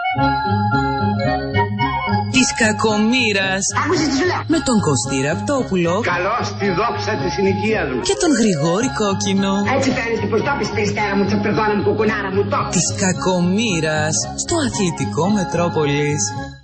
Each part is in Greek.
Της κακομοίρας. Άκουσες τι σου λέω. Με τον Κωστή Ραπτόπουλο. Καλώς τη δόξα της συνοικίας μου. Και τον Γρηγόρη Κόκκινο. Έτσι φαίνεται πως το πεις περιστέρα μου, τσαπερδόνα μου, κουκουνάρα μου, το. Της κακομοίρας στο αθλητικό Μετρόπολης.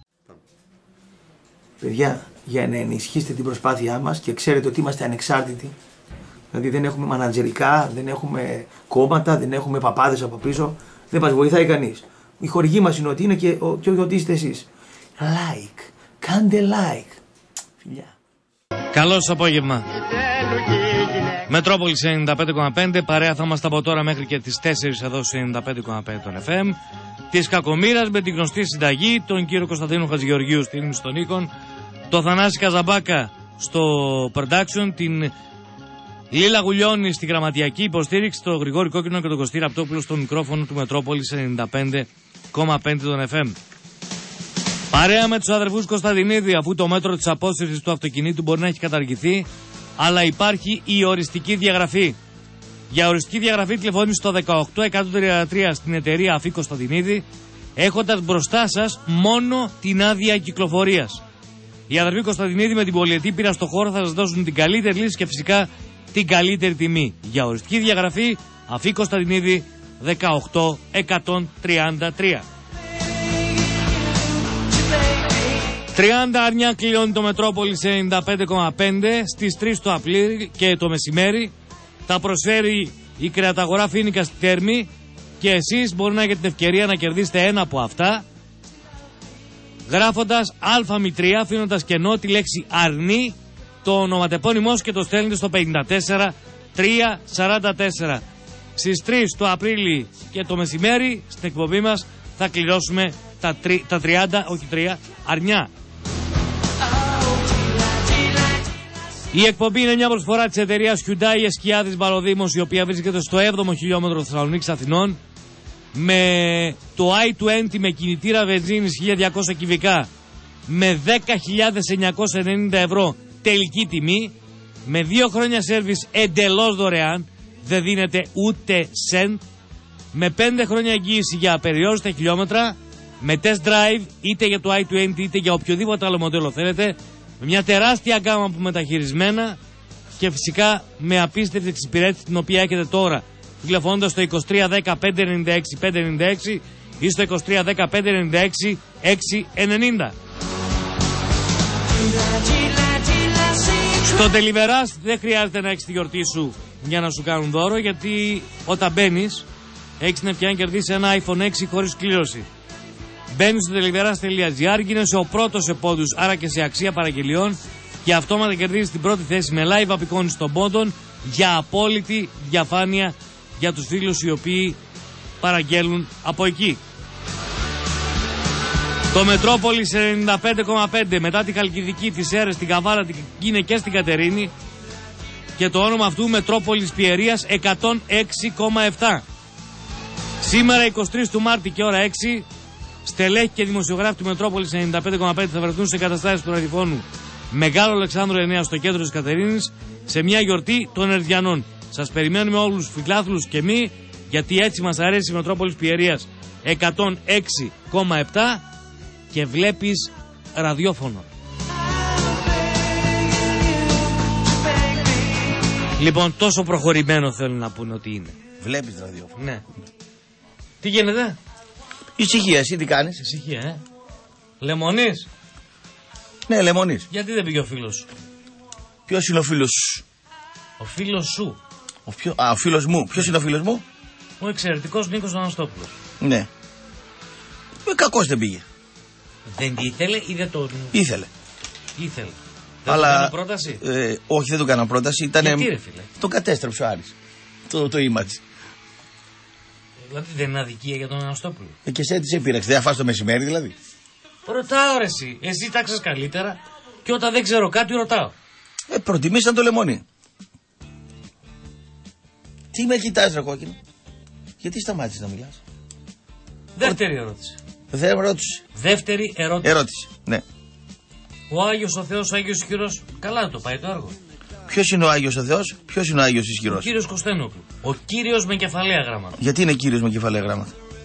Παιδιά, για να ενισχύσετε την προσπάθειά μας και ξέρετε ότι είμαστε ανεξάρτητοι. Δηλαδή δεν έχουμε μανατζερικά, δεν έχουμε κόμματα, δεν έχουμε παπάδες από πίσω. Δεν μας βοηθάει κανείς. Η χορηγή μας είναι ότι είναι και ότι είστε εσείς. Like, κάντε like. Φιλιά. Καλό απόγευμα. Μετρόπολης 95,5. Παρέα θα είμαστε από τώρα μέχρι και τις 4 εδώ σε 95,5 των FM. Της κακομοίρας με την γνωστή συνταγή, τον κύριο Κωνσταντίνο Χατζηγεωργίου στη ρύθμιση των οίκων, το Θανάση Καζαμπάκα στο production, την Λίλα Γουλιώνη στη γραμματιακή υποστήριξη, το Γρηγόρη Κόκκινο και τον Κωστή Ραπτόπουλο στο μικρόφωνο του Μετρόπολης 95,5 των FM. Παρέα με τους αδερφούς Κωνσταντινίδη, αφού το μέτρο της απόσυρσης του αυτοκινήτου μπορεί να έχει καταργηθεί, αλλά υπάρχει η οριστική διαγραφή. Για οριστική διαγραφή τηλεφώνησε στο 18133 στην εταιρεία Αφή Κωνσταντινίδη, έχοντας μπροστά σας μόνο την άδεια κυκλοφορίας. Οι αδερφοί Κωνσταντινίδη με την πολυετή πείρα στο χώρο θα σας δώσουν την καλύτερη λύση και φυσικά την καλύτερη τιμή. Για οριστική διαγραφή Αφή Κωνσταντινίδη 18133. 30 αρνιά κλειώνει το Μετρόπολη σε 95,5 στις 3 το Απρίλη και το μεσημέρι. Θα προσφέρει η κρεαταγορά Φίνικα στη Θέρμη και εσείς μπορεί να έχετε την ευκαιρία να κερδίσετε ένα από αυτά γράφοντας ΑΜ3, αφήνοντας κενό τη λέξη αρνή, το ονοματεπώνυμό και το στέλνετε στο 54344. Στις 3 το Απρίλη και το μεσημέρι στην εκπομπή μας θα κληρώσουμε τα 30, όχι 3, αρνιά. Η εκπομπή είναι μια προσφορά της εταιρείας Hyundai Εσκιάδης Βαλοδήμος, η οποία βρίσκεται στο 7ο χιλιόμετρο Θεσσαλονίκης Αθηνών, με το i20 με κινητήρα βενζίνης 1200 κυβικά με 10.990 ευρώ τελική τιμή, με 2 χρόνια σέρβις εντελώς δωρεάν, δεν δίνεται ούτε σεντ, με 5 χρόνια εγγύηση για απεριόριστα χιλιόμετρα, με test drive είτε για το i20 είτε για οποιοδήποτε άλλο μοντέλο θέλετε, με μια τεράστια γκάμα από μεταχειρισμένα και φυσικά με απίστευτη εξυπηρέτηση την οποία έχετε τώρα τηλεφωνώντας στο 2310 596 596 ή στο 2310 596 690. Στο Deliverance δεν χρειάζεται να έχεις τη γιορτή σου για να σου κάνουν δώρο, γιατί όταν μπαίνεις έχεις την ευκαιρία να κερδίσεις ένα iPhone 6 χωρίς κλήρωση. Μπαίνεις στο deliverance.gr, γίνεσαι ο πρώτος σε πόντους, άρα και σε αξία παραγγελιών, και αυτόματα κερδίζεις την πρώτη θέση με live απεικόνιση των πόντων για απόλυτη διαφάνεια για τους φίλους οι οποίοι παραγγέλνουν από εκεί. Το Μετρόπολη σε 95,5 μετά τη Χαλκιδική, τη Σέρρες, την Καβάλα, την Κίνε και στην Κατερίνη, και το όνομα αυτού Μετρόπολης Πιερίας 106,7. Σήμερα 23 του Μάρτη και ώρα 6, στελέχη και δημοσιογράφοι του Μετρόπολης 95,5 θα βρεθούν σε εγκαταστάσεις του ραδιοφώνου Μεγάλο Αλεξάνδρου 9 στο κέντρο της Κατερίνης σε μια γιορτή των Ερδιανών. Σας περιμένουμε όλους φιλάθλους και μη, γιατί έτσι μας αρέσει η Μετρόπολης Πιερίας 106,7 και βλέπεις ραδιόφωνο. Λοιπόν, τόσο προχωρημένο θέλουν να πούνε ότι είναι. Βλέπεις ραδιόφωνο. Ναι. Τι γίνεται? Ησυχία, εσύ τι κάνεις? Ησυχία, Λεμονής. Ναι, Λεμονής. Γιατί δεν πήγε ο φίλος σου? Ποιος είναι ο φίλος σου? Ο φίλος σου. Ο φίλος μου. Ποιος είναι ο φίλος μου? Ο εξαιρετικός Νίκος Αναστόπουλος. Ναι. Κακός δεν πήγε. Δεν ήθελε ή δεν το... Ήθελε. Δεν αλλά, του έκανα πρόταση. Όχι, δεν του έκανα πρόταση. Γιατί ρε φίλε? Το κατέστρεψε ο Άρης. Το image. Δηλαδή δεν είναι αδικία για τον Αναστόπουλο. Και σε τι σε πείραξε? Δεν θα φας το μεσημέρι δηλαδή? Ρωτάω ρε εσύ. Εσύ τα ξέρεις καλύτερα. Και όταν δεν ξέρω κάτι ρωτάω. Προτιμήσαν το Λεμονί. Τι με κοιτάς ρε κόκκινο? Γιατί σταμάτησες να μιλάς? Δεύτερη ερώτηση. Δεύτερη ερώτηση. Ναι. Ο Άγιος ο Θεός, ο Άγιος Ισχυρός. Καλά το πάει το έργο. Ποιος είναι ο Άγιος ο Θεός, ποιος είναι ο Άγιος Ισχυρός? Ο κύριος Κωστένογλου. Ο κύριος με κεφαλαία γράμματα. Γιατί είναι κύριος με κεφαλαία γράμματα?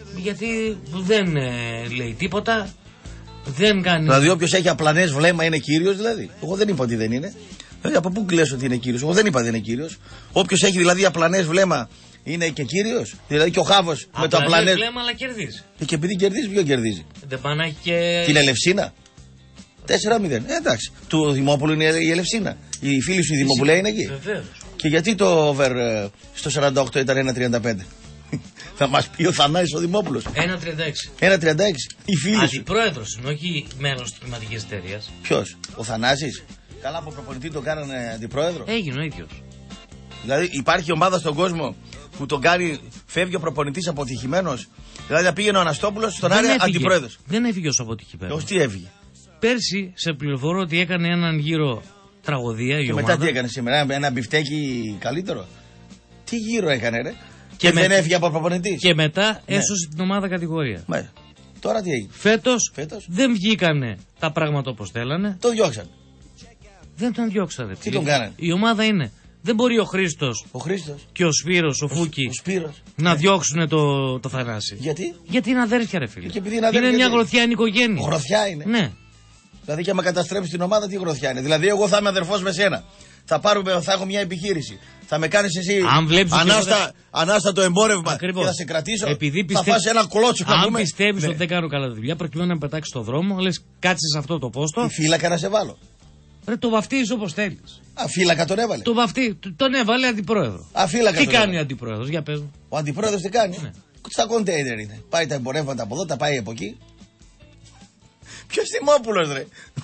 Γιατί δεν λέει τίποτα. Δεν κάνει. Δηλαδή, όποιος έχει απλανές βλέμμα είναι κύριος, δηλαδή. Εγώ δεν είπα ότι δεν είναι. Δηλαδή, από πού κλαις ότι είναι κύριος? Εγώ δεν είπα ότι είναι κύριος. Όποιος έχει δηλαδή απλανές βλέμμα είναι και κύριος. Δηλαδή και ο Χάβος με το απλανές βλέμμα, αλλά κερδίζει. Και επειδή κερδίζει, ποιο κερδίζει? Δεν πάνε να έχει και. Την Ελευσίνα. 4-0. Εντάξει. Του Δημόπουλου είναι η Ελευσίνα. Η φίλη σου η Δημοπουλέα είναι εκεί. Βεβαίως. Και γιατί το over στο 48 ήταν 1,35? Θα μας πει ο Θανάσης ο Δημόπουλος. 1,36. 1,36. Η φίλη σου. Αντιπρόεδρος είναι, όχι μέλος της χρηματικής εταιρείας. Ποιος? Ο Θανάσης. Καλά, από προπονητή τον κάνανε αντιπρόεδρο. Έγινε ο ίδιος. Δηλαδή υπάρχει ομάδα στον κόσμο που τον κάνει, φεύγει ο προπονητής αποτυχημένος. Δηλαδή θα πήγαινε ο Αναστόπουλος στον Άρη αντιπρόεδρος. Δεν έφυγε ως αποτυχημένος. Τι έφυγε? Πέρσι σε πληροφορώ ότι έκανε έναν γύρο τραγωδία η και ομάδα. μετά τι έκανε σήμερα? Ένα μπιφτέκι καλύτερο? Τι γύρο έκανε, ρε? Και δεν έφυγε από προπονητής. Και μετά έσωσε την ομάδα κατηγορία. Τώρα τι έγινε? Φέτος δεν βγήκανε τα πράγματα όπως θέλανε. Το διώξαν. Δεν τον διώξανε. Τι τον κάνανε? Η ομάδα είναι. Δεν μπορεί ο Χρήστος και ο Σπύρος, ο Φούκη να διώξουν το Θανάση. Γιατί είναι αδέρφια, ρε φίλε. Είναι μια γροθιάνη οικογένεια. Γροθιά είναι. Ναι. Δηλαδή και άμα καταστρέψει την ομάδα, τι γροθιά είναι? Δηλαδή, εγώ θα είμαι αδερφός με σένα. Θα έχω μια επιχείρηση. Θα με κάνεις εσύ ανάστατο εμπόρευμα και θα σε κρατήσω. Θα φας ένα κολότσο. Αν πιστεύεις ότι δεν κάνω καλά τη δουλειά, προκειμένου να με πετάξεις στον δρόμο, λες κάτσε σε αυτό το πόστο. Τι φύλακα να σε βάλω? Ρε, το βαφτίζεις όπως θέλεις. Φύλακα τον έβαλε. Τον έβαλε αντιπρόεδρο. Τι κάνει ο αντιπρόεδρος, για πες μου. Ο αντιπρόεδρος τι κάνει? Ναι. Στα κοντέινερ είναι. Πάει τα εμπορεύματα από εδώ, τα πάει από εκεί. Ποιος Δημόπουλος, ρε?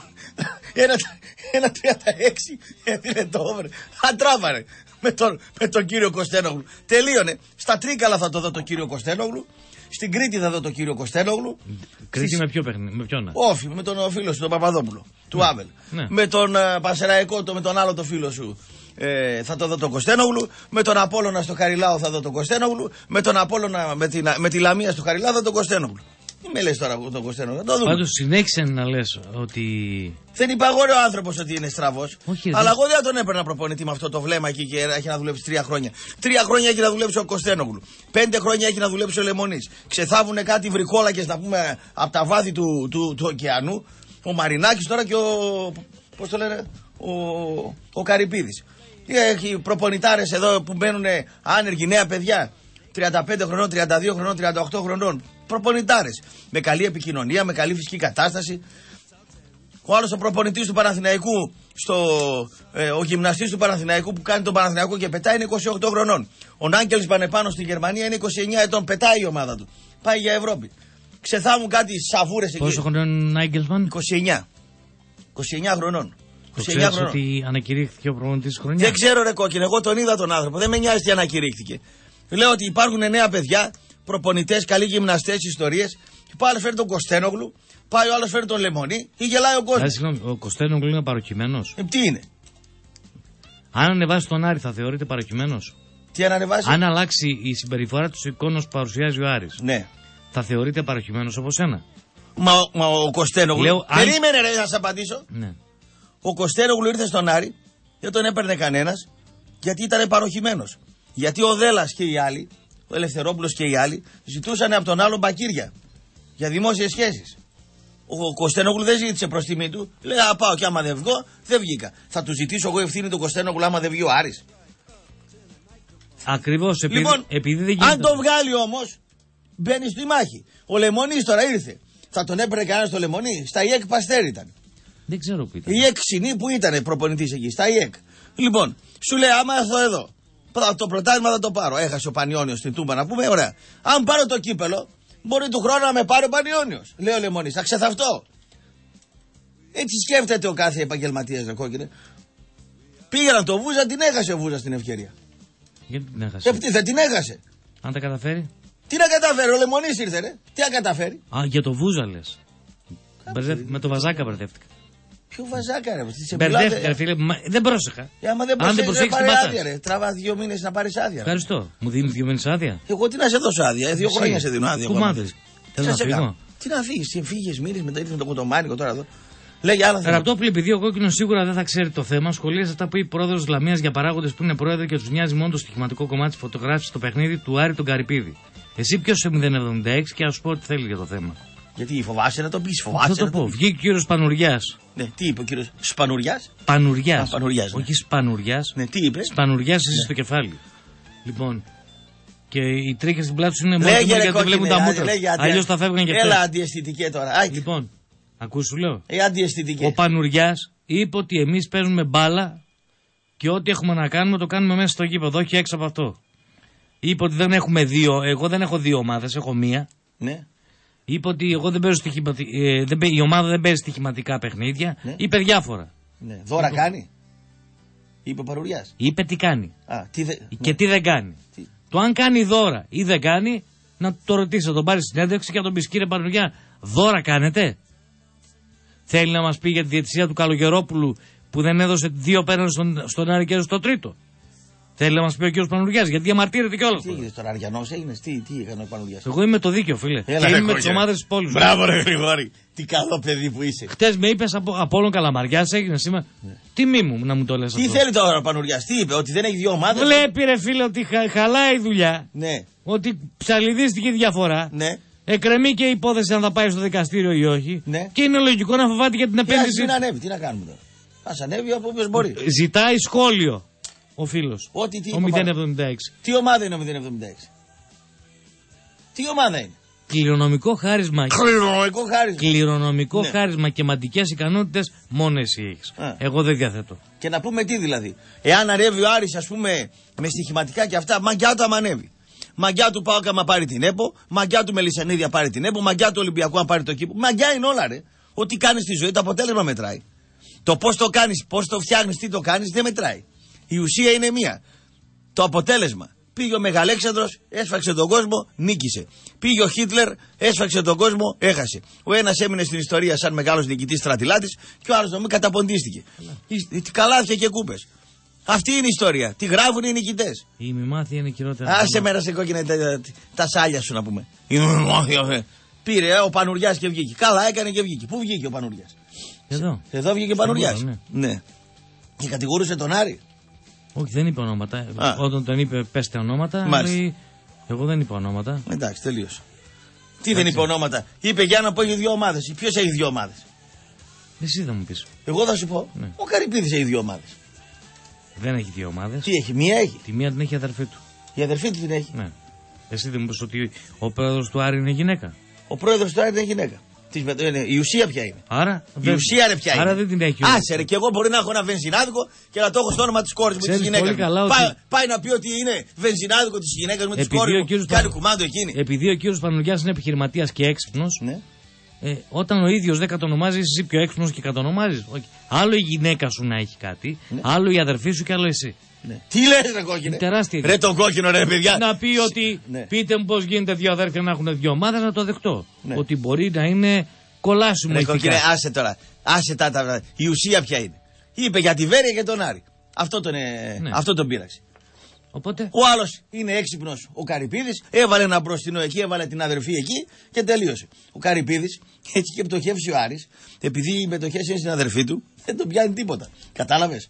1,36 έδινε το over. Αντράβαρε με τον κύριο Κωστένογλου. Τελείωνε. Στα Τρίκαλα θα το δω τον κύριο Κωστένογλου. Στην Κρήτη θα δω τον κύριο Κωστένογλου. Κρήτη με ποιο παιχνίδι? Με ποιον? Όχι, με τον φίλο σου, τον Παπαδόπουλο. Του Άβελ. Ναι. Με τον Πασεραϊκό, με τον άλλο το φίλο σου. Θα το δω τον Κωστένογλου. Με τον Απόλλωνα στο Χαριλάο θα δω τον Κωστένογλου. Με τον Απόλλωνα με τη Λαμία στο Χαριλάο θα δω τον Κωστένογλου. Τι με λες τώρα τον Κωστένογλου? Πάντως συνέχισε να λες ότι. Δεν είπα εγώ, ο άνθρωπος, ότι είναι στραβός. Αλλά εγώ δεν τον έπαιρνα προπονητή με αυτό το βλέμμα εκεί και έχει να δουλέψει 3 χρόνια. 3 χρόνια έχει να δουλέψει ο Κωστένογλου. 5 χρόνια έχει να δουλέψει ο Λεμονής. Ξεθάβουνε κάτι βρικόλακες, να πούμε, από τα βάθη του ωκεανού. Ο Μαρινάκης τώρα και πώς το λένε, ο Καρυπίδης. Έχει προπονητάρες εδώ που μπαίνουν άνεργοι νέα παιδιά. 35 χρονών, 32 χρονών, 38 χρονών. Προπονητάρες. Με καλή επικοινωνία, με καλή φυσική κατάσταση. Ο άλλος ο προπονητής του Παναθηναϊκού, ο γυμναστής του Παναθηναϊκού που κάνει τον Παναθηναϊκό και πετάει είναι 28 χρονών. Ο Νάγκελς Πανεπάνω στη Γερμανία είναι 29 ετών, πετάει η ομάδα του. Πάει για Ευρώπη. Ξεθάβουν κάτι σαβούρες εκεί. Πόσο χρονών είναι ο Νάγκελσμαν? 29 χρονών. Το ξέρεις ότι ανακηρύχθηκε ο προπονητής της χρονιάς? Δεν ξέρω, ρε κόκκινε, εγώ τον είδα τον άνθρωπο. Δεν με νοιάζει τι ανακηρύχθηκε. Λέω ότι υπάρχουν νέα παιδιά, προπονητές, καλοί γυμναστές, ιστορίες. Και πάει άλλο φέρει τον Κωστένογλου, πάει ο άλλο φέρει τον Λεμονή ή γελάει ο κόσμος. Συγγνώμη, ο Κωστένογλου είναι παροκειμένος? Τι είναι? Αν ανεβάσει τον Άρη θα θεωρείται παροκειμένος? Τι αν ανεβάσει? Αν αλλάξει η συμπεριφορά του εικόνος που παρουσιάζει ο Άρης, ναι, θα θεωρείται παροκειμένος όπως ένα? Μα ο Κωστένογλου. Περίμενε, ρε, να σας απαντήσω. Ναι. Ο Κωστένογλου ήρθε στον Άρη, δεν τον έπαιρνε κανένας, γιατί ήταν παροχημένος. Γιατί ο Δέλλας και οι άλλοι, ο Ελευθερόπουλος και οι άλλοι, ζητούσαν από τον άλλον μπακύρια για δημόσιες σχέσεις. Ο Κωστένογλου δεν ζήτησε προς τιμή του. Λέει, πάω και άμα δεν βγω, δεν βγήκα. Θα του ζητήσω εγώ ευθύνη του Κωστένογλου άμα δεν βγει ο Άρης? Ακριβώς, επειδή δεν γίνεται. Αν το βγάλει όμως, μπαίνει στη μάχη. Ο Λεμονής τώρα ήρθε. Θα τον έπαιρνε κανένα στο Λεμονή? Στα ΙΕΚ Παστέρ ήταν. Δεν ξέρω που ήταν. Η ΙΕΚ Ξινή που ήταν προπονητής εκεί, στα ΙΕΚ. Λοιπόν, σου λέει, άμα έρθω εδώ, το πρωτάθλημα θα το πάρω. Έχασε ο Πανιόνιος στην Τούμπα, να πούμε, ωραία. Αν πάρω το κύπελο, μπορεί του χρόνου να με πάρει ο Πανιόνιος. Λέει ο Λεμονής, θα ξεθαυτώ. Έτσι σκέφτεται ο κάθε επαγγελματίας, ρε κόκκινε. Πήγε να το Βούζα, την έχασε ο Βούζα στην ευκαιρία. Γιατί την έχασε? Δεν την έχασε. Αν τα καταφέρει. Τι να καταφέρει, ο Λεμονής ήρθε, ρε. Τι να καταφέρει? Για το Βούζα λες. Με το Βαζάκα μπερδεύτηκα. Ποιο Βαζάκα, ρε? Μπερδεύτηκα, φίλε. Δεν πρόσεχα. Αν δεν προσέχεις, πάρε άδεια, ρε. Τραβά 2 μήνες να πάρεις άδεια. Ευχαριστώ. Μου δίνει 2 μήνες άδεια? Εγώ τι να σε δώσω άδεια? 2 χρόνια σε δίνω άδεια. Πού μάθεις? Θέλω να φύγω. Τι να φύγεις? Φύγες, μήνες μετά ήρθε το κοντομάνικο τώρα εδώ. Λέγε άλλα θέματα. Ραπτόπουλε, επειδή ο κόκκινος σίγουρα δεν θα ξέρει το θέμα, σχολίασε αυτά που είπε η πρόεδρος Λαμίας για παράγοντες που είναι πρόεδροι και τους νοιάζει μόνο το στοιχηματικό κομμάτι της φωτογράφησης στο παιχνίδι του Άρη τον Καρυπίδη. Εσύ ποιος σε 076 και να σου πω τι θέλει για το θέμα. Γιατί φοβάσαι να το πεις, φοβάσαι. Θα το πω. Βγήκε ο κύριος Πανουριάς. Ναι, τι είπε ο κύριος Σπανουριάς. Πανουριάς. Πανουριάς, ναι. Όχι Σπανουριάς. Ναι, τι είπε. Σπανουριάς εσύ στο κεφάλι. Λοιπόν. Και οι τρίχες στην πλάτη σου είναι μόνο Λέγε, γιατί βλέπουν τα μούτρα. Αλλιώς θα φεύγαν και Έλα αντιαισθητικέ τώρα. Λοιπόν, ακούς σου λέω. Αντιαισθητικέ. Ο Πανουριάς είπε ότι εμείς παίζουμε μπάλα και ό,τι έχουμε να κάνουμε το κάνουμε μέσα στο γήπεδο, όχι έξω από αυτό. Είπε ότι δεν έχουμε δύο, εγώ δεν έχω δύο ομάδες, έχω μία. Ναι. Είπε ότι εγώ δεν παίζω η ομάδα δεν παίζει στοιχηματικά παιχνίδια. Ναι. Είπε διάφορα. Ναι. Δώρα κάνει. Είπε ο Πανουριάς. Είπε τι κάνει. Και ναι. Τι δεν κάνει. Τι. Το αν κάνει δώρα ή δεν κάνει, να το ρωτήσει, να τον πάρει συνέντευξη και να τον πει: κύριε Πανουριά, δώρα κάνετε. Θέλει να μας πει για τη διαιτησία του Καλογερόπουλου που δεν έδωσε 2 πέναλτι στον Άρη και έδωσε το τρίτο. Θέλει να μας πει ο κύριος Πανουριάς, γιατί διαμαρτύρεται κιόλας. Τι έγινε τώρα, Αριανός έγινες, τι έκανε ο Πανουριάς. Εγώ είμαι το δίκαιο, φίλε. Έλα, και είμαι με τις ομάδες της πόλης. Μπράβο, ρε Γρηγόρη. Τι καλό παιδί που είσαι. Χτες με είπες από όλον Καλαμαριάς έγινε σήμερα. Ναι. Τιμή μου να μου το λες. Τι αυτό. Θέλει τώρα ο Πανουριάς, τι είπε, ότι δεν έχει 2 ομάδες. Βλέπει, ρε φίλε, ότι χαλάει η δουλειά. Ναι. Ότι ψαλιδίστηκε η διαφορά. Ναι. Εκκρεμεί και η υπόθεση αν θα πάει στο δικαστήριο ή όχι. Ναι. Και είναι λογικό να φοβάται για την επένδυση. Τι να ανέβει, τι να κάνουμε τώρα. Ας ανέβει από όποιος μπορεί. Ζητάει σχόλιο ο φίλος. Ο 076. Τι ομάδα είναι ο 076. Τι ομάδα είναι. Κληρονομικό χάρισμα. Κληρονομικό ναι. χάρισμα και μαντικές ικανότητες μόνο εσύ έχεις. Εγώ δεν διαθέτω. Και να πούμε τι δηλαδή. Εάν ανέβει ο Άρης, ας πούμε, με στοιχηματικά και αυτά, μαγκιά του άμα ανέβει. Μαγκιά του ΠΑΟΚ άμα πάρει την ΕΠΟ, μαγκιά του Μελισσανίδη πάρει την ΕΠΟ, μαγκιά του Ολυμπιακού αν πάρει το κήπο. Μαγκιά είναι όλα, ρε. Ό,τι κάνεις στη ζωή, το αποτέλεσμα μετράει. Το πώς το κάνεις, πώς το φτιάχνεις, τι το κάνεις, δεν μετράει. Η ουσία είναι μία. Το αποτέλεσμα. Πήγε ο Μεγαλέξανδρος, έσφαξε τον κόσμο, νίκησε. Πήγε ο Χίτλερ, έσφαξε τον κόσμο, έχασε. Ο ένας έμεινε στην ιστορία σαν μεγάλος νικητής στρατιλάτης και ο άλλος νομίζω καταποντίστηκε. Καλάθια και κούπες. Αυτή είναι η ιστορία. Τι γράφουν οι νικητές. Η μημάθεια είναι χειρότερα. Άσε μέρα σε κόκκινα τα σάλια σου να πούμε. Πήρε ο Πανουριάς και βγήκε. Καλά έκανε και βγήκε. Πού βγήκε ο Πανουριάς. Εδώ βγήκε ο Πανουριάς. Ναι. Και κατηγορούσε τον Άρη. Όχι, δεν είπε ονόματα. Όταν τον είπε πέστε ονόματα, λέει, εγώ δεν είπα ονόματα. Εντάξει, τελείωσε. Τι δεν είπε ονόματα. Είπε για να πω έχει 2 ομάδες. Ποιος έχει 2 ομάδες. Εσύ θα μου πεις. Εγώ θα σου πω. Ναι. Ο Καρυπίδης έχει 2 ομάδες. Δεν έχει 2 ομάδες. Τι έχει, μία έχει. Τη μία την έχει η αδερφή του. Η αδερφή του την έχει. Ναι. Εσύ δεν μου πεις ότι ο πρόεδρος του Άρη είναι γυναίκα. Ο πρόεδρος του Άρη είναι γυναίκα. Η ουσία ποια είναι. Άρα, η ουσία ρε ποια είναι. Άρα δεν την έχει. Άσε ρε, και εγώ μπορεί να έχω ένα βενζινάδικο και να το έχω στο όνομα της κόρης μου της γυναίκας. Πάει να πει ότι είναι βενζινάδικο της γυναίκας μου της κόρης μου. Κάνει κουμάντο εκείνη. Επειδή ο κύριος Πανουριάς είναι επιχειρηματίας και έξυπνος, ναι. Όταν ο ίδιος δεν κατονομάζει, εσύ πιο έξυπνος και κατονομάζεις. Άλλο η γυναίκα σου να έχει κάτι, ναι. Άλλο η αδερφή σου και άλλο εσύ. Ναι. Τι λες ρε κόκκινε. Τεράστια. Ρε τον κόκκινο ρε παιδιά. Να πει ότι ναι. Πείτε μου πώς γίνεται 2 αδέρφια να έχουν 2 ομάδες, να το δεχτώ. Ναι. Ότι μπορεί να είναι κολάσιμο. Ρε κόκκινε, άσε τώρα. Άσε τα. Η ουσία ποια είναι. Είπε για τη Βέρεια και τον Άρη. Αυτό τον πείραξε. Οπότε... Ο άλλος είναι έξυπνος ο Καρυπίδης, έβαλε ένα μπροστινό εκεί, έβαλε την αδερφή εκεί και τελείωσε. Ο Καρυπίδης, έτσι και πτωχεύσει ο Άρης, επειδή οι μετοχές είναι στην αδερφή του, δεν τον πιάνει τίποτα. Κατάλαβες.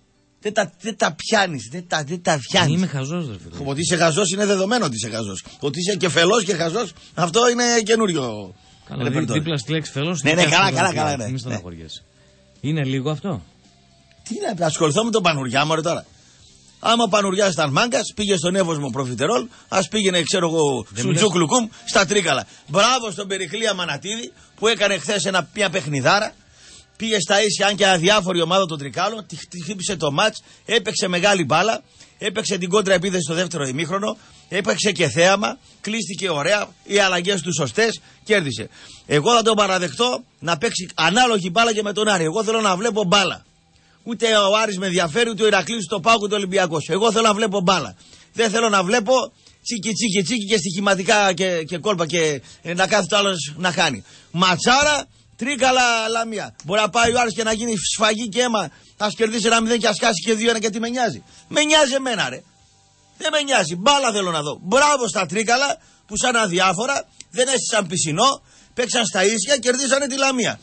Δεν τα πιάνεις, δεν τα πιάνεις. Είμαι χαζός, ρε φίλε. Ότι είσαι χαζός είναι δεδομένο ότι είσαι χαζός. Ότι είσαι και φελός και χαζός, αυτό είναι καινούριο. Καλά, δίπλα στη λέξη φελός. Ναι, καλά. Μην στεναχωριέσαι. Είναι λίγο αυτό. Τι να ασχοληθώ με τον Πανουριά μου τώρα. Άμα ο Πανουριάς ήταν μάγκας, πήγε στον Εύωσμο προφιτερόλ, ας πήγαινε, ξέρω εγώ, στον Τζουκλουκούμ, στα Τρίκαλα. Μπράβο στον Περικλία Μανατίδη που έκανε χθες μια παιχνιδάρα. Πήγε στα ίσια, αν και αδιάφορη ομάδα των Τρικάλων, τη χτύπησε το μάτς, έπαιξε μεγάλη μπάλα, έπαιξε την κόντρα επίθεση στο δεύτερο ημίχρονο, έπαιξε και θέαμα, κλείστηκε ωραία, οι αλλαγές του σωστές, κέρδισε. Εγώ θα τον παραδεχτώ να παίξει ανάλογη μπάλα και με τον Άρη. Εγώ θέλω να βλέπω μπάλα. Ούτε ο Άρης με ενδιαφέρει, ούτε ο Ηρακλής, το ΠΑΟΚ, ούτε ο Ολυμπιακός. Εγώ θέλω να βλέπω μπάλα. Δεν θέλω να βλέπω τσίκι και στοιχηματικά και κόλπα και να κάθεται ο άλλος να χάνει. Ματσάρα, Τρίκαλα, Λαμία. Μπορεί να πάει ο Άρης και να γίνει σφαγή και αίμα. Α κερδίσει 1-0 και α χάσει και 2-1 και τι με νοιάζει. Με νοιάζει εμένα, ρε. Δεν με νοιάζει. Μπάλα θέλω να δω. Μπράβο στα Τρίκαλα που σαν αδιάφορα δεν έστησαν πισινό, παίξαν στα ίσια, κερδίσανε τη Λαμία.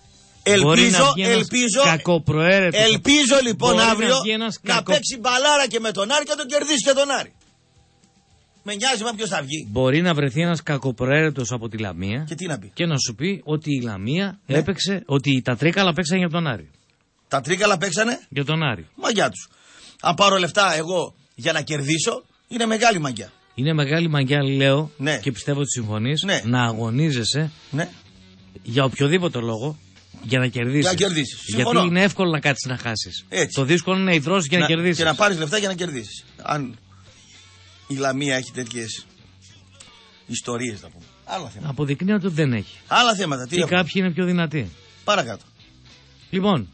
Ελπίζω λοιπόν αύριο να παίξει μπαλάρα και με τον Άρη και να τον κερδίσει και τον Άρη. Με νοιάζει, μα ποιος θα βγει. Μπορεί να βρεθεί ένας κακοπροαίρετος από τη Λαμία Και τι να πει. και να σου πει ότι η Λαμία έπαιξε, ότι τα Τρίκαλα παίξαν για τον Άρη. Τα Τρίκαλα παίξανε Για τον Άρη. μαγιά τους. Αν πάρω λεφτά εγώ για να κερδίσω, είναι μεγάλη μαγιά. Είναι μεγάλη μαγιά, λέω, Ναι. και πιστεύω ότι συμφωνείς, Ναι. να αγωνίζεσαι Ναι. για οποιοδήποτε λόγο για να κερδίσεις. Για να κερδίσεις. Γιατί Συμφωνώ. είναι εύκολο να κάτσεις να χάσεις. Έτσι. Το δύσκολο είναι να ιδρώσεις για να κερδίσεις. Και να πάρεις λεφτά για να κερδίσεις. Αν η Λαμία έχει τέτοιες ιστορίες, να πούμε. Άλλα θέματα. Αποδεικνύεται ότι δεν έχει. Άλλα θέματα. Τι Ή έχουμε. κάποιοι είναι πιο δυνατοί. Παρακάτω. Λοιπόν,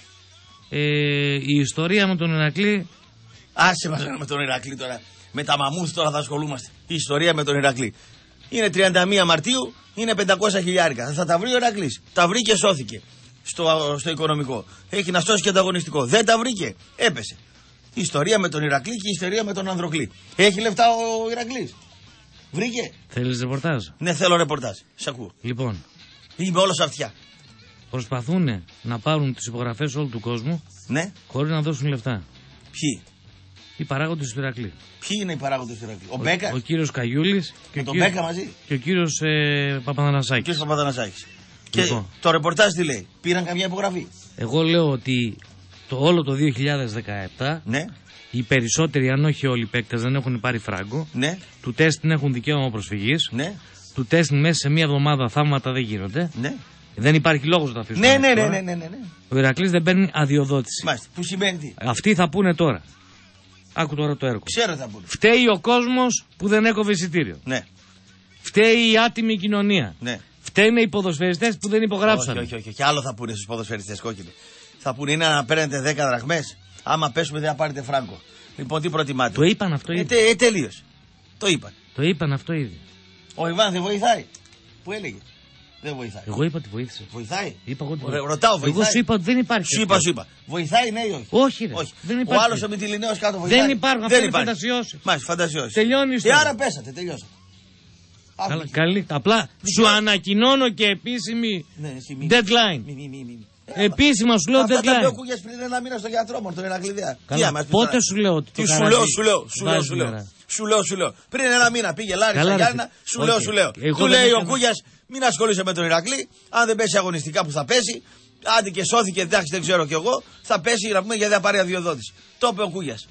η ιστορία με τον Ηρακλή. Άσε μας με τον Ηρακλή τώρα. Με τα μαμούθ τώρα θα ασχολούμαστε. Η ιστορία με τον Ηρακλή. Είναι 31 Μαρτίου, είναι 500 χιλιάρικα. Θα τα βρει ο Ηρακλής. Τα βρήκε και σώθηκε στο οικονομικό. Έχει να σώσει και ανταγωνιστικό. Δεν τα βρήκε. Έπεσε. Η ιστορία με τον Ηρακλή και η ιστορία με τον Ανδροκλή. Έχει λεφτά ο Ηρακλής. Βρήκε. Θέλεις ρεπορτάζ? Ναι, θέλω ρεπορτάζ. Σ' ακούω. Λοιπόν, Είμαι όλος αυτιά. προσπαθούν να πάρουν τις υπογραφές όλου του κόσμου Ναι. χωρίς να δώσουν λεφτά. Ποιοι. Οι παράγοντες του Ηρακλή. Ποιοι είναι οι παράγοντες του Ηρακλή. Ο Μπέκα. Ο κύριος Καγιούλης και, Με τον Μπέκα μαζί. και ο κύριος Ο Παπαδανασάκης. κ. Παπαδανασάκης. Και Λοιπόν. το ρεπορτάζ τι λέει. Πήραν καμιά υπογραφή. Εγώ λέω ότι όλο το 2017 Ναι. οι περισσότεροι, αν όχι όλοι οι παίκτες, δεν έχουν πάρει φράγκο. Ναι. Του τεστ έχουν δικαίωμα προσφυγής. Ναι. Του τεστ μέσα σε μία εβδομάδα θαύματα δεν γίνονται. Ναι. Δεν υπάρχει λόγος να τα αφήσουμε. Ναι, μέχρι ναι, τώρα. ναι. Ο Ηρακλής δεν παίρνει αδειοδότηση. Μάλιστα. Που σημαίνει τι. Αυτοί θα πούνε τώρα. Άκου τώρα το έργο. Ξέρω τι θα πούνε. Φταίει ο κόσμος που δεν έκοβε εισιτήριο. Ναι. Φταίει η άτιμη κοινωνία. Ναι. Φταίνε οι ποδοσφαιριστές που δεν υπογράψαν. Όχι. Και άλλο θα πούνε στους ποδοσφαιριστές κόκκινοι. Θα πούνε είναι να παίρνετε 10 δραχμές. Άμα πέσουμε δεν θα πάρετε φράγκο. Λοιπόν, τι προτιμάτε. Το είπαν αυτό ήδη. Τελείωσε. Το είπαν. Το είπαν αυτό ήδη. Ο Ιβάν δεν βοηθάει. Που έλεγε. Δεν βοηθάει. Εγώ είπα ότι βοήθησε. Βοηθάει. Είπα εγώ ότι Ωραία, ρωτάω, βοηθάει. Εγώ σου είπα ότι δεν υπάρχει. Σου είπα. Βοηθάει, ναι ή όχι. Όχι, ρε. Δεν Ο υπάρχει. άλλος ο Μητυλινέος κάτω βοηθάει. Δεν υπάρχουν. Αυτό είναι φαντασιώσεις. Μάλιστα, φαντασιώσεις. Τελειώνει η ιστορία. Άρα πέσατε, τελειώσατε. Καλή. Απλά σου ανακοινώνω και επίσημη deadline. Επίσημα σου λέω Αυτά τα deadline. ακούγες πριν ένα μήνα στο γιατρό μου, τον Ηρακλήδια. Πότε σου λέω ότι το Σου λέω. Πριν ένα μήνα πήγε Λάρισα Γιάννα, σου λέω. Του λέει ο Κούγιας, μην ασχολείσαι με τον Ηρακλή. Αν δεν πέσει αγωνιστικά που θα πέσει, άντε και σώθηκε, εντάξει δεν ξέρω κι εγώ, θα πέσει να πούμε γιατί δεν θα πάρει αδειοδότηση. Το είπε ο Κούγιας.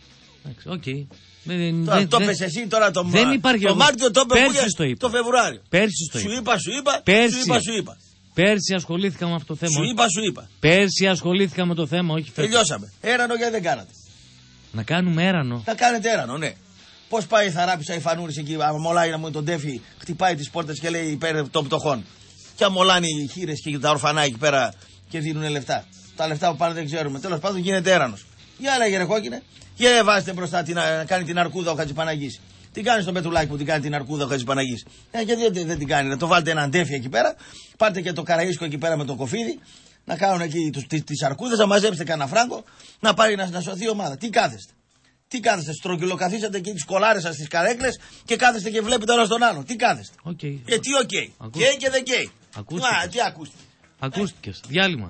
Το πες εσύ τώρα το Μάρτιο, το είπε ο Κούγιας το Φεβρουάριο. Πέρσι το είπα. Σου είπα. Πέρσι ασχολήθηκα με αυτό το θέμα. Σου είπα. Πέρσι ασχολήθηκα με το θέμα, όχι φέτος. Τελειώσαμε. Έρανο γιατί δεν κάνατε. Να κάνουμε έρανο. Θα κάνετε έρανο, ναι. Πώς πάει η Θαράπησα η Φανούρης εκεί, αμολάει να μου τον τέφι, χτυπάει τις πόρτες και λέει υπέρ των πτωχών. Και αμολάνε οι χείρες και τα ορφανά εκεί πέρα και δίνουν λεφτά. Τα λεφτά που πάνε δεν ξέρουμε. Τέλος πάντων γίνεται έρανος. Για λέγε ρε κόκκινε, για βάζετε μπροστά να κάνει την αρκούδα ο Χατζηπαναγής. Τι κάνει στο Πετρουλάκι που την κάνει την αρκούδα ο Χατζηπαναγής. Και δεν την κάνει. Να το βάλετε έναν τέφι εκεί πέρα, πάρτε και το καραΐσκο εκεί πέρα με το κοφίδι, να κάνουν εκεί τις αρκούδες, να μαζέψετε κανένα φράγκο, να πάρει να σωθεί η ομάδα. Τι κάθεστε. Τι κάθεστε, στρογγυλοκαθίσατε εκεί τις κολάρες σας στις καρέκλες και κάθεστε και βλέπετε ένα στον άλλο. Τι κάθεστε. Τι οκ. Καίει και δεν καίει. Τι ακούστηκε. Ακούστηκες. Διάλειμμα.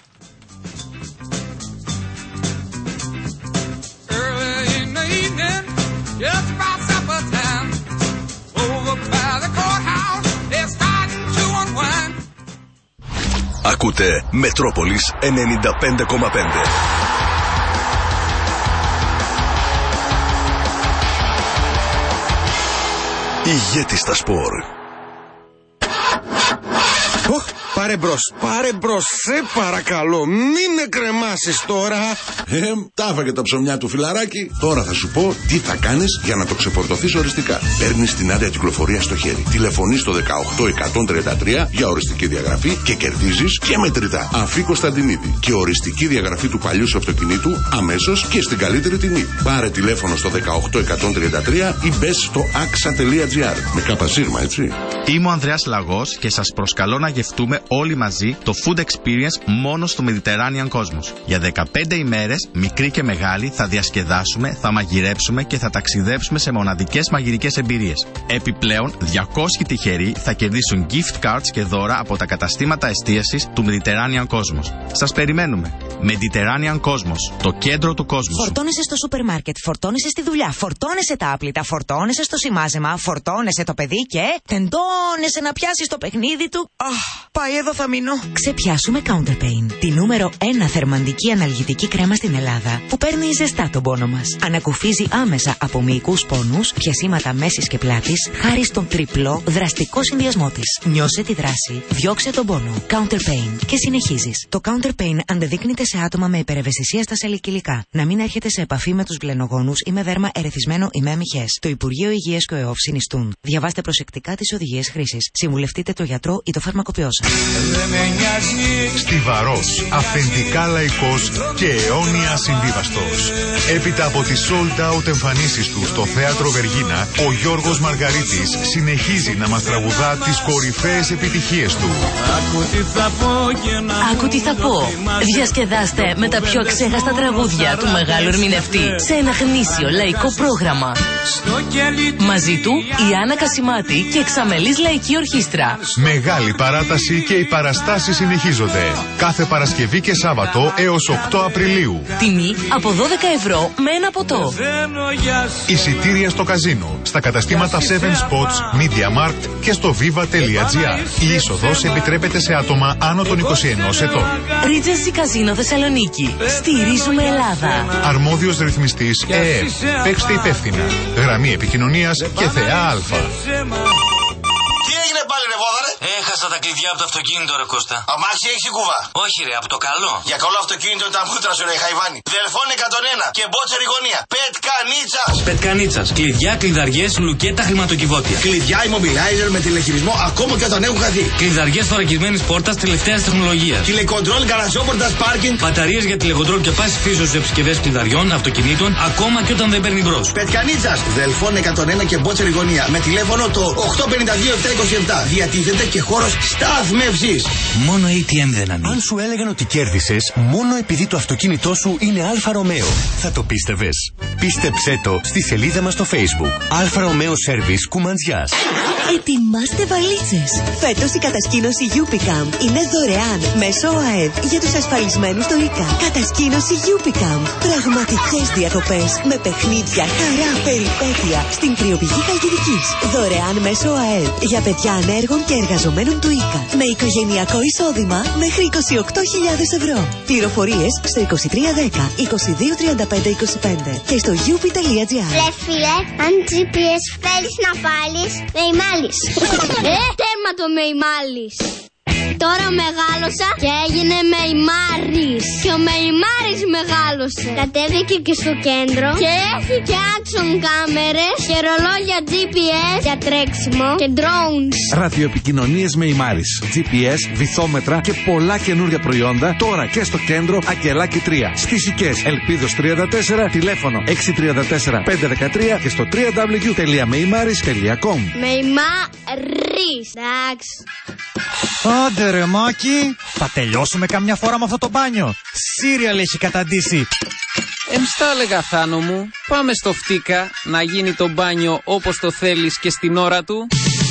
Ακούτε Μετρόπολης 95,5. Ηγέτης στα σπορ. Πάρε μπρος, σε παρακαλώ, μην με κρεμάσεις τώρα. Τα έφαγε τα ψωμιά του φιλαράκι. Τώρα θα σου πω τι θα κάνεις για να το ξεφορτωθείς οριστικά. Παίρνεις την άδεια κυκλοφορία στο χέρι. Τηλεφωνείς στο 18133 για οριστική διαγραφή και κερδίζεις και μετρητά. Αφή Κωνσταντινίδη και οριστική διαγραφή του παλιού σου αυτοκινήτου αμέσως και στην καλύτερη τιμή. Πάρε τηλέφωνο στο 18133 ή μπες στο axa.gr. Με κάπα σύρμα, έτσι. Είμαι ο Ανδρέας Λαγός και σας προσκαλώ να γευτούμε όλοι μαζί το food experience μόνο στο Mediterranean Cosmos. Για 15 ημέρες, μικροί και μεγάλοι, θα διασκεδάσουμε, θα μαγειρέψουμε και θα ταξιδέψουμε σε μοναδικές μαγειρικές εμπειρίες. Επιπλέον, 200 τυχεροί θα κερδίσουν gift cards και δώρα από τα καταστήματα εστίασης του Mediterranean Cosmos. Σας περιμένουμε. Mediterranean Cosmos, το κέντρο του κόσμου. Φορτώνεσαι στο σούπερ μάρκετ, φορτώνεσαι στη δουλειά, φορτώνεσαι τα άπλυτα, φορτώνεσαι στο σημάζεμα, φορτώνεσαι το παιδί και τεντώνεσαι να πιάσεις το παιχνίδι του. Πάει εδώ θα μείνω. Ξεπιάσουμε Counterpain, τη νούμερο 1 θερμαντική αναλγητική κρέμα στην Ελλάδα που παίρνει ζεστά τον πόνο μας. Ανακουφίζει άμεσα από μυϊκούς πόνους, πιασίματα μέσης και πλάτης, χάρη στον τριπλό δραστικό συνδυασμό της. Νιώσε τη δράση, διώξε τον πόνο. Counterpain και συνεχίζεις. Το Counterpain αντεδείκνυται σε άτομα με υπερευαισθησία στα σαλικυλικά. Να μην έρχεται σε επαφή με τους βλενογόνους ή με δέρμα ερεθισμένο ή με αμυχές. Το Υπουργείο Υγείας και ο ΕΟΦ συνιστούν. Διαβάστε προσεκτικά τις οδηγίες χρήσης. Συμβουλευτείτε το γιατρό ή το φαρμακοποιό σας. Στιβαρός, αυθεντικά λαϊκός και αιώνια συμβίβαστος. Έπειτα από τις sold out εμφανίσεις του στο Θέατρο Βεργίνα, ο Γιώργος Μαργαρίτης συνεχίζει να μας τραγουδά τις κορυφαίες επιτυχίες του. Άκου τι θα πω. Διασκεδάστε με τα πιο αξέχαστα τραγούδια του μεγάλου ερμηνευτή σε ένα γνήσιο λαϊκό πρόγραμμα. Μαζί του η Άννα Κασιμάτη και Εξαμελής Λαϊκή Ορχήστρα. Μεγάλη παράταση και οι παραστάσεις συνεχίζονται. Κάθε Παρασκευή και Σάββατο έως 8 Απριλίου. Τιμή από 12 ευρώ με ένα ποτό. Εισιτήρια στο καζίνο, στα καταστήματα 7 Spots, MediaMarkt και στο viva.gr. Η είσοδος επιτρέπεται σε άτομα άνω των 21 ετών. Regency Casino Θεσσαλονίκη. Στηρίζουμε Ελλάδα. Αρμόδιος ρυθμιστής ΕΕ. Παίξτε υπεύθυνα. Γραμμή επικοινωνίας και ΘΕΑ Α. Τι έγινε πάλι ρε βόδαρε? Έχασα τα κλειδιά από το αυτοκίνητο ρε Κώστα. Αμάξι έχεις η κούβα? Όχι ρε, από το καλό. Για καλό αυτοκίνητο τα μούτρα σου ρε Χαϊβάνι. Δελφών 101 και μπότσερη γωνία. Πετκανίτσας. Πετκανίτσας. Κλειδιά, κλειδαριές, λουκέτα, χρηματοκιβώτια. Κλειδιά immobilizer με τηλεχειρισμό ακόμα και όταν έχουν χαθεί. Κλειδαριές θωρακισμένης πόρτας τελευταίας τεχνολογίας. Τηλεκοντρόλ γαραζόπορτας πάρκινγκ. Μπαταρίες για τηλεκοντρόλ και πάση φύσεως επισκευές κλειδαριών, αυτοκινήτων, ακόμα και όταν δεν παίρνει μπρος. Πετκανίτσας. Δελφών 101 και μπότσερη γωνία. Με τηλέφωνο το 852-727. Διατίθεται και χώρος στάθμευσης. Μόνο ATM δεν ανοίγει. Αν σου έλεγαν ότι κέρδισες μόνο επειδή το αυτοκίνητό σου είναι Αλφα Ρωμαίο, θα το πίστευες? Πίστεψέ το στη σελίδα μας στο Facebook. Αλφα Ρωμαίο Service Κουμαντζιάς. Ετοιμάστε βαλίτσες. Φέτος η κατασκήνωση Yupicam είναι δωρεάν μέσω ΑΕΔ για τους ασφαλισμένους στο ΙΚΑ. Κατασκήνωση Yupicam. Πραγματικές διακοπές με παιχνίδια, χαρά, περιπέτεια στην κρυοπηγή Χαλκιδικής. Δωρεάν μέσω ΑΕΔ για παιδιά ανέργων και εργαζομένων του ΙΚΑ. Με οικογενειακό εισόδημα μέχρι 28.000 ευρώ. Πληροφορίες στο 2310 2235 25 και στο up.gr. Ρε φίλε, αν GPS θέλεις να βάλεις, Μεϊμάλης. Τέρμα το Μεϊμάλης. Τώρα μεγάλωσα και έγινε Μεϊμάρης. Και ο Μεϊμάρης μεγάλωσε. Κατέβηκε και στο κέντρο και έχει και action κάμερες και ρολόγια GPS για τρέξιμο και drones. Ραδιοεπικοινωνίες Μεϊμάρης, GPS, βυθόμετρα και πολλά καινούργια προϊόντα τώρα και στο κέντρο Ακελάκι 3. Στις Οικές Ελπίδος 34, τηλέφωνο 634 513 και στο www.meimaris.com. Μεϊμάρης. Εντάξει. Άντε ρε Μάκη, θα τελειώσουμε καμιά φορά με αυτό το μπάνιο. Σύριαλ έχει καταντήσει. Στα έλεγα Θάνο μου, πάμε στο Φτίκα να γίνει το μπάνιο όπως το θέλεις και στην ώρα του.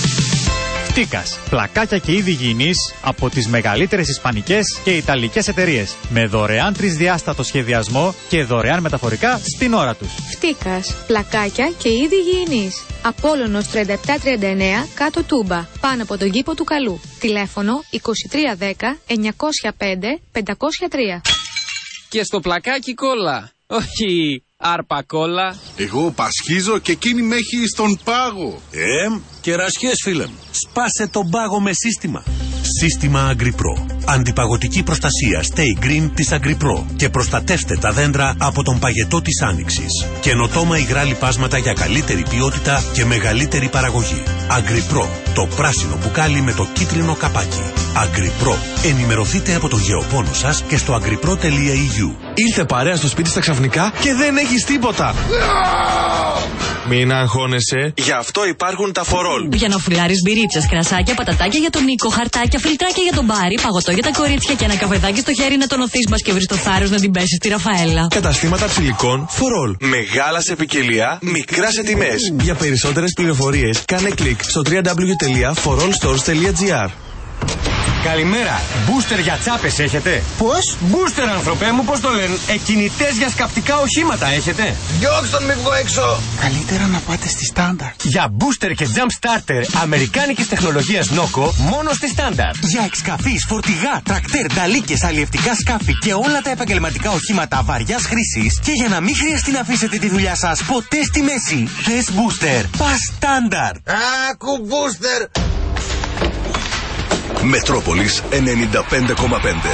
Φτίκας, πλακάκια και είδη υγιεινής από τις μεγαλύτερες ισπανικές και ιταλικές εταιρείες. Με δωρεάν τρισδιάστατο σχεδιασμό και δωρεάν μεταφορικά στην ώρα τους. Φτίκας, πλακάκια και είδη υγιεινής. Απόλλωνος 3739 κάτω Τούμπα, πάνω από τον κήπο του Καλού. Τηλέφωνο 2310 905 503. Και στο πλακάκι κόλλα, όχι άρπα κόλλα. Εγώ πασχίζω και εκείνη με έχει στον πάγο. Κερασιές φίλε μου. Σπάσε τον πάγο με σύστημα. Σύστημα AgriPro. Αντιπαγωτική προστασία Stay Green της AgriPro. Και προστατεύστε τα δέντρα από τον παγετό της άνοιξης. Καινοτόμα υγρά λιπάσματα για καλύτερη ποιότητα και μεγαλύτερη παραγωγή. AgriPro. Το πράσινο μπουκάλι με το κίτρινο καπάκι. AgriPro. Ενημερωθείτε από το γεωπόνο σας και στο agripro.eu. Ήρθε παρέα στο σπίτι στα ξαφνικά και δεν έχεις τίποτα. Μην αγχώνεσαι, γι' αυτό υπάρχουν τα φορόλ. Για να φουλάρεις μπυρίτσες, κρασάκια, πατατάκια για τον Νίκο, χαρτάκια, φιλτράκια για τον Μπάρι, παγωτό για τα κορίτσια και ένα καφεδάκι στο χέρι να τον οθείς μπας και βρεις το θάρρος να την πέσεις στη Ραφαέλα. Καταστήματα ψηλικών φορόλ. Μεγάλα σε ποικιλία, μικρά σε τιμές. Για περισσότερες πληροφορίες, κάνε κλικ στο www.forallstores.gr. Καλημέρα. Μπούστερ για τσάπες έχετε? Πώς? Μπούστερ, ανθρωπέ μου, πώς το λένε? Κινητές για σκαπτικά οχήματα έχετε? Διώξ' τον, μη βγω έξω. Καλύτερα να πάτε στη Στάνταρ. Για μπούστερ και jump starter αμερικάνικης τεχνολογίας Νόκο, μόνο στη Στάνταρ. Για εξκαφείς, φορτηγά, τρακτέρ, νταλίκες, αλλιευτικά σκάφη και όλα τα επαγγελματικά οχήματα βαριάς χρήσης. Και για να μην χρειαστεί να αφήσετε τη δουλειά σας ποτέ στη μέση. Θες μπούστερ, πας Στάνταρ. Άκου μπούστερ. Μετρόπολης 95,5.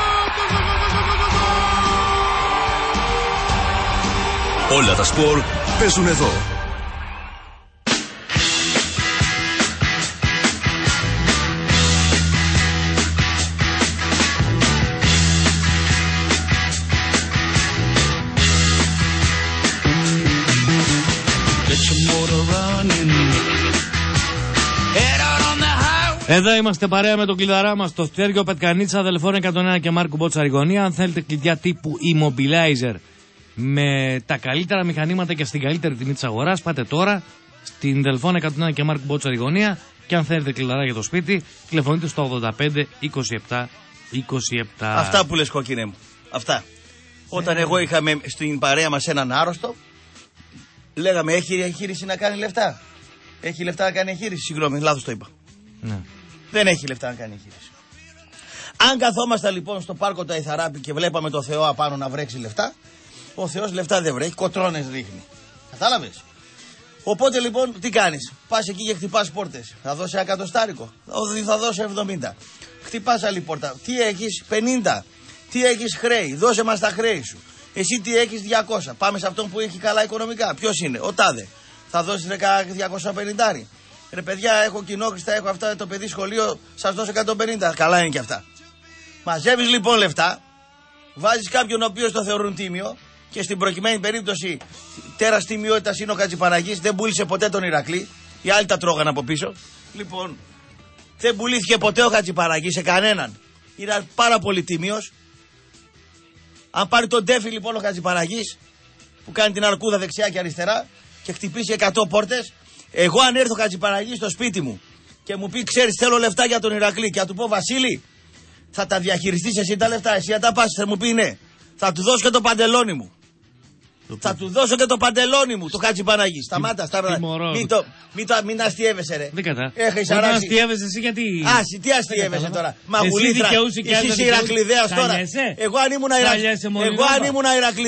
Όλα τα σπορ παίζουν εδώ. Εδώ είμαστε παρέα με τον κλειδαρά μας, το Στέργιο Πετκανίτσα, Δελφών 101 και Μάρκου Μπότσα Ριγωνία. Αν θέλετε κλειδιά τύπου Immobilizer με τα καλύτερα μηχανήματα και στην καλύτερη τιμή της αγοράς, πάτε τώρα στην Δελφών 101 και Μάρκου Μπότσα Ριγωνία. Και αν θέλετε κλειδαρά για το σπίτι, τηλεφωνείτε στο 85 27 27. Αυτά που λες, κόκκινε μου. Αυτά. Όταν εγώ είχαμε στην παρέα μας έναν άρρωστο, λέγαμε έχει εγχείρηση να κάνει λεφτά. Έχει λεφτά να κάνει εγχείρηση. Συγγνώμη, λάθος το είπα. Ναι. Δεν έχει λεφτά να κάνει εγχείρηση. Αν καθόμασταν λοιπόν στο πάρκο τα Ιθαράπη και βλέπαμε το Θεό απάνω να βρέξει λεφτά, ο Θεός λεφτά δεν βρέχει, κοτρώνες ρίχνει. Κατάλαβες. Οπότε λοιπόν τι κάνεις? Πας εκεί και χτυπάς πόρτες. Θα δώσει ένα κατοστάρικο. Θα δώσει 70. Χτυπάς άλλη πόρτα. Τι έχεις? 50. Τι έχεις? Χρέη. Δώσε μας τα χρέη σου. Εσύ τι έχεις? 200. Πάμε σε αυτόν που έχει καλά οικονομικά. Ποιος είναι? Ο τάδε. Θα δώσεις 250. Ρε παιδιά, έχω κοινόχρηστα, έχω αυτά, το παιδί σχολείο, σας δώσω 150. Καλά είναι και αυτά. Μαζεύεις λοιπόν λεφτά, βάζεις κάποιον ο οποίος το θεωρούν τίμιο και στην προκειμένη περίπτωση τέρας τιμιότητας είναι ο Χατζηπαναγής, δεν πούλησε ποτέ τον Ηρακλή, οι άλλοι τα τρώγαν από πίσω. Λοιπόν, δεν πουλήθηκε ποτέ ο Χατζηπαναγής σε κανέναν. Είναι πάρα πολύ τίμιος. Αν πάρει τον Ντέφι λοιπόν ο Χατζηπαναγής που κάνει την αρκούδα δεξιά και αριστερά και χτυπήσει 100 πόρτες. Εγώ αν έρθω Χατζηπαναγή στο σπίτι μου και μου πει ξέρεις θέλω λεφτά για τον Ηρακλή και θα του πω Βασίλη θα τα διαχειριστείς εσύ τα λεφτά, εσύ θα τα πας, θα μου πει ναι. Θα του δώσω και το παντελόνι μου. Θα του δώσω και το παντελόνι μου, το Χατζηπαναγή. Σταμάτα, μην αστιεύεσαι ρε. Δεν κατά. Όταν αστιεύεσαι εσύ γιατί... Άση, τι αστιεύεσαι τώρα. Μαγουλήθρα, εσύ είσαι Ηρακλειδέας τώρα. Εγώ αν ήμουν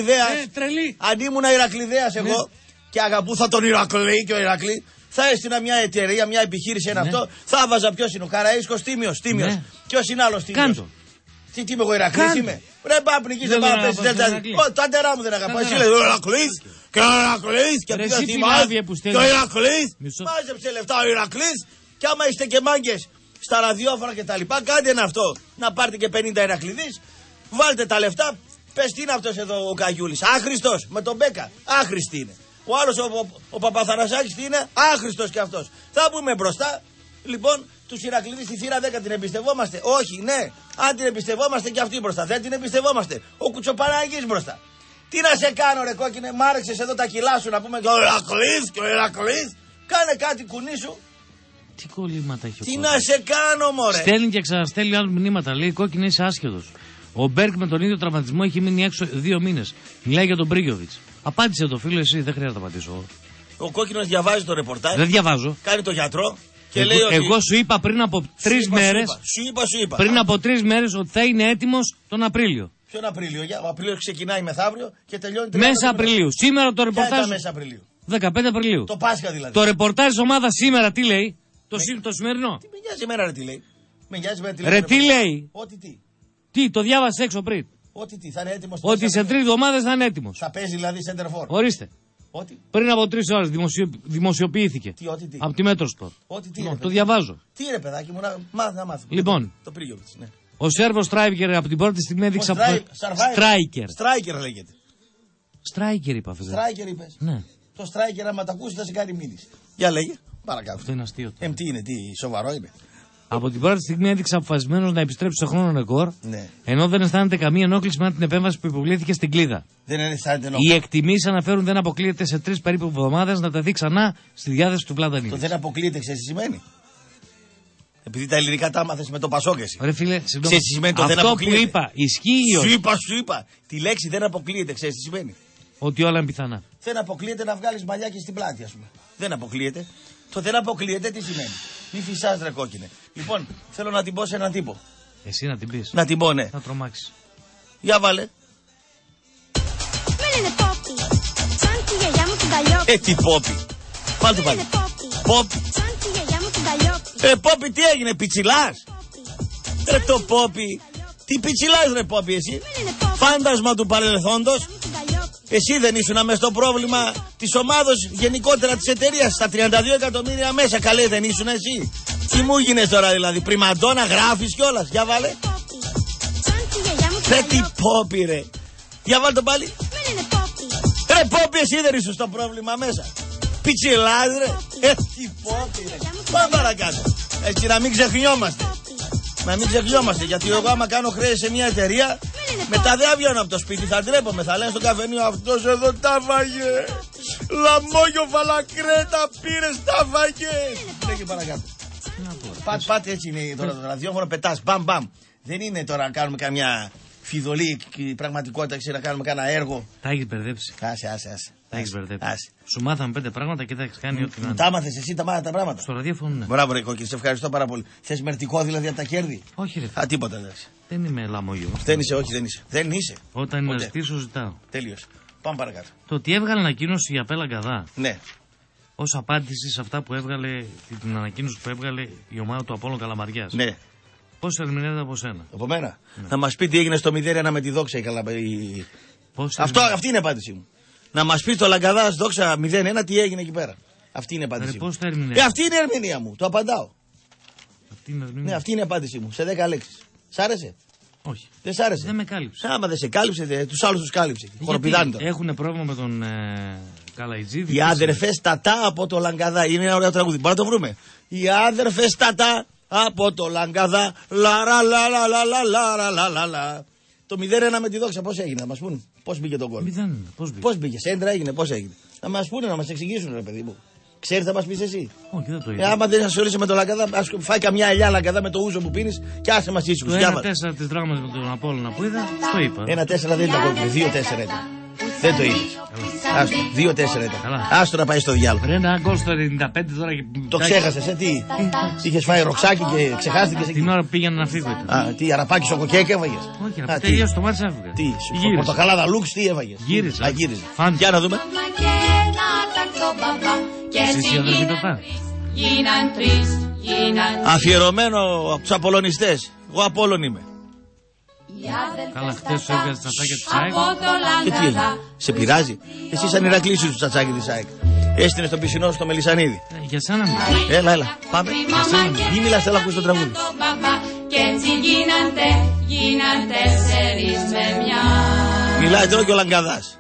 Ηρακλειδέας εγώ και αγαπούσα τον Ηρακλή και ο Ηρακλή, θα έστεινα μια εταιρεία, μια επιχείρηση, ένα αυτό. Θα βάζα ποιος είναι ο Καραΐσκος, τίμιος. Ποιος είναι άλλος τίμιος? Τι είμαι εγώ, Ηρακλής είμαι? Ρε πάπνικης, δεν πάω να πέσεις δέλτα. Το αντερά μου δεν αγαπάω. Εσύ λέει ο Ηρακλής και ο Ηρακλής και ποιος θυμάσαι και ο Ηρακλής. Μάζεψε λεφτά ο Ηρακλής και άμα είστε και μάγκες στα ραδιόφωνα και τα λοιπά, κάντε ένα αυτό. Να πάρετε και 50 Ηρακληδείς, βάλτε τα λεφτά. Πες τι είναι αυτός εδώ ο Καγιούλης? Άχρηστος με τον Μπέκα. Άχρηστη είναι. Ο άλλος ο Παπαθανασάκης τι είναι? Άχρηστος και αυτός. Θα πούμε μπροστά. Λοιπόν, τους Ηρακλήδες στη θύρα 10 την εμπιστευόμαστε? Όχι, ναι. Αν την εμπιστευόμαστε και αυτοί μπροστά. Δεν την εμπιστευόμαστε. Ο Κουτσοπαναγής μπροστά. Τι να σε κάνω ρε κόκκινε, μ' άρεξες εδώ τα κιλά σου να πούμε και ο Ηρακλής και ο Ηρακλής. Κάνε κάτι κουνί σου. Τι κολλήματα έχει ο Τι να σε κάνω μωρέ. Στέλνει και ξαναστέλνει άλλα μηνύματα. Λέει κόκκινε είσαι άσχετος. Ο Μπέρκ με τον ίδιο τραυματισμό έχει μείνει έξω 2 μήνες. Μιλάει για τον Μπρίγκοβιτς. Απάντησε το φίλο, εσύ δεν χρειάζεται να απαντήσω. Ο κόκκινος διαβάζει το ρεπορτάζ. Δεν διαβάζω. Κάνει το γιατρό και λέει ότι. Εγώ σου είπα πριν από 3 μέρες. Σου είπα. Πριν από 3 μέρες ότι θα είναι έτοιμος τον Απρίλιο. Ποιον Απρίλιο? Ο Απρίλιο ξεκινάει μεθαύριο και τελειώνει μέσα Απριλίου. Σήμερα το ρεπορτάζ. Μέσα Απριλίου. 15 Απριλίου. Το Πάσχα δηλαδή. Το ρεπορτάζ της ομάδας σήμερα τι λέει? Το σημερινό. Τι με νοιάζει εμένα ρε τι λέει? Με νοιάζει με ρε τι λέει? Ότι τι? Τι, το διάβασε έξω πριν? Ότι τι, θα είναι έτοιμος. Ότι σε 3 εβδομάδες θα είναι έτοιμος. Θα παίζει δηλαδή center for. Ορίστε. Ότι. Πριν από 3 ώρες δημοσιοποιήθηκε. Τι, ότι τι. Από τη Μέτροσπορ. Ότι τι. Το διαβάζω. Τι ρε παιδάκι μου, να μάθω. Λοιπόν. Το Πρίγιοβιτς, ναι. Ο Σέρβος Στράικερ από την πρώτη στιγμή έδειξε από. Στράικερ λέγεται. Στράικερ είπα, φίλε. Στράικερ είπες. Ναι. Το striker, άμα τα ακούσει, θα σε κάνει μήνυση. Για λέγε, παρακάτω. Αυτό είναι αστείο. Τι είναι, τι σοβαρό είναι. Από την πρώτη στιγμή έδειξε αποφασισμένος να επιστρέψει στο χρόνο ρεκόρ, Ναι. ενώ δεν αισθάνεται καμία ενόχληση μετά την επέμβαση που υποβλήθηκε στην κλίδα. Δεν αισθάνεται ενόχληση. Οι εκτιμήσεις αναφέρουν δεν αποκλείεται σε 3 περίπου εβδομάδες να τα δει ξανά στη διάθεση του Βλαντανίδη. Το δεν αποκλείεται, ξέρεις τι σημαίνει. Επειδή τα ελληνικά τα άμαθες με το Πασόκ εσύ. Ρε φίλε, συγγνώμη. Αυτό που είπα, ισχύει ή όχι? Σου είπα. Τη λέξη δεν αποκλείεται, ξέρεις τι σημαίνει. Ότι όλα είναι πιθανά. Δεν αποκλείεται να βγάλεις μαλλιάκι στην πλάτη, ας πούμε. Δεν αποκλείεται. Το δεν αποκλείεται τι σημαίνει. Μη φυσάς ρε κόκκινε. Λοιπόν, θέλω να την πω σε έναν τύπο. Εσύ να την πεις. Να την πω, ναι. Να τρομάξεις. Για βάλε. Μένε πόπι. Σαν τη γιαγιά μου την Καλλιόπη. Τι πόπι. Βάλτε πάλι. Πόπι. Σαν τη γιαγιά μου την Καλλιόπη. Πόπι, τι έγινε, πιτσιλάς. Το πόπι. Τι πιτσιλάς ρε πόπι εσύ. Φάντασμα του παρελθόντος. Εσύ δεν ήσουν μες στο πρόβλημα της ομάδος, γενικότερα της εταιρείας, στα 32 εκατομμύρια μέσα. Καλέ, δεν ήσουν εσύ. Τι μου γίνες τώρα δηλαδή, πριμαντόνα, γράφεις κιόλας. Για βάλε. Ρε τι πόπι ρε. Για βάλε το πάλι. Ρε πόπι, εσύ δεν ήσουν στο πρόβλημα μέσα. Πιτσιλάς ρε. Τι πόπι ρε. Πάμε παρακάτω. Έτσι να μην ξεχνιόμαστε. Να μην ξεχνιόμαστε, γιατί εγώ άμα κάνω χρέη σε μια εταιρεία, μετά δεν βγαίνω από το σπίτι, θα ντρέπομαι. Θα λένε στο καφενείο, αυτός εδώ τα βάγε. Λαμόγιο φαλακρέτα πήρες, τα βάγε. Λέγε παρακάτω. Πάτε έτσι είναι τώρα το ραδιόφωνο, πετάς, μπαμ μπαμ. Δεν είναι τώρα να κάνουμε καμιά φιδωλή πραγματικότητα, να κάνουμε κανένα έργο. Τα έχεις μπερδέψει. Άσε. Τα έχεις μπερδέψει. Σου μάθαμε 5 πράγματα και τα έχεις κάνει ό,τι να είναι. Τα μάθες εσύ τα πράγματα. Στο ραδιόφωνο, ναι. Μπράβο ρε κόκκι, σε ευχαριστώ πάρα πολύ. Θες μερτικό δηλαδή από τα κέρδη? Όχι ρε. Τίποτα δεν είσαι. Δεν είμαι λαμόγιο. Δεν είσαι, όχι δεν είσαι. Όταν να ζητήσω, ζητάω. Τέλειος. Πάμε παρακάτω. Το ότι έβγαλε ανακοίνωση για Πέλα Γκαδά. Ναι. Ως απάντηση σε αυτά που έβγαλε, την ανακοίνωση που έβγαλε η ομάδα του Απόλλων Καλαμαριάς. Ναι. Πώς ερμηνεύεται από σένα? Από μένα. Ναι. Να μας πει τι έγινε στο 0-1 με τη Δόξα αυτή είναι η απάντησή μου. Να μας πει το Λαγκαδάς Δόξα 0-1 τι έγινε εκεί πέρα. Αυτή είναι η απάντησή μου. Αυτή είναι η ερμηνεία μου. Το απαντάω. Ναι, αυτή είναι η απάντησή μου. Σε 10 λέξεις. Σ' άρεσε? Όχι. Δεν σ' άρεσε? Δεν με κάλυψε. Άμα δεν σε κάλυψε, τους άλλους τους κάλυψε. Έχουν πρόβλημα με τον Καλαϊτζίδη. Οι άδερφες Τατά από το Λαγκαδά. Είναι ένα ωραίο τραγούδι. Μπορούμε να το βρούμε. Οι άδερφες Τατά από το Λαγκαδά. Λαρα λα λα λα λα λα λα λα. Το 0-1 με τη Δόξα πώς έγινε, να μας πούνε. Πώς μπήκε το γκολ? Πώς μπήκε? Σέντρα έγινε, πώς έγινε? Να μας πούνε, να μας εξηγήσουν ρε παιδί μου. Ξέρεις θα μας πεις εσύ? Όχι, δεν το είδα. Άμα δεν ασχολείσαι με το Λαγκαδά, ας φάει καμιά ελιά Λαγκαδά με το ούζο που πίνεις και άσε μας ήσυχους. Το 1-4 της δράμας με τον Απόλλωνα που είδα, το είπα. 1-4 δεν ήταν κόκκινο, 2-4 ήταν. Δεν το είδες. Άστο, 2-4 ήταν. Άστο να πάει στο διάλογο. Ρε ένα γκολ στο 95 τώρα και... Το ξέχασες, τι? Είχες φάει ροξάκι και ξεχάστηκες. Την ώρα που πήγαινα να φύγω. Τι, αραπάκι σοκοκέκ έφαγες? Όχι, να τελείωσε το μάτς έφυγα. Τι, πορτοκαλάδα λουξ, τι έφαγες? Γύριζα. Για να δούμε. Εσύ αδερφή Τατά. Αφιερωμένο από τους Απολωνιστές. Εγώ Απόλλων είμαι. Καλά, χτες σου έβγαζε τσατσάκια της ΑΕΚ. Και τι έγινε, σε πειράζει? Εσύ σαν Ηρακλήσου του τσατσάκι της ΑΕΚ. Έστεινε στον πισινό στο Μελισσανίδη. Για σένα μου. Έλα, πάμε. Μη μιλάς, θέλω να ακούς το τραγούδι. Και έτσι γίναν 4 με μια. Μιλάει τώρα και ο Λαγκαδάς.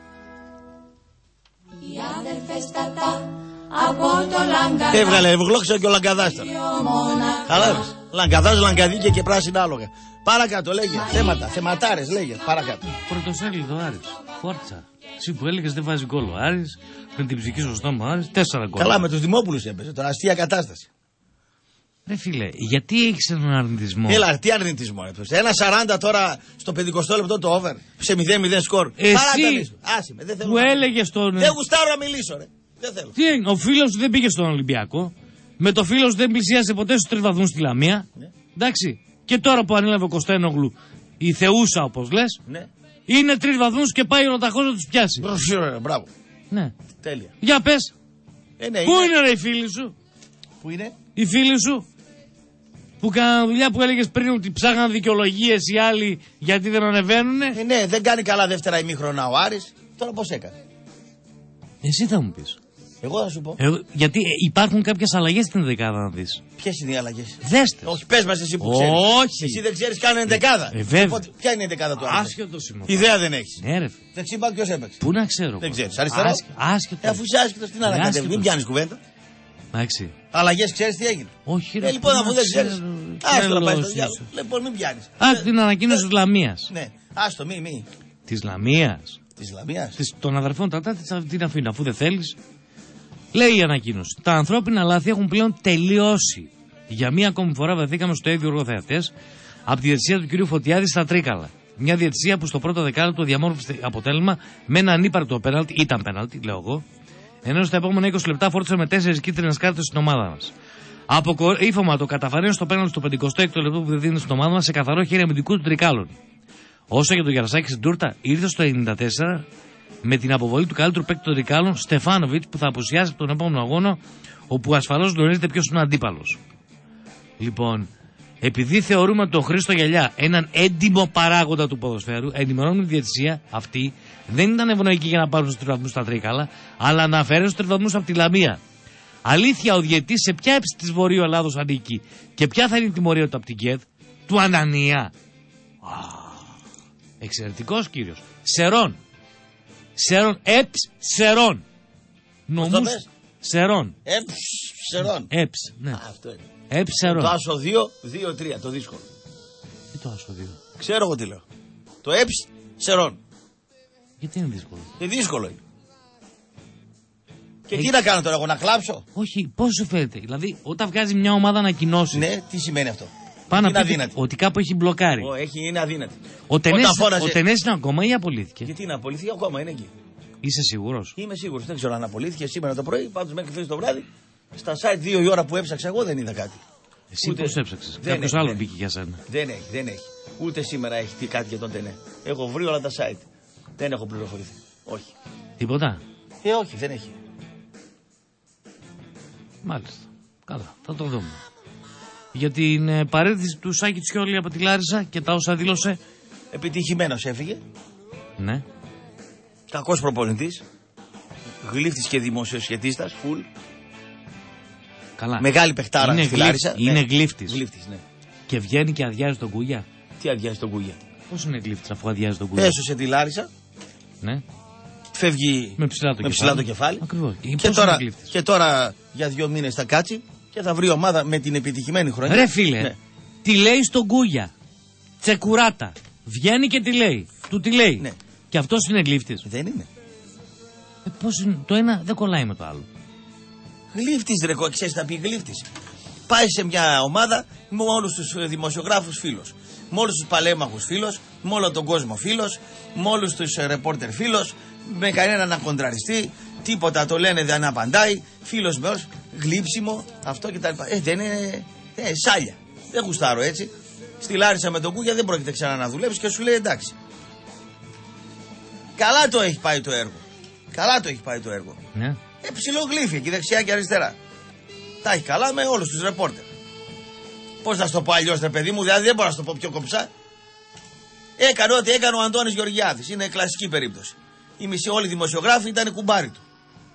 Οι άδερφες Τατά από το Λαγκαδά. Έβγαλε ευγλόξα και ο Λαγκαδάς τώρα. Κατάλαβες. Λαγκαδάς, Λαγκαδίκια και πράσινα άλογα. Παρακάτω λέγε. Θέματα, θεματάρες λέγε. Παρακάτω. Πρωτοσέλιδο Άρης. Φόρτσα. Εσύ που έλεγες δεν βάζει γκολ ο Άρης. Με την ψυχή στο στόμα ο Άρης. 4 γκολ. Καλά, με τους Δημόπουλους έπαιζε. Τώρα αστεία κατάσταση. Ρε φίλε, γιατί έχεις έναν αρνητισμό? Έλα, τι αρνητισμό έπαιζε? 1-40 τώρα στο 50 λεπτό το over. Σε 0-0 σκορ. Εσύ Άσε, δεν θέλω που έλεγες τον... Δεν γουστάρω να μιλήσω, ρε. Δεν θέλω. Τι έγινε, ο φίλος σου δεν πήγε στον Ολυμπιακό. Με το φίλο σου δεν πλησίασε ποτέ στους 3 βαθμούς στη Λαμία. Ναι. Εντάξει. Και τώρα που ανέλαβε ο Κωστένογλου, η Θεούσα όπως λες, ναι. Είναι 3 βαθμούς και πάει ο Ρωταχός να τους πιάσει. Μπράβο. Ναι. Τέλεια. Για πες. Ναι, πού είναι ρε οι φίλοι σου? Πού είναι? Οι φίλοι σου που κάναν δουλειά που έλεγες πριν ότι ψάχναν δικαιολογίες οι άλλοι γιατί δεν ανεβαίνουνε. Ναι, δεν κάνει καλά δεύτερα ημίχρονα ο Άρης. Τώρα πώς έκανε? Εσύ θα μου πεις. Εγώ θα σου πω. Γιατί υπάρχουν κάποιες αλλαγές στην δεκάδα, να δεις. Ποιες είναι οι αλλαγές? Δέστε. Όχι, πες μας εσύ που ξέρεις. Όχι. Εσύ δεν ξέρεις καν ενδεκάδα. Ποια είναι η ενδεκάδα του Άρη? Άσχετο είναι. Ιδέα δεν έχεις. Ναι, ρε. Δεξιμπάκ ποιος έπαιξε? Πού να ξέρω. Δεν ξέρεις. Αριστερό. Άσχετο. Αφού είσαι άσχετος, τι να ανακατεύεις. Μην πιάνεις κουβέντα. Εντάξει. Αλλαγές ξέρεις τι έγινε? Όχι, ρε. Λοιπόν, αφού δεν ξέρεις. Άστο να πάει στο διάλογο. Λοιπόν, μην πιάνεις. Την ανακοίνωση της Λαμίας. Ναι, άστο, μη. Της Λαμίας. Της Λαμίας. Των αδερφών Τατά την αφήνω, αφού δεν θέλεις. Λέει η ανακοίνωση. Τα ανθρώπινα λάθη έχουν πλέον τελειώσει. Για μία ακόμη φορά βρεθήκαμε στο ίδιο εργοθεατές από τη διαιτησία του κ. Φωτιάδη στα Τρίκαλα. Μια διαιτησία που στο πρώτο δεκάλεπτο διαμόρφωσε αποτέλεσμα με ένα ανύπαρκτο πέναλτι, ήταν πέναλτι, λέω εγώ, ενώ στα επόμενα 20 λεπτά φόρτισε με 4 κίτρινες κάρτες στην ομάδα μας. Αποκορύφωμα το καταφανείο στο πέναλτι στο 56ο λεπτό που δίνει στην ομάδα μας σε καθαρό χέρι αμυντικού του Τρικάλων. Όσο για το Γιαρασάκη στην τούρτα, ήρθε στο 94 με την αποβολή του καλύτερου παίκτη των Τρικάλων, Στεφάνοβιτς, που θα απουσιάσει από τον επόμενο αγώνα, όπου ασφαλώς γνωρίζετε ποιος είναι ο αντίπαλος. Λοιπόν, επειδή θεωρούμε ότι τον Χρήστο Γυαλιά έναν έντιμο παράγοντα του ποδοσφαίρου, ενημερώνουμε τη διαιτησία αυτή δεν ήταν ευνοϊκή για να πάρουν στους τριβαθμούς στα Τρίκαλα, αλλά να αφαιρέσουν στους τριβαθμούς από τη Λαμία. Αλήθεια, ο διαιτητής σε ποια έψη της Βορείου Ελλάδος ανήκει και ποια θα είναι η τιμωρία του από την ΚΕΔ? Του Ανανία. Εξαιρετικός κύριος. Σερών. Σερών. Νομούς Σερών. Σερών. Ναι. Αυτό είναι. Σερών. Το άσο 2-2-3, το δύσκολο. Τι το άσο 2? Ξέρω εγώ τι λέω. Το Σερών. Γιατί είναι δύσκολο? Δύσκολο είναι. Και τι να κάνω τώρα, εγώ να κλάψω? Όχι, πώς σου φαίνεται? Δηλαδή, όταν βγάζει μια ομάδα ανακοινώσεις. Ναι, τι σημαίνει αυτό? Πάνω να πει ότι κάπου έχει μπλοκάρει. Είναι αδύνατη. Ο Τενές είναι ακόμα ή απολύθηκε? Γιατί είναι απολύθηκε, ακόμα είναι εκεί. Είσαι σίγουρος? Είμαι σίγουρος, δεν ξέρω αν απολύθηκε σήμερα το πρωί, πάντως μέχρι χθες το βράδυ. Στα site 2 η ώρα που έψαξα εγώ δεν είδα κάτι. Εσύ πώς έψαξες? Κάποιος άλλος μπήκε για σένα? Δεν έχει. Ούτε σήμερα έχει τι κάτι για τον Τενέ. Έχω βρει όλα τα site. Δεν έχω πληροφορηθεί. Όχι. Τίποτα? Όχι, δεν έχει. Μάλιστα. Καλά, θα το δούμε. Για την παρέτηση του Σάκη Τσιόλη από τη Λάρισα και τα όσα δήλωσε. Επιτυχημένος έφυγε. Ναι. Κακός προπονητής. Γλύφτης και δημοσιοσχετίστας. Φουλ. Καλά. Μεγάλη παιχτάρα στη Λάρισα. Είναι γλύφτης. Ναι. Και βγαίνει και αδειάζει τον Κούγια. Τι αδειάζει τον Κούγια? Πώς είναι γλύφτης αφού αδειάζει τον Κούγια? Έσωσε τη Λάρισα. Ναι. Φεύγει με ψηλά το κεφάλι. Ακριβώς. Και τώρα για 2 μήνες θα κάτσει και θα βρει ομάδα με την επιτυχημένη χρονιά. Ρε φίλε, ναι. Τι λέει στον Κούγια? Τσεκουράτα. Βγαίνει και τι λέει? Του τι λέει? Ναι. Και αυτός είναι γλύφτης? Δεν είναι. Πώς είναι? Το ένα δεν κολλάει με το άλλο. Γλύφτης ρε, ξέρεις θα πει γλύφτης. Πάει σε μια ομάδα με όλους τους δημοσιογράφους φίλος, με όλους τους παλέμαχους φίλος, με όλο τον κόσμο φίλος, με όλους τους ρεπόρτερ φίλος, με κανέναν να κοντραριστεί, τίποτα το λένε δεν απαντάει, φίλος με όλους, γλύψιμο, αυτό κτλ. Δεν είναι σάλια. Δεν γουστάρω έτσι. Στη Λάρισα με τον Κούγια δεν πρόκειται ξανά να δουλέψει και σου λέει εντάξει. Καλά το έχει πάει το έργο. Ναι. Ψιλογλύφει εκεί δεξιά και αριστερά. Τα έχει καλά με όλους τους ρεπόρτερ. Πώς να στο πω αλλιώς ρε παιδί μου, δηλαδή δεν μπορώ να στο πω πιο κομψά. Έκανε ό,τι έκανε ο Αντώνης Γεωργιάδης. Είναι κλασική περίπτωση. Οι μισοί όλοι οι δημοσιογράφοι ήταν κουμπάρι του.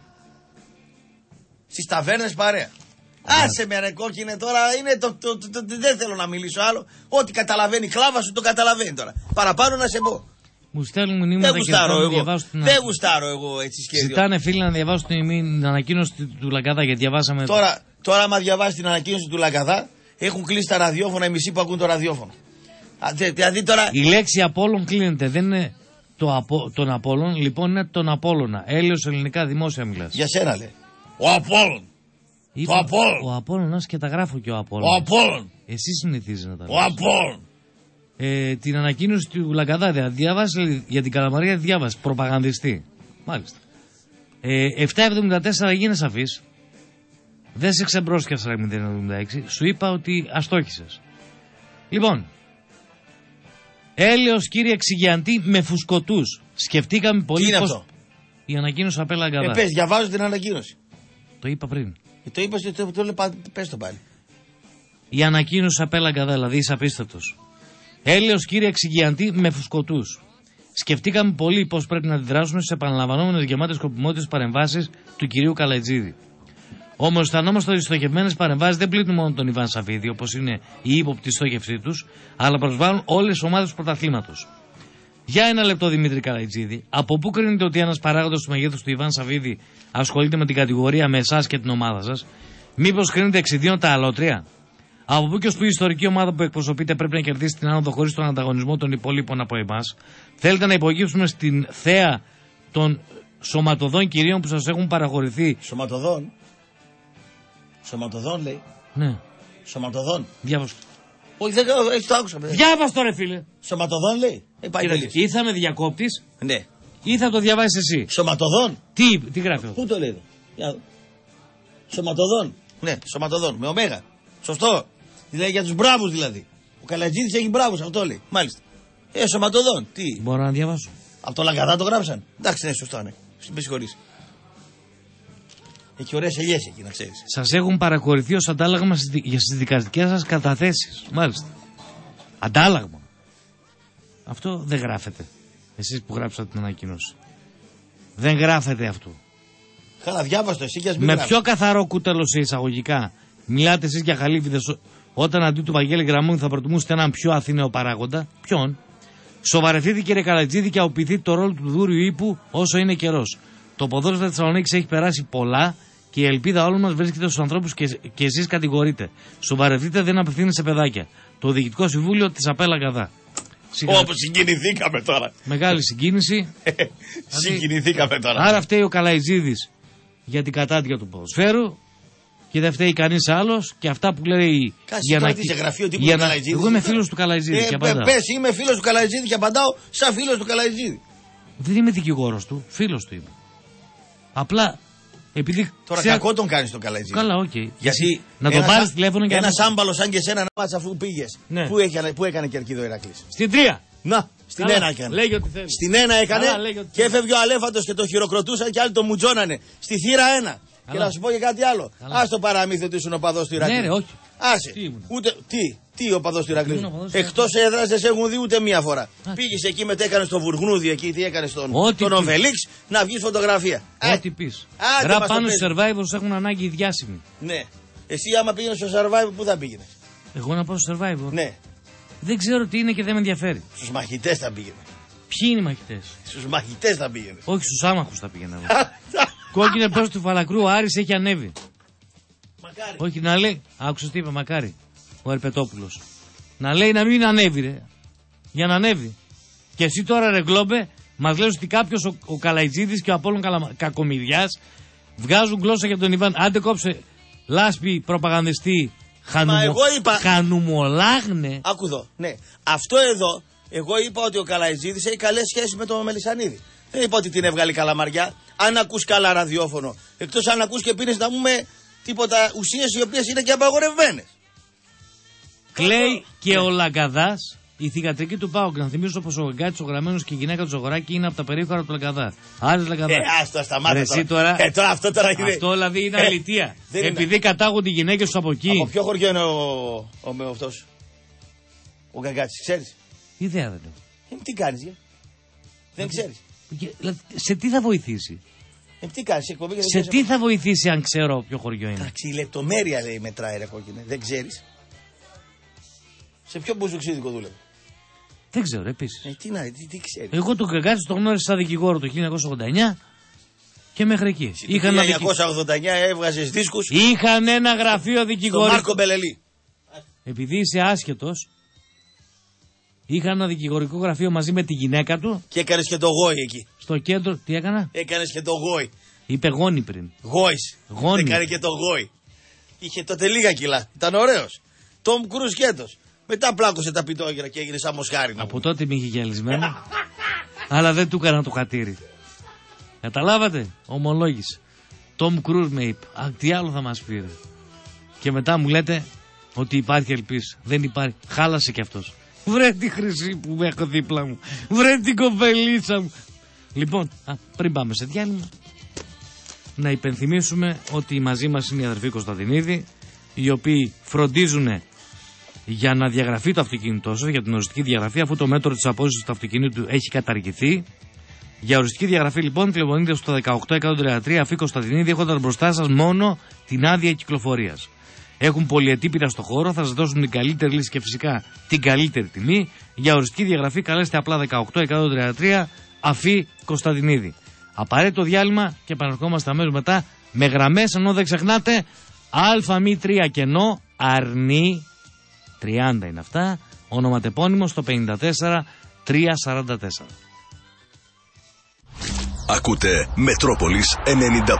Στις ταβέρνες παρέα. Άσε με ρε κόκκινε τώρα, είναι δεν θέλω να μιλήσω άλλο. Ό,τι καταλαβαίνει η κλάβα σου το καταλαβαίνει τώρα. Παραπάνω να σε πω. Μου στέλνουν μηνύματα και δεν γουστάρω εγώ έτσι σχέδιο. Ζητάνε φίλοι να διαβάσουν την ανακοίνωση του Λαγκαδά γιατί διαβάσαμε. Τώρα άμα διαβάσει την ανακοίνωση του Λαγκαδά, έχουν κλείσει τα ραδιόφωνα οι μισοί που ακούν το ραδιόφωνο. Δηλαδή τώρα. Η λέξη Απόλλων κλείνεται, δεν είναι τον Απόλλων, λοιπόν είναι τον Απόλλωνα. Έλεος ελληνικά δημόσια μιλάς. Για σένα λέει. Ο Απόλλων. Το Απόλλων. Ο Απόλλωνας και τα γράφω και ο Απόλλων. Ο Απόλλων. Εσύ συνηθίζεις να τα λες. Ο Απόλλων. Την ανακοίνωση του Λαγκαδά διάβασε για την Καλαμαρία, διάβασε προπαγανδιστή. Μάλιστα. 7.74 γίνε σαφής. Δεν σε ξεμπρόσκιασα 0.76. Σου είπα ότι αστόχησες. Λοιπόν, έλεος κύριε εξηγιαντή με φουσκωτούς. Σκεφτήκαμε πολύ. Τι είναι αυτό? Η ανακοίνωση απ' Λαγκαδά. Πες, διαβάζω την ανακοίνωση. Το είπα πριν. Το είπες και πες το πάλι. Η ανακοίνωση απ' Λαγκαδά, δηλαδή είσαι απίστευτος. Έλεος κύριε εξηγιαντή με φουσκωτούς. σκεφτήκαμε πολύ πώς πρέπει να αντιδράσουμε στις επαναλαμβανόμενες γεμάτες σκοπιμότητες παρεμβάσεις του κυρίου Καλατζίδη. Όμως αισθανόμαστε ότι οι στοχευμένες παρεμβάσεις δεν πλήττουν μόνο τον Ιβάν Σαββίδη, όπως είναι η ύποπτη στόχευσή τους, αλλά προσβάλλουν όλες τις ομάδες του πρωταθλήματος. Για ένα λεπτό, Δημήτρη Καλατζίδη, από πού κρίνεται ότι ένας παράγοντας του μεγέθους του Ιβάν Σαββίδη ασχολείται με την κατηγορία με εσάς και την ομάδα σας? Μήπως κρίνεται εξιδίων τα αλότρια? Από πού και ως που η ιστορική ομάδα που εκπροσωπείτε πρέπει να κερδίσει την άνοδο χωρίς τον ανταγωνισμό των υπολείπων από εμάς? Θέλετε να υπογύψουμε στην θέα των σωματωδών κυρίων που σας έχουν παραχωρηθεί? Σωματωδών. Σωματωδών λέει. Ναι. Σωματωδών. Διάβασε. Όχι, δεν το άκουσα. Διάβασε το, ρε φίλε. Σωματωδών λέει. Ή θα με διακόπτεις, ναι, ή θα το διαβάσεις εσύ. Σωματωδών. Τι γράφει εδώ? Πού το λέει εδώ? Σωματωδών. Ναι, σωματωδών. Με ωμέγα. Σωστό. Δηλαδή για τους μπράβους δηλαδή. Ο Καλατζίδης έχει μπράβους, αυτό λέει. Μάλιστα. Σωματωδών. Τι. Μπορώ να διαβάσω? Από το Λαγκαδά το γράψαν. Εντάξει, ναι, σωστό, ναι. Με συγχωρείς. Έχει ωραίες ελιές εκεί, να ξέρεις. Σας έχουν παραχωρηθεί ως αντάλλαγμα για τις δικαστικές σας καταθέσεις. Μάλιστα. Αντάλλαγμα. Αυτό δεν γράφεται. Εσείς που γράψατε την ανακοίνωση. Δεν γράφεται αυτό. Καλά, διάβαστο εσύ και ας μην με γράφει. πιο καθαρό κούτελο σε εισαγωγικά μιλάτε εσείς για χαλίβιδες, όταν αντί του Βαγγέλη Γραμμούνη θα προτιμούσατε έναν πιο αθηναίο παράγοντα? Ποιον? Σοβαρευτείτε, κύριε Καλατζίδη, και αποποιηθείτε το ρόλο του δούριου ύπου όσο είναι καιρός. Το ποδόσφαιρο της Θεσσαλονίκης έχει περάσει πολλά και η ελπίδα όλων μας βρίσκεται στους ανθρώπους και εσείς κατηγορείτε. Σοβαρευτείτε, δεν απευθύνεται σε παιδάκια. Το Διοικητικό Συμβούλιο της ΑΠΕ Λαγκαδά. Όπως συγκινηθήκαμε τώρα. Μεγάλη συγκίνηση. Συγκινηθήκαμε τώρα. Άρα φταίει ο Καλατζίδης για την κατάντια του ποδοσφαίρου και δεν φταίει κανείς άλλος, και αυτά που λέει. Κάτσε τώρα τι σε γραφείο τύπου του Καλατζίδη. Εγώ είμαι φίλος του Καλατζίδη και απαντάω. Πες, είμαι φίλος του Καλατζίδη και απαντάω σαν φίλος του Καλατζίδη. Δεν είμαι δικηγόρος του, φίλος του είμαι. Απλά επειδή. Τώρα κακό τον κάνεις τον Καλατζίδη. Καλά, οκ. Γιατί να τον πάρεις τηλέφωνο για να. Ένας άμπαλος σαν και εσένα να πας αφού πήγες. Ναι. Πού έκανε Κερκίδο Ηρακλής? Στην 3. Να, στην 1 έκανε. Λέγει ότι θέλει. Στην 1 έκανε και έφευγε ο Αλέφαντος και το χειροκροτούσαν και άλλοι το μουτζώνανε. Στη θύρα 1. Και να σου πω και κάτι άλλο. Ας το παραμύθι ότι ήσουν οπαδός του Ηρακλή. Ναι, όχι. Άσε. Τι οπαδός του Ηρακλή. Εκτός έδρας δεν σε έχουν δει ούτε μία φορά. Πήγες εκεί μετά, έκανες το Βουργνούδι εκεί, τι έκανες τον Οβελίξ, να βγεις φωτογραφία. Ό,τι πεις. Γρά πάνω στους survivors έχουν ανάγκη οι διάσημοι. Ναι. Εσύ άμα πήγαινες στο survivor, πού θα πήγαινες? Εγώ να πάω στο survivor? Ναι. Δεν ξέρω τι είναι και δεν με ενδιαφέρει. Στους μαχητές θα πήγαινε. Ποιοι είναι οι μαχητές? Στους μαχητές θα πήγαινε. Όχι, στους άμαχους θα πήγαινα. Κόκκινε προς του Φαλακρού, ο Άρης έχει ανέβει. Μακάρι. Όχι, να λέει, άκουσες τι είπε, μακάρι, ο Ερπετόπουλος. Να λέει να μην ανέβει, ρε. Για να ανέβει. Και εσύ τώρα, ρε Γκλόμπε, μας λες ότι κάποιος ο Καλατζίδης και ο Απόλλων Κακομοιριάς βγάζουν γλώσσα για τον Ιβάν. Άντε κόψε λάσπη προπαγανδιστή. Χανουμολάγνε. Άκου εδώ. Ναι. Αυτό εδώ, εγώ είπα ότι ο Καλατζίδης έχει καλές σχέσεις με τον Μελισσανίδη. Δεν είπα ότι την έβγαλε καλαμαριά. Αν ακούς καλά ραδιόφωνο, εκτός αν ακούς και πίνεις να πούμε τίποτα ουσίες οι οποίες είναι και απαγορευμένες. Κλαίει και ο Λαγκαδάς, η θυγατρική του ΠΑΟΚ. Να θυμίσω πως ο Γκάτσης, ο Γραμμένος και η γυναίκα του Ζαγοράκη είναι από τα περίχωρα του Λαγκαδά. Άρης Λαγκαδά. Άστο, σταμάτα τώρα. Αυτό τώρα είναι. Αυτό δηλαδή είναι αλητεία. Επειδή κατάγονται οι γυναίκες του από εκεί. Από ποιο χωριό είναι αυτός ο Γκαγκάτσης, ξέρεις? Ιδέα δεν έχω. Τι κάνεις, δεν ξέρεις? Σε τι θα βοηθήσει? Τι κάνεις, εκπομπή? Σε τι θα βοηθήσει αν ξέρω ποιο χωριό είναι? Εντάξει, η λεπτομέρεια λέει μετράει, ρε κόκκινε. Δεν ξέρεις? Σε ποιο μπουζουξίδικο δούλευε? Δεν ξέρω, επίσης. Τι ξέρεις? Εγώ τον Γκαγκάτση τον γνώρισα σαν δικηγόρο το 1989 και μέχρι εκεί. Το 1989 έβγαζες δίσκους. Είχαν ένα γραφείο δικηγόρου. Στο Μάρκο Μπελελή. Επειδή είσαι άσχετος, είχαν ένα δικηγορικό γραφείο μαζί με τη γυναίκα του. Και έκανες και το γόη εκεί. Στο κέντρο, τι έκανα? Έκανες και το γόη. Είπε γόνι πριν. Γόης. Γόνι. Έκανε και το γόη. Είχε τότε λίγα κιλά. Ήταν ωραίος. Τόμ Κρουζ σκέτος. Μετά πλάκωσε τα πιτόγυρα και έγινε σαν μοσχάρι. Από τότε με είχε γυαλισμένο. Αλλά δεν του έκανα το χατήρι. Καταλάβατε, ομολόγησε. Τόμ Κρουζ με είπε. Τι άλλο θα μας πει? Και μετά μου λέτε ότι υπάρχει ελπίς. Δεν υπάρχει. Χάλασε κι αυτός. Βρε τη χρυσή που με έχω δίπλα μου. Βρε την κοπελίτσα μου. Λοιπόν, πριν πάμε σε διάλειμμα, να υπενθυμίσουμε ότι μαζί μας είναι οι αδερφοί Κωνσταντινίδη, οι οποίοι φροντίζουν για να διαγραφεί το αυτοκίνητό σας, για την οριστική διαγραφή, αφού το μέτρο της απόσυρσης του αυτοκινήτου έχει καταργηθεί. Για οριστική διαγραφή λοιπόν τηλεφωνείτε στο 18133 Αφή Κωνσταντινίδη, έχοντας μπροστά σας μόνο την άδεια κυκλοφορίας. Έχουν πολυετή πείρα στο χώρο, θα σας δώσουν την καλύτερη λύση και φυσικά την καλύτερη τιμή. Για οριστική διαγραφή καλέστε απλά 18133 Αφή Κωνσταντινίδη. Απαραίτητο διάλειμμα και επαναρχόμαστε αμέσως μετά με γραμμές, ενώ δεν ξεχνάτε ΑΜ3 κενό αρνή 30 είναι αυτά, ονοματεπώνυμο στο 54344. Ακούτε Μετρόπολης 95,5.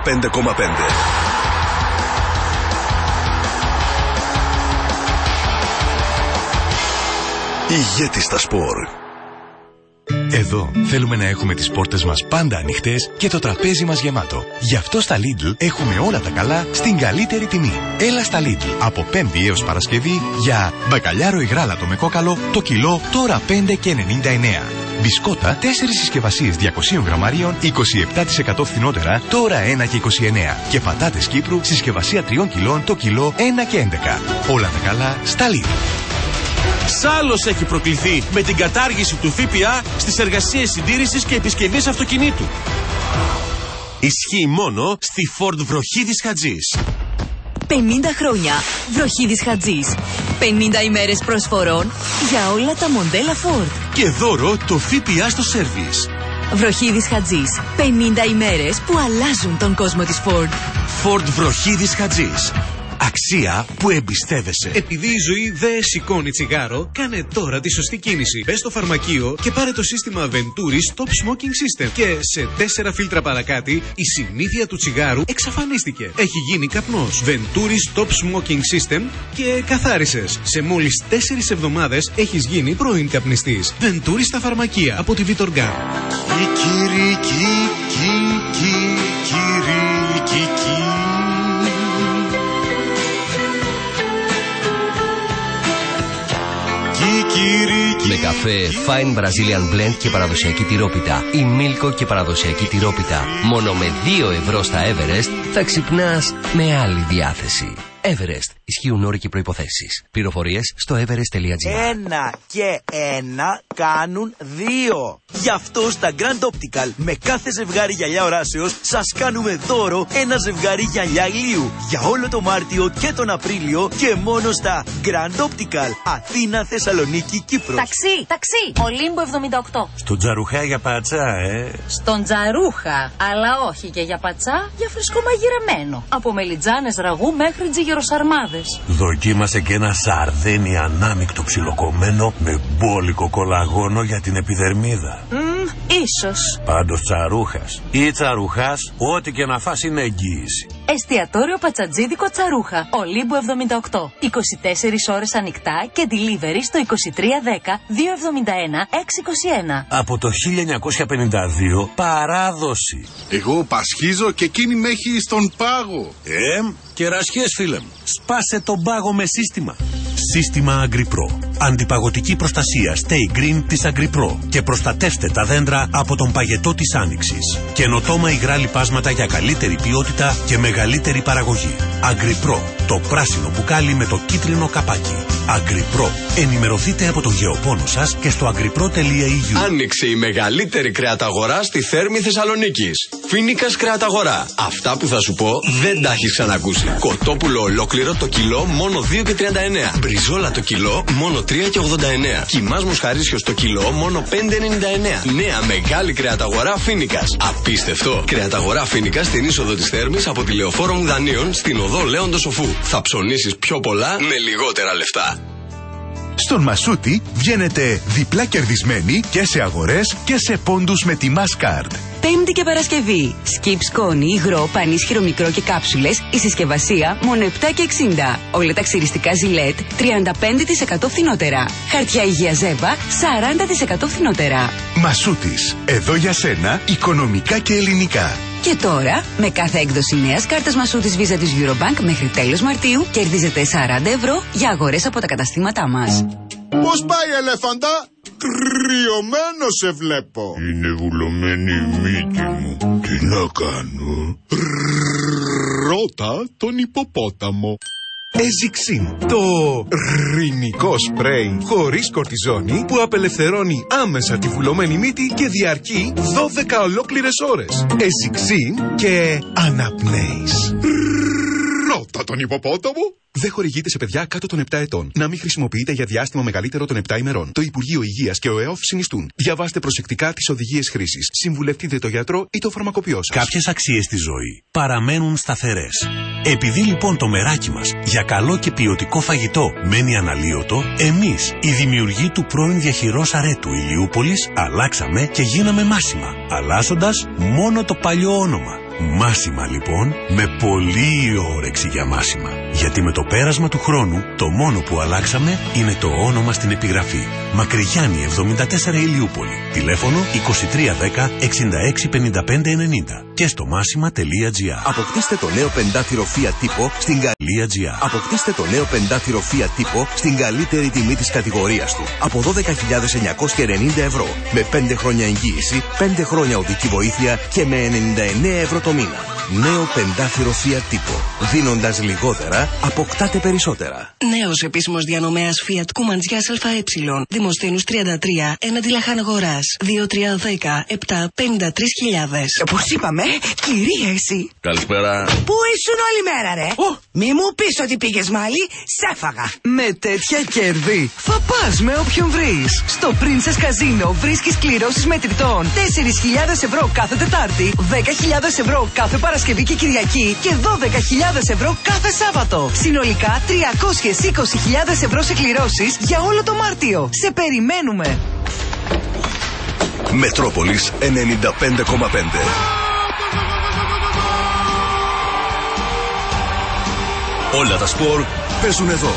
Ηγέτης στα σπορ. Εδώ θέλουμε να έχουμε τις πόρτες μας πάντα ανοιχτές και το τραπέζι μας γεμάτο. Γι' αυτό στα Lidl έχουμε όλα τα καλά στην καλύτερη τιμή. Έλα στα Lidl από Πέμπτη έως Παρασκευή για μπακαλιάρο υγράλατο με κόκαλο το κιλό τώρα 5,99. Μπισκότα 4 συσκευασίες 200 γραμμαρίων 27% φθηνότερα τώρα 1,29. Και πατάτες Κύπρου συσκευασία 3 κιλών το κιλό 1,11. Όλα τα καλά στα Lidl. Σάλος έχει προκληθεί με την κατάργηση του ΦΠΑ στις εργασίες συντήρησης και επισκευής αυτοκινήτου. Ισχύει μόνο στη Ford Βροχίδης Χατζής. 50 χρόνια Βροχίδης Χατζής. 50 ημέρες προσφορών για όλα τα μοντέλα Ford. Και δώρο το ΦΠΑ στο σέρβις. Βροχίδης Χατζής. 50 ημέρες που αλλάζουν τον κόσμο της Ford. Ford Βροχίδης Χατζής. Αξία που εμπιστεύεσαι. Επειδή η ζωή δεν σηκώνει τσιγάρο, κάνε τώρα τη σωστή κίνηση. Μπες στο φαρμακείο και πάρε το σύστημα Venturi Stop Smoking System. Και σε 4 φίλτρα παρακάτω, η συνήθεια του τσιγάρου εξαφανίστηκε. Έχει γίνει καπνός. Venturi Stop Smoking System και καθάρισες. Σε μόλις 4 εβδομάδες έχεις γίνει πρώην καπνιστής. Venturi στα φαρμακεία από τη Vitorgan. Με καφέ Fine Brazilian Blend και παραδοσιακή τυρόπιτα ή Μίλκο και παραδοσιακή τυρόπιτα. Μόνο με 2 ευρώ στα Everest θα ξυπνάς με άλλη διάθεση. Everest. Ισχύουν όροι και προϋποθέσεις. Πληροφορίες στο everest.gr. 1 και 1 κάνουν 2. Γι' αυτό στα Grand Optical με κάθε ζευγάρι γυαλιά οράσεως σας κάνουμε δώρο ένα ζευγάρι γυαλιά ηλίου. Για όλο το Μάρτιο και τον Απρίλιο και μόνο στα Grand Optical. Αθήνα, Θεσσαλονίκη, Κύπρος. Ταξί. Ολύμπο 78. Στον Τζαρουχά για πατσά, Στον Τζαρούχα. Αλλά όχι και για πατσά, για φρεσκό μαγειρεμένο. Από μελιτζάνες ραγού μέχρι τζιγεροσαρμάδες. Δοκίμασε και ένα σαρδένι ανάμεικτο ψιλοκομμένο με μπόλικο κολαγόνο για την επιδερμίδα. Ίσως. Πάντως Τσαρούχας ή Τσαρουχάς, ό,τι και να φας είναι εγγύηση. Εστιατόριο Πατσατζίδικο Τσαρούχα. Ολύμπο 78. 24 ώρες ανοιχτά και delivery στο 2310 271 621. Από το 1952 παράδοση. Εγώ πασχίζω και εκείνη με έχει στον πάγο. Κερασιές φίλε μου. Σπάσε τον πάγο με σύστημα. Σύστημα AgriPro. Αντιπαγωτική προστασία Stay Green της AgriPro. Και προστατεύστε τα δέντρα από τον παγετό της άνοιξης. Καινοτόμα υγρά λιπάσματα για καλύτερη ποιότητα και μεγαλύτερη παραγωγή. AgriPro. Το πράσινο μπουκάλι με το κίτρινο καπάκι. AgriPro. Ενημερωθείτε από τον γεωπόνο σας και στο agripro.eu. Άνοιξε η μεγαλύτερη κρεαταγορά στη Θέρμη Θεσσαλονίκης. Φοίνικας Κρεαταγορά. Αυτά που θα σου πω δεν τα έχεις ξανακούσει. Κοτόπουλο ολόκληρο το κιλό μόνο 2,39. Μπριζόλα το κιλό μόνο 3,89. Κιμάς μοσχαρίσιος το κιλό μόνο 5,99. Νέα μεγάλη κρεαταγορά Φοίνικας. Απίστευτο. Κρεαταγορά Φοίνικας στην είσοδο της Θέρμης από τη Λεωφόρο Μουδανίων στην οδό Λέοντο Σοφού. Θα ψωνίσεις πιο πολλά με λιγότερα λεφτά. Στον Μασούτη βγαίνετε διπλά κερδισμένοι και σε αγορές και σε πόντους με τη Masscard. Πέμπτη και Παρασκευή. Σκιπ σκόνη, υγρό, πανίσχυρο μικρό και κάψουλες. Η συσκευασία μόνο 7,60. Όλα τα ξυριστικά Ζιλέτ 35% φθηνότερα. Χαρτιά υγεία Ζέβα 40% φθηνότερα. Μασούτης. Εδώ για σένα οικονομικά και ελληνικά. Και τώρα, με κάθε έκδοση νέας κάρτας Μασούτης Visa της Eurobank μέχρι τέλος Μαρτίου, κερδίζετε 40 ευρώ για αγορές από τα καταστήματά μας. Πώς πάει, ελέφαντα? Κρυωμένο σε βλέπω. Είναι βουλωμένη η μύτη μου. Τι να κάνω? Ρώτα τον υποπόταμο. Eziksyn, το ρινικό σπρέι χωρίς κορτιζόνη που απελευθερώνει άμεσα τη βουλωμένη μύτη και διαρκεί 12 ολόκληρες ώρες. Eziksyn και αναπνέεις. Ρώτα τον υποπόταμο! Δεν χορηγείται σε παιδιά κάτω των 7 ετών. Να μην χρησιμοποιείται για διάστημα μεγαλύτερο των 7 ημερών. Το Υπουργείο Υγείας και ο ΕΟΦ συνιστούν. Διαβάστε προσεκτικά τις οδηγίες χρήσης. Συμβουλευτείτε το γιατρό ή το φαρμακοποιό σας. Κάποιες αξίες στη ζωή παραμένουν σταθερές. Επειδή λοιπόν το μεράκι μας για καλό και ποιοτικό φαγητό μένει αναλύωτο, εμείς, οι δημιουργοί του πρώην διαχειρός Αρέτου Ηλιούπολης, αλλάξαμε και γίναμε Μάσιμα, αλλάζοντας μόνο το παλιό όνομα. Μάσιμα λοιπόν, με πολλή όρεξη για Μάσιμα. Γιατί με το πέρασμα του χρόνου, το μόνο που αλλάξαμε είναι το όνομα στην επιγραφή. Μακρυγιάννη 74 Ηλιούπολη. Τηλέφωνο 2310 66 55 90 και στο μάσιμα.gr. Αποκτήστε το νέο πεντάθυρο Fiat Tipo στην Αποκτήστε το νέο πεντάθυρο Fiat Tipo στην καλύτερη τιμή της κατηγορίας του. Από 12.990 ευρώ. Με 5 χρόνια εγγύηση, 5 χρόνια οδική βοήθεια και με 99 ευρώ το μήνα. Νέο πεντάθυρο Fiat Tipo. Δίνοντας λιγότερα, αποκτάτε περισσότερα. Νέος επίσημος διανομέας Fiat Κουμαντζιάς ΑΕ. Δημοσθένους 33, έναντι Λαχάν Αγοράς. 2310 753.000. Πώς είπαμε, κυρία εσύ. Καλησπέρα. Πού ήσουν όλη μέρα, ρε. Μη μου πεις ότι πήγες μάλι, σέφαγα. Με τέτοια κέρδη θα πας με όποιον βρεις. Στο Princess Casino βρίσκεις κληρώσεις μετρητών 4.000 ευρώ κάθε Τετάρτη, 10.000 ευρώ κάθε Παρασκευή και Κυριακή και 12.000 ευρώ κάθε Σάββατο. Συνολικά 320.000 ευρώ σε κληρώσεις για όλο το Μάρτιο. Σε περιμένουμε. Μετρόπολης 95,5. Όλα τα σπορ παίζουν εδώ.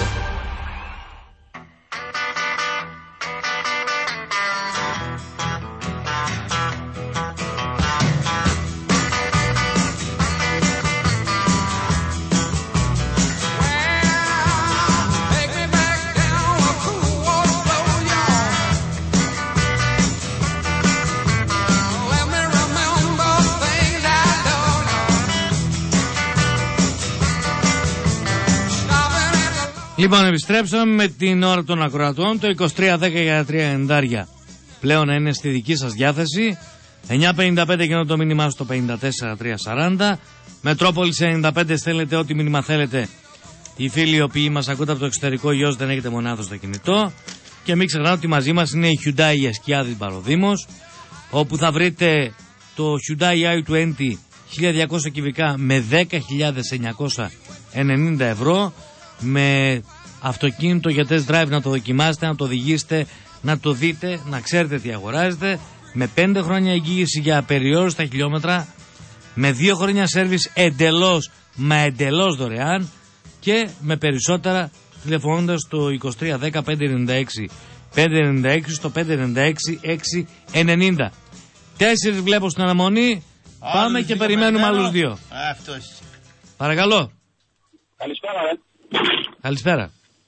Λοιπόν, επιστρέψαμε με την ώρα των ακροατών. Το 2310 για 3 πλέον είναι στη δική σας διάθεση. 955 γίνω το μήνυμά στο 54340. Μετρόπολης 95 στέλνετε ό,τι μήνυμα θέλετε. Οι φίλοι οι οποίοι μας ακούτε από το εξωτερικό, γιος δεν έχετε μονάδο στο κινητό. Και μην ξεχνάτε ότι μαζί μας είναι η Hyundai Εσκιάδης Παροδήμος, όπου θα βρείτε το Hyundai i20 1200 κυβικά με 10.990 ευρώ. Με αυτοκίνητο για test drive να το δοκιμάσετε, να το οδηγήσετε, να το δείτε, να ξέρετε τι αγοράζετε. Με 5 χρόνια εγγύηση για απεριόριστα χιλιόμετρα, με 2 χρόνια σέρβις εντελώς, μα εντελώς δωρεάν και με περισσότερα τηλεφωνώντας στο 2310 596 596 στο 596 690. 4 βλέπω στην αναμονή. Πάμε και περιμένουμε άλλους 2. Αυτός. Παρακαλώ. Καλησπέρα, ρε. Καλησπέρα.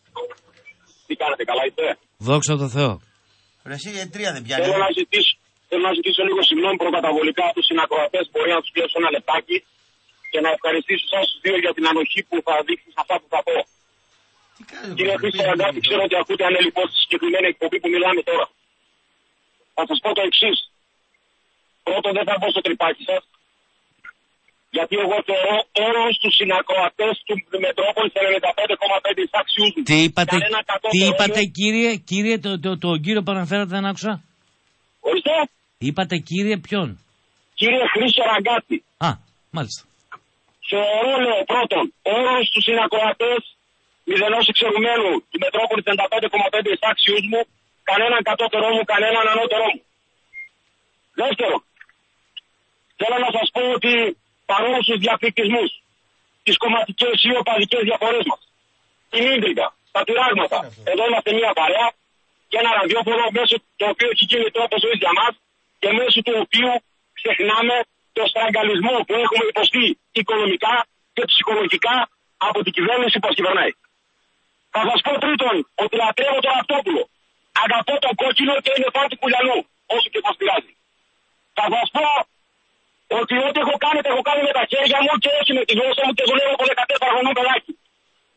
Τι κάνετε, καλά είστε? Δόξα τω Θεώ. Ρε εσύ για 3 δεν πιάνει. Θέλω να ζητήσω λίγο συγγνώμη προκαταβολικά από τους συνακροατές. Μπορεί να τους κλέψω ένα λεπτάκι και να ευχαριστήσω εσάς τους δύο για την ανοχή που θα δείξουν σε αυτά που θα πω. Κύριε Χρήστο Ραγκάτη, ξέρω ότι ακούτε ανελειπώς τη συγκεκριμένη εκπομπή που μιλάμε τώρα. Θα σας πω το εξής. Πρώτον, δεν θα μπω στο τρυπάκι σας. Γιατί εγώ θεωρώ όλους τους συνακροατές του Μετρόπολης 95,5 αξιούς μου. Τι είπατε κύριε, το κύριο που αναφέρατε δεν άκουσα. Ορίστε. Είπατε κύριε ποιον? Κύριε Χρήστο Ραγκάτη. Α, μάλιστα. Θεωρώ, λέω, πρώτον, όλους τους συνακροατές μηδενός εξαιρουμένου του Μετρόπολης 95,5 αξιούς μου, κανέναν κατώτερό μου, κανέναν ανώτερό μου. Δεύτερον, θέλω να σας πω ότι παρόλο στους διαφυκτισμούς, τις κομματικές ή οπαδικές διαφορές μας, την ίντριγκα, τα πειράγματα, εδώ είμαστε μια παρέα και ένα ραδιόφωνο μέσω το οποίο έχει γίνει τρόπος ζωής για μας και μέσω του οποίου ξεχνάμε το στραγγαλισμό που έχουμε υποστεί οικονομικά και ψυχολογικά από την κυβέρνηση που μας κυβερνάει. Θα σας πω τρίτον ότι λατρεύω τον Αυτόπουλο. Αγαπώ τον κόκκινο και είναι φαν του Κουλιανού, όσο και μας πειράζει. Θα σας πω ότι ό,τι έχω κάνει, το έχω κάνει με τα χέρια μου και όχι με τη γλώσσα μου και δουλεύω από 14 χρονών παιδάκι.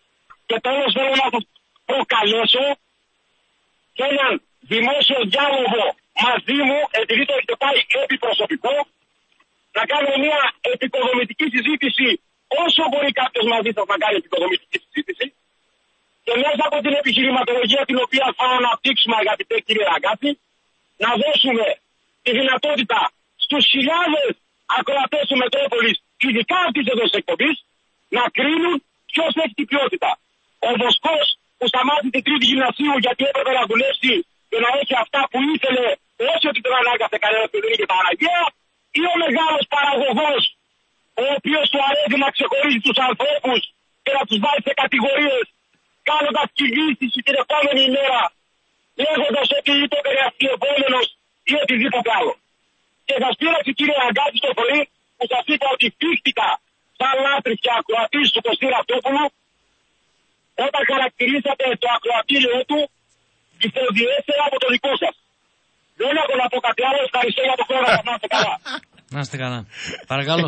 Και τέλος θέλω να σας προκαλέσω και έναν δημόσιο διάλογο μαζί μου, επειδή το έχετε πάει επί προσωπικό, να κάνουμε μια επικοδομητική συζήτηση, όσο μπορεί κάποιος μαζί σας να κάνει επικοδομητική συζήτηση, και μέσα από την επιχειρηματολογία την οποία θα αναπτύξουμε, αγαπητέ κύριε Ραγκάτη, να δώσουμε τη δυνατότητα στους χιλιάδες ακροατές του Μετρόπολης, ειδικά αυτής εδώ της εκπομπής, να κρίνουν ποιος έχει την ποιότητα. Ο Βοσκός που σταμάτησε την τρίτη γυμνασίου γιατί έπρεπε να δουλέψει και να έχει αυτά που ήθελε, όχι ότι τον ανάγκασε κανένα που δεν είχε Παναγία, ή ο μεγάλος παραγωγός, ο οποίος του αρέσει να ξεχωρίζει τους ανθρώπους και να τους βάλει σε κατηγορίες, κάνοντας κινήσεις την επόμενη ημέρα, λέγοντας ότι είπε περιαστιευόμενος ή οτιδήποτε άλλο. Και σας πείραξε κύριε Ραγκάτη στο πρωί που σας είπα ότι πήχτηκα σαν λάτρης και ακροατής του Κωστή Ραυτόπουλου όταν χαρακτηρίσατε το ακροατήριό του ηθοδιέστερα από το δικό σας. Δεν έχω να πω κάτι άλλο, ευχαριστώ για το χρόνο, να είστε καλά. Να είστε καλά. Παρακαλώ.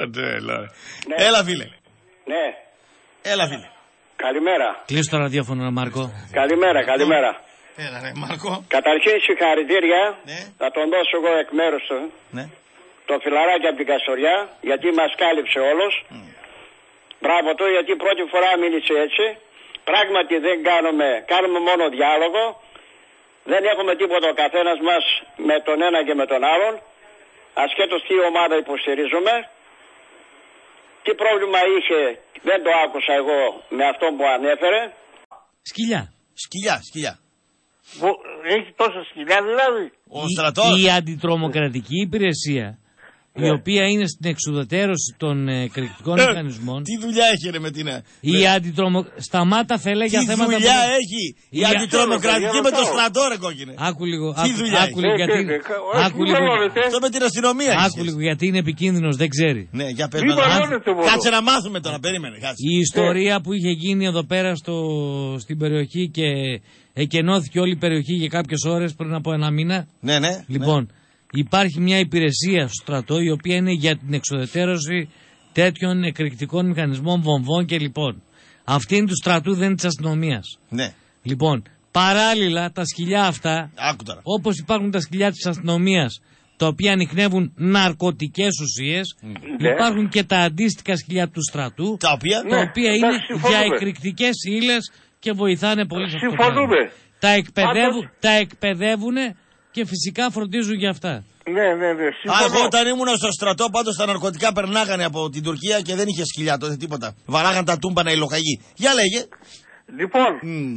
Έλα φίλε. Ναι. Έλα φίλε. Καλημέρα. Κλείσω το ραδιόφωνο, Μάρκο. Καλημέρα, καλημέρα. Έλα ρε Μάρκο. Καταρχήν συγχαρητήρια, θα τον δώσω εγώ εκ μέρους του. Ναι. Το φιλαράκι από την Καστοριά, γιατί μας κάλυψε όλος. Μπράβο του, γιατί πρώτη φορά μίλησε έτσι. Πράγματι δεν κάνουμε μόνο διάλογο. Δεν έχουμε τίποτα ο καθένας μας με τον ένα και με τον άλλον. Ασχέτως τι ομάδα υποστηρίζουμε. Τι πρόβλημα είχε, δεν το άκουσα εγώ με αυτό που ανέφερε. Σκυλιά. Σκυλιά. Έχει τόσα σκυλιά δηλαδή. Ο στρατός. Η αντιτρομοκρατική υπηρεσία, η οποία είναι στην εξουδετερώση των εκρηκτικών μηχανισμών. Τι δουλειά έχει ρε με την... Σταμάτα φελέ για θέματα... Τι δουλειά έχει η αντιτρομοκρατική με το στρατό ρε κόκκινε. Άκου λίγο. Τι δουλειά έχει. Αυτό με την αστυνομία. Άκου λίγο γιατί είναι επικίνδυνος, δεν ξέρει. Ναι, για πες μας. Κάτσε να μάθουμε τώρα, περίμενε. Η ιστορία που είχε γίνει εδώ πέρα στην περιοχή και εκενώθηκε όλη η περιοχή για κάποιες ώρες πριν από ένα μήνα. Ναι. Λοιπόν, υπάρχει μια υπηρεσία στο στρατό η οποία είναι για την εξουδετερώση τέτοιων εκρηκτικών μηχανισμών, βομβών και λοιπόν. Αυτή είναι του στρατού, δεν είναι της αστυνομίας. Ναι. Λοιπόν, παράλληλα τα σκυλιά αυτά, όπως υπάρχουν τα σκυλιά της αστυνομίας, τα οποία ανιχνεύουν ναρκωτικές ουσίες, υπάρχουν και τα αντίστοιχα σκυλιά του στρατού, τα οποία είναι για εκρηκτικές ύλες και βοηθάνε πολύ σε αυτό. Τα εκπαιδεύουν και φυσικά φροντίζουν για αυτά. Ναι. Εγώ όταν ήμουν στο στρατό, πάντως τα ναρκωτικά περνάγανε από την Τουρκία και δεν είχε σκυλιά τότε τίποτα. Βαράγαν τα τούμπανα οι λοχαγοί. Για λέγε. Λοιπόν,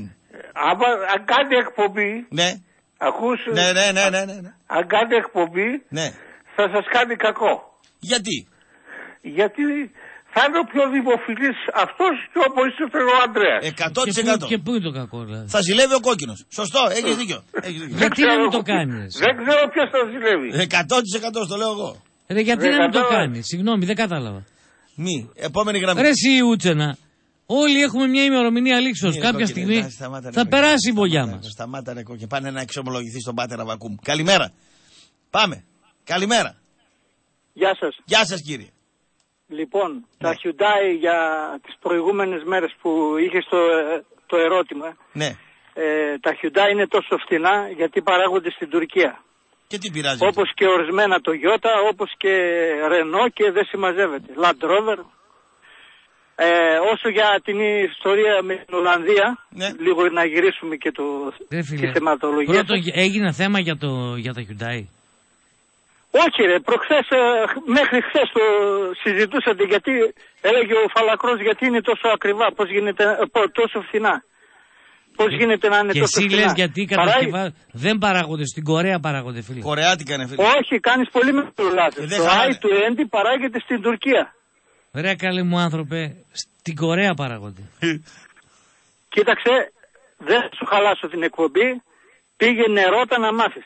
αν κάνει εκπομπή. Ναι. Ακούς. Ναι. Αν κάνει εκπομπή. Ναι. Θα σας κάνει κακό. Γιατί? Γιατί θα είναι ο πιο δημοφιλής αυτός και ο Μωυσής ο Ανδρέας. 100%. Και πού είναι το κακό, δηλαδή. Θα ζηλεύει ο κόκκινος. Σωστό, έχεις δίκιο. Γιατί να μην το κάνεις? Δεν ξέρω ποιος θα ζηλεύει. 100% στο λέω εγώ. Γιατί να μην το κάνεις? Συγγνώμη, δεν κατάλαβα. Επόμενη γραμμή. Ρε εσύ Ούτσενα, όλοι έχουμε μια ημερομηνία λήξεως. Κάποια στιγμή θα περάσει η βολιά μας. Σταμάτα ρε και πάνε να εξομολογηθεί στον Πάτερα Βακούμ. Καλημέρα. Πάμε. Καλημέρα. Γεια σας. Γεια σας κύριε. Λοιπόν, τα Hyundai για τις προηγούμενες μέρες που είχε το ερώτημα. Ναι. Τα Hyundai είναι τόσο φτηνά γιατί παράγονται στην Τουρκία. Και τι πειράζει? Όπως και ορισμένα Toyota, όπως και Renault και δεν συμμαζεύεται. Land Rover. Όσο για την ιστορία με την Ολλανδία, λίγο να γυρίσουμε και τη θεματολογία. Πρώτον, έγινε θέμα για τα Hyundai. Όχι ρε, προχθές, μέχρι χθες το συζητούσατε γιατί έλεγε ο Φαλακρός γιατί είναι τόσο ακριβά, πώς γίνεται τόσο φθηνά. Πώς γίνεται να είναι τόσο φθηνά. Και εσύ λες γιατί δεν παράγονται, στην Κορέα παράγονται φίλε. Κορεάτικα είναι φίλε. Όχι, κάνεις πολύ μεγάλο λάθος. Το i20 παράγεται στην Τουρκία. Ρε καλέ μου άνθρωπε, στην Κορέα παράγονται. Κοίταξε, δεν θα σου χαλάσω την εκπομπή, πήγαινε ρώτα να μάθεις.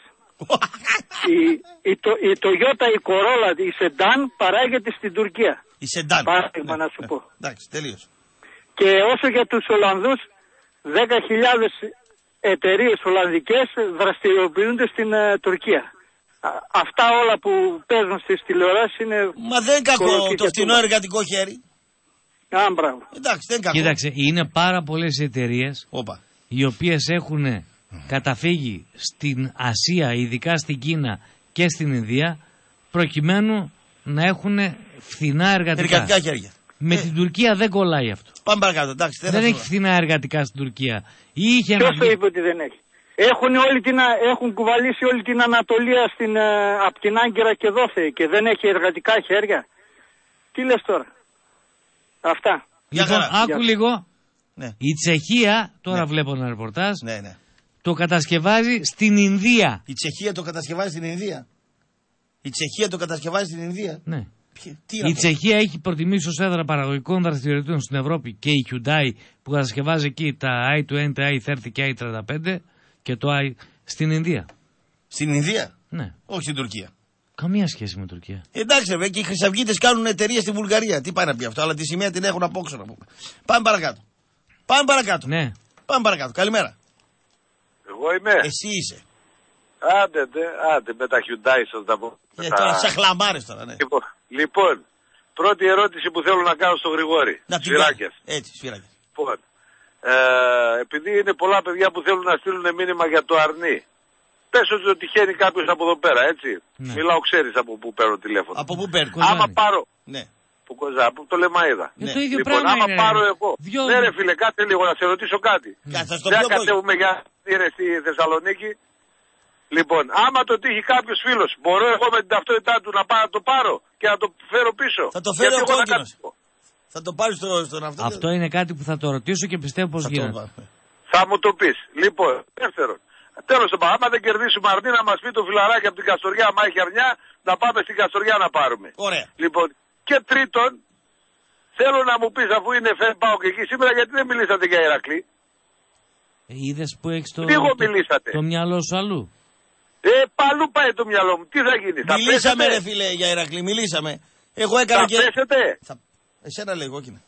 Η Toyota, η Corolla, η Sedan παράγεται στην Τουρκία. Η Sedan. Παράδειγμα να σου πω. Εντάξει, τελείως. Και όσο για τους Ολλανδούς, 10.000 εταιρείες Ολλανδικές δραστηριοποιούνται στην Τουρκία. Αυτά όλα που παίζουν στις τηλεοράσεις είναι... Μα δεν κακό το φτηνό εργατικό χέρι. Μπράβο. Εντάξει, δεν κακό. Κοίταξε, είναι πάρα πολλές εταιρείες οι οποίες έχουν καταφύγει στην Ασία, ειδικά στην Κίνα και στην Ινδία, προκειμένου να έχουν φθηνά εργατικά χέρια. Με την Τουρκία δεν κολλάει αυτό. Πάμε παρακάτω, εντάξει. Δεν έχει φθηνά εργατικά στην Τουρκία. Ποιος το είπε ότι δεν έχει? Έχουν κουβαλήσει όλη την Ανατολία από την Άγκυρα και δόθε και δεν έχει εργατικά χέρια. Τι λες τώρα? Αυτά. Λοιπόν, άκου λίγο. Ναι. Η Τσεχία, τώρα βλέπω ένα ρεπορτάζ, το κατασκευάζει στην Ινδία. Η Τσεχία το κατασκευάζει στην Ινδία. Η Τσεχία το κατασκευάζει στην Ινδία. Ναι. Η Τσεχία έχει προτιμήσει ως έδρα παραγωγικών δραστηριοτήτων στην Ευρώπη και η Hyundai που κατασκευάζει εκεί τα i20, i30 και i35 και το στην Ινδία. Στην Ινδία? Ναι. Όχι στην Τουρκία. Καμία σχέση με Τουρκία. Εντάξει, βέβαια, και οι χρυσαυγίτες κάνουν εταιρεία στη Βουλγαρία. Τι πάει να πει αυτό, αλλά τη σημαία την έχουν απόξω να πούμε. Πάμε παρακάτω. Πάμε παρακάτω. Ναι. Πάμε παρακάτω. Καλημέρα. Εγώ είμαι. Εσύ είσαι. Άντε με τα Hyundai σας τα πω. Τώρα σαν χλαμάρες τώρα, ναι. Λοιπόν, πρώτη ερώτηση που θέλω να κάνω στο Γρηγόρη. Σφυράκιας. Έτσι, Σφυράκιας. Λοιπόν, επειδή είναι πολλά παιδιά που θέλουν να στείλουν μήνυμα για το αρνί. Πες ότι το τυχαίνει κάποιος από εδώ πέρα, έτσι. Ναι. Μιλάω, ξέρεις από πού παίρνω τηλέφωνο. Από πού παίρνω? Άμα πάρω. Ναι. Που Κοζά, από το Λεμαΐδα. Ναι. Το ίδιο λοιπόν, άμα είναι, πάρω εγώ. Ναι, ρε φίλε, κάτσε λίγο να σε ρωτήσω κάτι. Δεν κατέβουμε για στη Θεσσαλονίκη. Λοιπόν, άμα το τύχει κάποιος φίλος, μπορώ εγώ με την ταυτότητά του να πάω να το πάρω και να το φέρω πίσω? Θα το φέρει ο κόκκινος. Θα το πάρει στον αυτό. Αυτό είναι κάτι που θα το ρωτήσω και πιστεύω πως γίνεται. Θα μου το πεις. Λοιπόν, δεύτερον, τέλος πάντων, άμα δεν κερδίσουμε αρνί να μας πει το φιλαράκι από την Καστοριά, άμα έχει αρνιά, να πάμε στην Καστοριά να πάρουμε. Ωραία. Λοιπόν, και τρίτον, θέλω να μου πεις, αφού είναι φεν πάω και εκεί σήμερα, γιατί δεν μιλήσατε για Ηρακλή? Είδες που έχεις το μυαλό σου αλλού. Παλού πάει το μυαλό μου. Τι θα γίνει? Μιλήσαμε ρε φίλε για Ηρακλή, μιλήσαμε. Εγώ έκανα θα πέσετε? Εσένα λέει κόκκινα.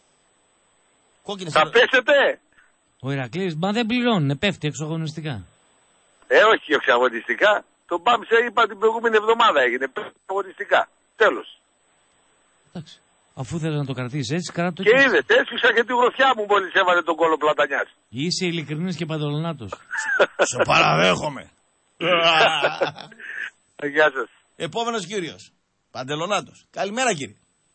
Θα πέσετε? Ο Ηρακλής, μα δεν πληρώνει, πέφτει εξαγωνιστικά. Όχι εξαγωνιστικά. Το Μπάμσε είπα την προηγούμενη εβδομάδα έγινε. Εξαγωνιστικά. Τέλος. Εντάξει. Αφού θέλει να το κρατήσει έτσι, κράτο. Και είδες, έσφιξα και τη γροθιά μου μόλις έβαλε τον κόλλο Πλατανιάς. Είσαι ειλικρινής και παντελονάτος. Σε παραδέχομαι. Γεια σας. Επόμενος κύριος. Παντελονάτος. Καλημέρα κύριε.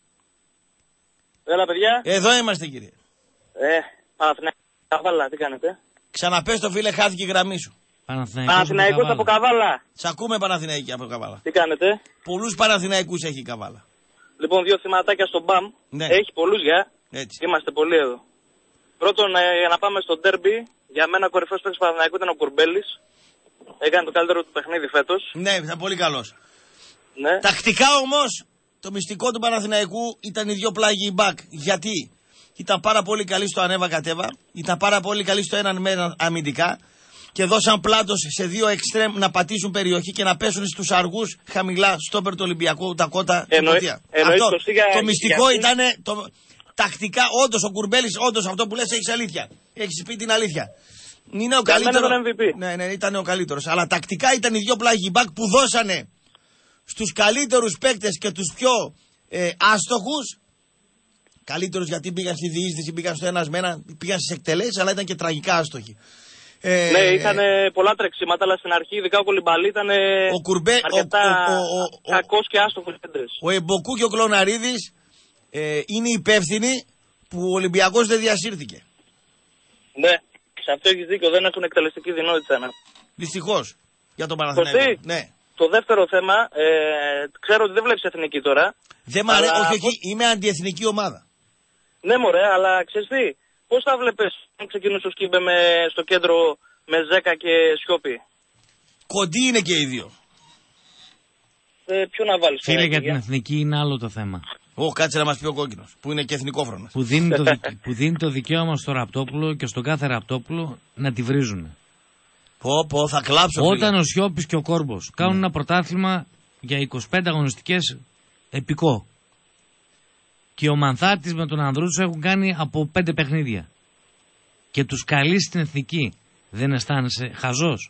Έλα παιδιά. Εδώ είμαστε κύριε. Παναθηναϊκός Καβάλα, τι κάνετε? Ξαναπες το φίλε, χάθηκε η γραμμή σου. Παναθηναϊκός από Καβάλα. Σ' ακούμε Παναθηναϊκή από Καβάλα. Τι κάνετε? Πολλούς Παναθηναϊκούς έχει η Καβάλα. Λοιπόν, 2 θυματάκια στον Μπαμ. Ναι. Έχει πολλούς για. Έτσι. Είμαστε πολλοί εδώ. Πρώτον, για να πάμε στο ντέρμπι, για μένα ο κορυφαίος παίκτης του Παναθηναϊκού ήταν ο Κουρμπέλης. Έκανε το καλύτερο του παιχνίδι φέτος. Ναι, ήταν πολύ καλός. Ναι. Τακτικά όμως, το μυστικό του Παναθηναϊκού ήταν οι δύο πλάγιοι μπακ. Γιατί ήταν πάρα πολύ καλοί στο ανέβα-κατέβα, ήταν πάρα πολύ καλοί στο έναν με έναν αμυντικά και δώσαν πλάτος σε δύο εξτρέμ να πατήσουν περιοχή και να πέσουν στους αργούς χαμηλά στόπερ του Ολυμπιακού, τα κότα. Αυτό το μυστικό ήταν. Τακτικά, όντως ο Κουρμπέλης, όντως αυτό που λες έχεις αλήθεια. Έχεις πει την αλήθεια. Είναι ο καλύτερος. Ναι, ήταν ο καλύτερος. Αλλά τακτικά ήταν οι δύο πλάγιοι μπακ που δώσανε στους καλύτερους παίκτες και τους πιο άστοχους. Καλύτερους γιατί πήγαν στη διείσδυση, πήγαν στο ένας με ένα, πήγαν στις εκτελέσεις, αλλά ήταν και τραγικά άστοχοι. Ναι, είχαν πολλά τρεξίματα, αλλά στην αρχή, ειδικά ο Κολυμπαλί ήταν αρκετά κακός και άστοχος. Ο Εμποκού και ο Κλωναρίδης είναι υπεύθυνοι που ο Ολυμπιακός δεν διασύρθηκε. Ναι, σε αυτό έχεις δίκιο, δεν έχουν εκτελεστική δυνότητα. Ναι. Δυστυχώς για τον Παναθηναϊκό. Ναι. Το δεύτερο θέμα, ξέρω ότι δεν βλέπεις εθνική τώρα. Δεν μ' αρέσει, όχι, είμαι αντιεθνική ομάδα. Ναι μωρέ, αλλά ξέρεις τι, πώς θα βλέπεις αν ξεκινούσε ο Σκύμπε στο κέντρο με Ζέκα και Σιώπη? Κοντή είναι και οι δύο. Ποιο να βάλεις? Φίλε, για την εθνική είναι άλλο το θέμα. Κάτσε να μας πει ο Κόκκινος, που είναι και εθνικόφρονος. Που δίνει το δικαίωμα στο Ραπτόπουλο και στον κάθε Ραπτόπουλο να τη βρίζουν. Θα κλάψω. Όταν φίλε. ο Σιώπης και ο Κόρμπος κάνουν ένα πρωτάθλημα για 25 αγωνιστικές επικό. Και ο Μανθάτης με τον Ανδρούτσο έχουν κάνει από 5 παιχνίδια. Και τους καλεί στην εθνική. Δεν αισθάνεσαι χαζός?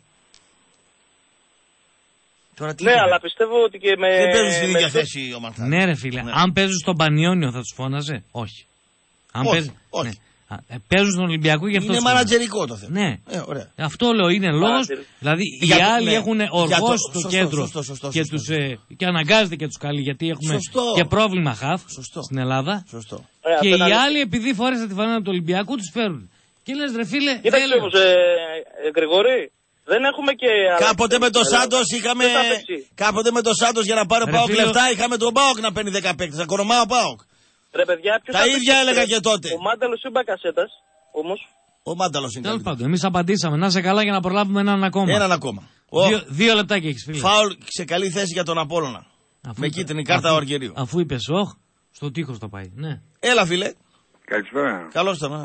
Ναι, αλλά πιστεύω ότι και δεν παίζουν στην ίδια θέση ο Μανθάτης. Ναι ρε φίλε, αν παίζουν στον Πανιόνιο θα τους φώναζε? Όχι. Όχι. Ναι. Παίζουν στον Ολυμπιακό γι' αυτό. Είναι μανατζερικό το θέμα. Ναι. Ωραία. Αυτό λέω είναι λόγος. Δηλαδή οι άλλοι έχουν οργώσει στο κέντρο και αναγκάζεται και τους καλεί γιατί έχουμε και πρόβλημα χαφ στην Ελλάδα. Σωστό. Και οι άλλοι επειδή φόρεσαν τη φανέλα του Ολυμπιακού τους φέρουν. Και λες ρε φίλε. Κοίταξε όμως Γρηγόρη. Δεν έχουμε και. Κάποτε με το Σάντος είχαμε. Κάποτε με το Σάντος για να πάρει ΠΑΟΚ λεφτά είχαμε τον ΠΑΟΚ να παίρνει 10 παίκτες. Ακορομάω ΠΑΟΚ. Ρε παιδιά, τα ίδια έλεγα και τότε. Ο Μάνταλος ή ο Μπακασέτας όμως. Ο Μάνταλος είναι. Τέλος πάντων, εμείς απαντήσαμε. Να σε καλά για να προλάβουμε έναν ακόμα. Έναν ακόμα. 2 λεπτάκια έχεις φίλε. Φάουλ σε καλή θέση για τον Απόλλωνα. Με κίτρινη κάρτα ο Αργυρίου. Αφού είπες όχ, στο τείχος το πάει. Ναι. Έλα φίλε. Καλησπέρα. Καλώς τον.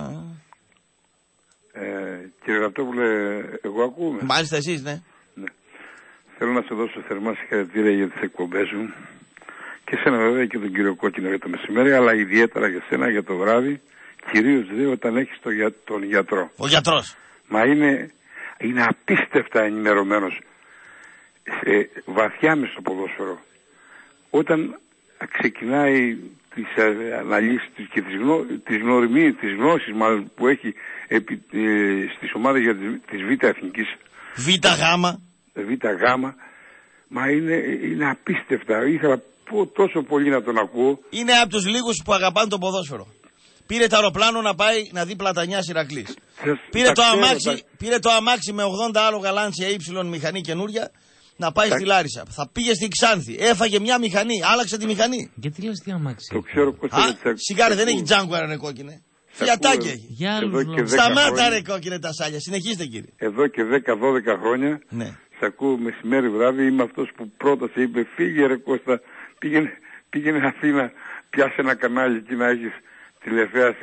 Κύριε Ραπτόπουλε, εγώ ακούω. Μάλιστα εσείς, ναι. Θέλω να σε δώσω θερμά συγχαρητήρια για τις εκπομπές σου. Και σένα βέβαια και τον κύριο Κόκκινο για το μεσημέρι, αλλά ιδιαίτερα για σένα για το βράδυ. Κυρίως δε όταν έχεις τον γιατρό. Ο γιατρός. Μα είναι απίστευτα ενημερωμένος βαθιά μες στο ποδόσφαιρο. Όταν ξεκινάει τις αναλύσεις και τις γνώσεις μάλλον που έχει στις ομάδες για της Β' Εθνικής. Β' Γ. Μα είναι απίστευτα. Ήθελα τόσο πολύ να τον ακούω. Είναι από τους λίγους που αγαπάνε το ποδόσφαιρο. Πήρε το αεροπλάνο να πάει να δει Πλατανιάς Ηρακλής. Πήρε το αμάξι με 80 άλογα Λάντσια Y μηχανή καινούρια να πάει στη Λάρισα. Θα πήγε στη Ξάνθη. Έφαγε μια μηχανή. Άλλαξε τη μηχανή. Γιατί λες τι αμάξι. Το ξέρω πώς σιγάρε δεν έχει Jaguar ρε κόκκινε. Φιατάκι έχει. Σταμάτα ρε κόκκινε τα σάλια. Συνεχίστε κύριε. Εδώ και 10-12 χρόνια. Ναι. Σ' ακούω μεσημέρι βράδυ. Είμαι αυτός που πρώτα σε είπε φύγε ρε Κώστα. Πήγαινε Αθήνα. Πιάσε ένα κανάλι εκεί να έχεις τηλεθέαση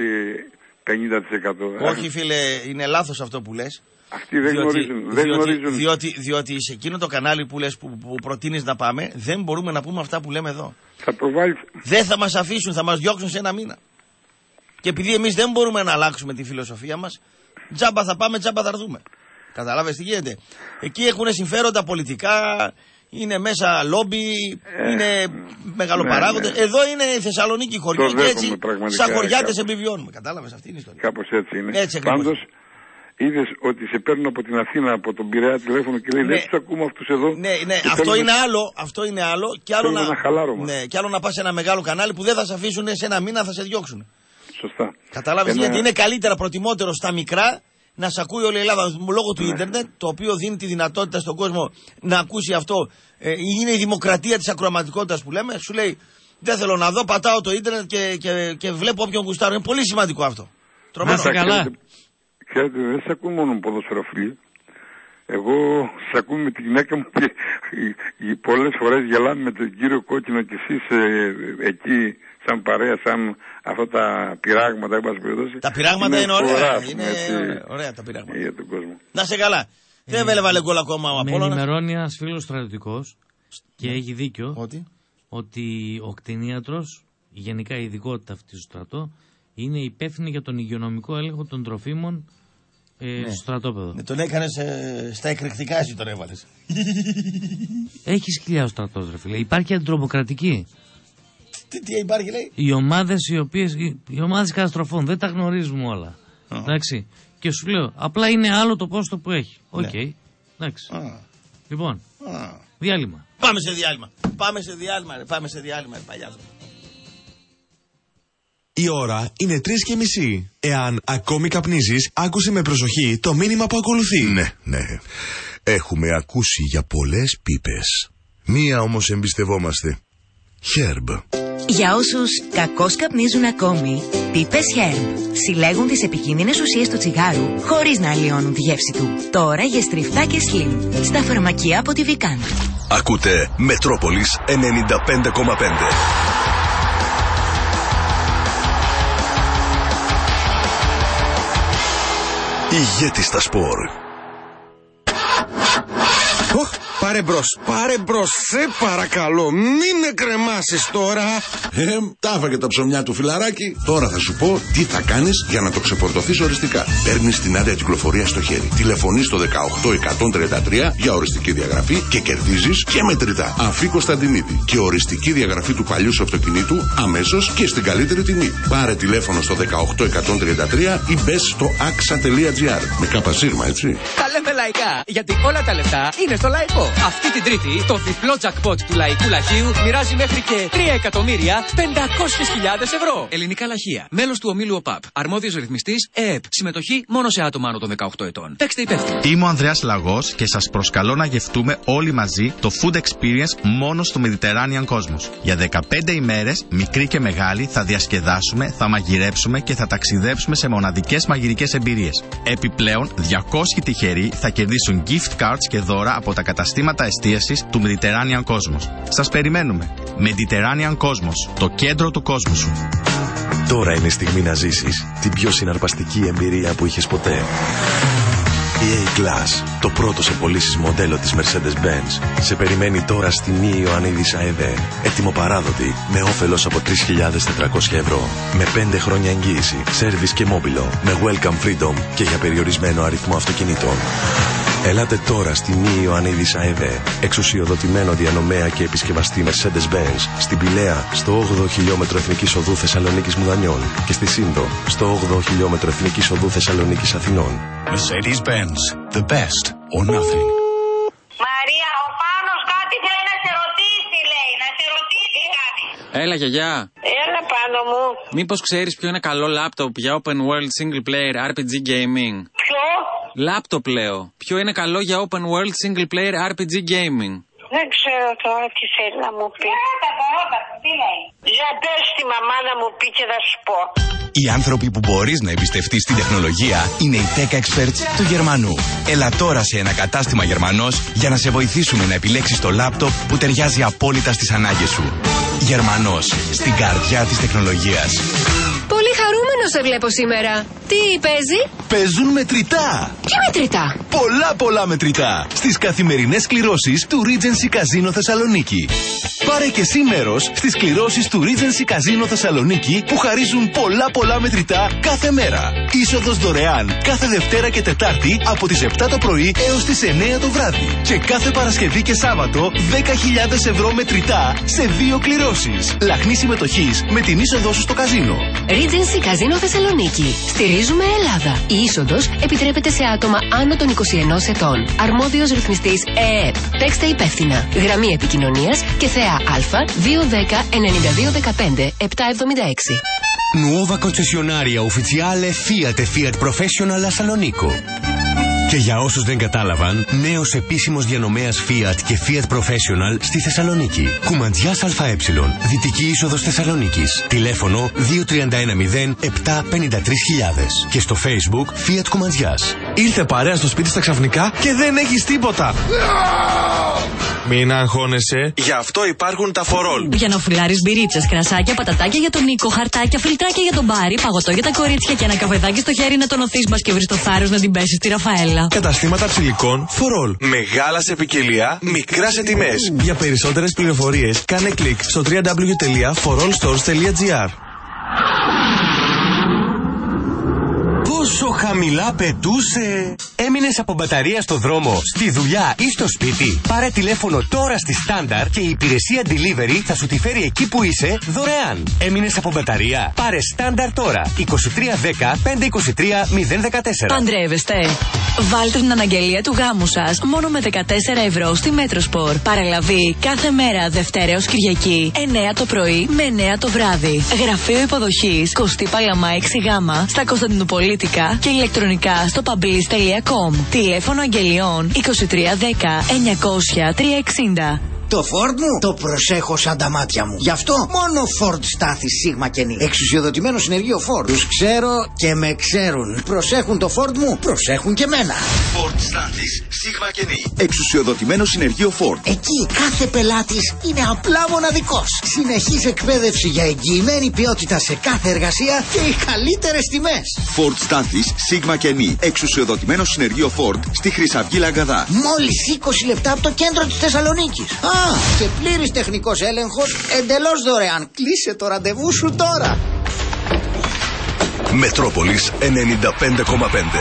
50%. Όχι φίλε, είναι λάθος αυτό που λες. Αυτοί δεν γνωρίζουν. Διότι σε εκείνο το κανάλι που λες που προτείνεις να πάμε, δεν μπορούμε να πούμε αυτά που λέμε εδώ. Θα προβάλλεις. Δεν θα μας αφήσουν, θα μας διώξουν σε 1 μήνα. Και επειδή εμείς δεν μπορούμε να αλλάξουμε τη φιλοσοφία μας, τζάμπα θα πάμε, τζάμπα θα έρθουμε. Καταλάβες τι γίνεται. Εκεί έχουν συμφέροντα πολιτικά, είναι μέσα λόμπι, είναι μεγαλοπαράγοντες. Ναι. Εδώ είναι η Θεσσαλονίκη χωριό και έτσι σαν χωριάτες επιβιώνουμε. Κατάλαβες, αυτή είναι η ιστορία. Κάπως έτσι είναι. Έτσι ακριβώς. Πάντως, είδες ότι σε παίρνουν από την Αθήνα, από τον Πειραιά τηλέφωνο και λέει δεν τους ακούμε αυτούς εδώ. Ναι, αυτό είναι άλλο. Και άλλο να πας σε ένα μεγάλο κανάλι που δεν θα σε αφήσουν σε 1 μήνα, θα σε διώξουν. Σωστά. Καταλάβεις γιατί είναι καλύτερα, προτιμότερο στα μικρά να σε ακούει όλη η Ελλάδα λόγω του ίντερνετ, το οποίο δίνει τη δυνατότητα στον κόσμο να ακούσει αυτό. Είναι η δημοκρατία της ακροαματικότητας που λέμε. Σου λέει δεν θέλω να δω, πατάω το ίντερνετ και βλέπω όποιον γουστάρω. Είναι πολύ σημαντικό αυτό. Τρομερό. Καλά. Ξέρετε, δεν σε ακούω μόνο ποδοσφαιροφιλοί. Εγώ σε ακούω με τη γυναίκα μου και πολλές φορές γελάμε με τον κύριο Κόκκινο και εσείς εκεί σαν παρέα, σαν αυτά τα πειράγματα. Τα πειράγματα είναι ωραία. Είναι ωραία τα πειράγματα. Για τον κόσμο. Να σε καλά. Δεν έβαλε γκολ ακόμα ο Απόλλωνας. Με ενημερώνει ένας φίλος στρατιωτικός και έχει δίκιο ότι ο κτηνίατρος, γενικά η ειδικότητα αυτή του στρατό, είναι υπεύθυνη για τον υγειονομικό έλεγχο των τροφίμων στο στρατόπεδο. Τον έκανες στα εκρηκτικά, εσύ τον έβαλες. Έχει σκυλιά ο στρατός, ρε φίλε. Υπάρχει αντιτρομοκρατική. Τι υπάρχει, λέει. Οι ομάδες καταστροφών δεν τα γνωρίζουμε όλα. Εντάξει. Και σου λέω, απλά είναι άλλο το πόστο που έχει. Οκ. Εντάξει. Λοιπόν, διάλειμμα. Πάμε σε διάλειμμα, παλιά. Η ώρα είναι 3:30. Εάν ακόμη καπνίζεις, άκουσε με προσοχή το μήνυμα που ακολουθεί. Ναι. Έχουμε ακούσει για πολλές πίπες. Μία όμως εμπιστευόμαστε. Herb. Για όσους κακώς καπνίζουν ακόμη, πίπες Herb συλλέγουν τις επικίνδυνες ουσίες του τσιγάρου χωρίς να αλλοιώνουν τη γεύση του. Τώρα για στριφτά και slim στα φαρμακεία από τη Βικάν. Ακούτε Μετρόπολης 95,5. Ηγέτη στα σπορ. Πάρε μπρος, σε παρακαλώ, μην εκκρεμάσεις τώρα. Τα έφαγε τα ψωμιά του φιλαράκι. Τώρα θα σου πω τι θα κάνεις για να το ξεφορτωθείς οριστικά. Παίρνεις την άδεια κυκλοφορία στο χέρι. Τηλεφωνείς στο 18133 για οριστική διαγραφή και κερδίζεις και μετρητά. Αφή Κωνσταντινίδη και οριστική διαγραφή του παλιού σου αυτοκινήτου αμέσως και στην καλύτερη τιμή. Πάρε τηλέφωνο στο 18133 ή μπες στο axa.gr. Με καπασίρμα, έτσι. Τα λέμε λαϊκά, γιατί όλα τα λεφτά είναι στο Λαϊκό. Αυτή την Τρίτη το διπλό jackpot του Λαϊκού Λαχείου μοιράζει μέχρι και 3.500.000 ευρώ. Ελληνικά Λαχεία. Μέλος του ομίλου ΟΠΑΠ. Αρμόδιος ρυθμιστής ΕΕΠ. Συμμετοχή μόνο σε άτομα άνω των 18 ετών. Παίξτε υπεύθυνα. Είμαι ο Ανδρέας Λαγός και σας προσκαλώ να γευτούμε όλοι μαζί το Food Experience μόνο στο Mediterranean Cosmos. Για 15 ημέρες, μικροί και μεγάλοι, θα διασκεδάσουμε, θα μαγειρέψουμε και θα ταξιδέψουμε σε μοναδικές μαγειρικές εμπειρίες. Επιπλέον, 200 τυχεροί θα κερδίσουν gift cards και δώρα από τα καταστήματα εστίασης του Mediterranean Cosmos. Σας περιμένουμε. Mediterranean Cosmos, το κέντρο του κόσμου σου. Τώρα είναι η στιγμή να ζήσεις την πιο συναρπαστική εμπειρία που είχες ποτέ. Η A-Class, το πρώτο σε πωλήσεις μοντέλο της Mercedes-Benz, σε περιμένει τώρα στη Νη Ιωαννίδης ΑΕΔ. Έτοιμο παράδοτη, με όφελος από 3.400 ευρώ. Με 5 χρόνια εγγύηση, σέρβις και μόμπιλο, με welcome freedom και για περιορισμένο αριθμό αυτοκινήτων. Ελάτε τώρα στη Νη Ιωαννίδης ΑΕΔ, εξουσιοδοτημένο διανομέα και επισκευαστή Mercedes-Benz, στην Πηλαία, στο 8ο χιλιόμετρο Εθνικής Οδού Θεσσαλονίκης Μουδανιών και στη Σύντο, στο 8ο χιλιόμετρο Εθνικής Οδού Θεσσαλονίκης Αθηνών. Mercedes-Benz, the best or nothing. Μαρία, ο Πάνος κάτι θέλει να σε ρωτήσει, λέει, να σε ρωτήσει κάτι. Έλα, γιαγιά. Έλα, Πάνο μου. Μήπως ξέρεις ποιο είναι καλό λάπτοπ για open world single player RPG gaming? Ποιο? Λάπτοπ λέω. Ποιο είναι καλό για open world single player RPG gaming? Δεν ξέρω τώρα τι θέλει να μου πει. Τι λέει? Για πες τη μαμά να μου πει και θα σου πω. Οι άνθρωποι που μπορείς να εμπιστευτείς στην τεχνολογία είναι οι Tech Experts του Γερμανού. Έλα τώρα σε ένα κατάστημα Γερμανός για να σε βοηθήσουμε να επιλέξεις το λάπτοπ που ταιριάζει απόλυτα στις ανάγκες σου. Γερμανός, στην καρδιά της τεχνολογίας. Πολύ χαρούμενος σε βλέπω σήμερα. Τι παίζει? Παίζουν μετρητά. Ποια μετρητά? Πολλά μετρητά. Στις καθημερινές κληρώσεις του Regency Casino Θεσσαλονίκη. Πάρε και εσύ μέρος στις κληρώσεις του Regency Casino Θεσσαλονίκη που χαρίζουν πολλά μετρητά κάθε μέρα. Είσοδος δωρεάν κάθε Δευτέρα και Τετάρτη από τις 7 το πρωί έως τις 9 το βράδυ. Και κάθε Παρασκευή και Σάββατο 10.000 ευρώ μετρητά σε 2 κληρώσεις. Λαχνή συμμετοχής με την είσοδό σου στο καζίνο. Regency Casino Θεσσαλονίκη. Στηρίζουμε Ελλάδα. Η είσοδος επιτρέπεται σε άτομα άνω των 21 ετών. Αρμόδιος ρυθμιστής ΕΕΠ. Παίξτε υπεύθυνα. Γραμμή επικοινωνίας και ΘΕΑ Α 210 9215 776. Nuova concessionaria ufficiale Fiat Professional Salonico. Και για όσους δεν κατάλαβαν, νέος επίσημος διανομέας Fiat και Fiat Professional στη Θεσσαλονίκη. Κουμαντζιάς ΑΕ, Δυτική είσοδος Θεσσαλονίκης. Τηλέφωνο 2310 753.000. Και στο Facebook Fiat Κουμαντζιάς. Ήρθε παρέα στο σπίτι στα ξαφνικά και δεν έχεις τίποτα. Μην αγχώνεσαι, γι' αυτό υπάρχουν τα φορόλ. Για να φουλάρεις μπυρίτσες, κρασάκια, πατατάκια για τον Νίκο, χαρτάκια, φιλτράκια για τον Μπάρι, παγωτό για τα κορίτσια και ένα καφεδάκι στο χέρι να τον οθείς μπας και βρεις το θάρρος να την πέσεις στη Ραφαέλα. Καταστήματα ψηλικών φορόλ. Μεγάλα σε ποικιλία, μικρά σε τιμές. Για περισσότερες πληροφορίες, κάνε κλικ στο www.forallstores.gr. Πόσο χαμηλά πετούσε! Έμεινες από μπαταρία στο δρόμο, στη δουλειά ή στο σπίτι? Πάρε τηλέφωνο τώρα στη Standard και η υπηρεσία delivery θα σου τη φέρει εκεί που είσαι δωρεάν. Έμεινες από μπαταρία? Πάρε Standard τώρα. 2310 523 014. Παντρεύεστε? Βάλτε την αναγγελία του γάμου σας μόνο με 14 ευρώ στη Μέτροσπορ. Παραλαβή κάθε μέρα Δευτέρα έως Κυριακή 9 το πρωί με 9 το βράδυ. Γραφείο υποδοχής Κωστή Παλαμά 6Γ στα Κωνσταντινοπολίτικα και ηλεκτρονικά στο pabilis.com. Τηλέφωνο αγγελιών 2310 900 360. Το Ford μου το προσέχω σαν τα μάτια μου. Γι' αυτό μόνο Ford Στάθης Σίγμα και Νι. Εξουσιοδοτημένο συνεργείο Ford. Τους ξέρω και με ξέρουν. Προσέχουν το Ford μου, προσέχουν και μένα. Ford Στάθης Σίγμα και Νι. Εξουσιοδοτημένο συνεργείο Ford. Εκεί κάθε πελάτης είναι απλά μοναδικός. Συνεχής εκπαίδευση για εγγυημένη ποιότητα σε κάθε εργασία και οι καλύτερες τιμές. Ford Στάθης Σίγμα και Νι. Εξουσιοδοτημένο συνεργείο Ford στη Χρυσαυγή Λαγκαδά. Μόλις 20 λεπτά από το κέντρο της Θεσσαλονίκης. Και πλήρης τεχνικός έλεγχος εντελώς δωρεάν. Κλείσε το ραντεβού σου τώρα. Μετρόπολης 95,5.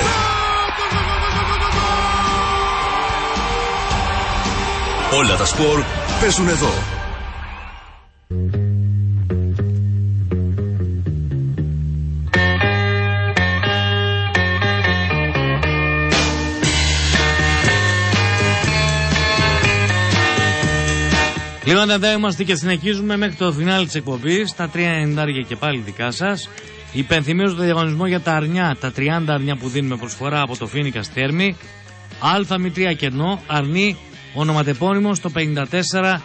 Όλα τα σπορ παίζουν εδώ. Λοιπόν, εδώ είμαστε και συνεχίζουμε μέχρι το φινάλι της εκπομπής. Τα 3.90 και πάλι δικά σας. Υπενθυμίζω το διαγωνισμό για τα αρνιά. Τα 30 αρνιά που δίνουμε προσφορά από το Φίνικα Θέρμη. Α3 κενό, αρνί, ονοματεπώνυμο στο 54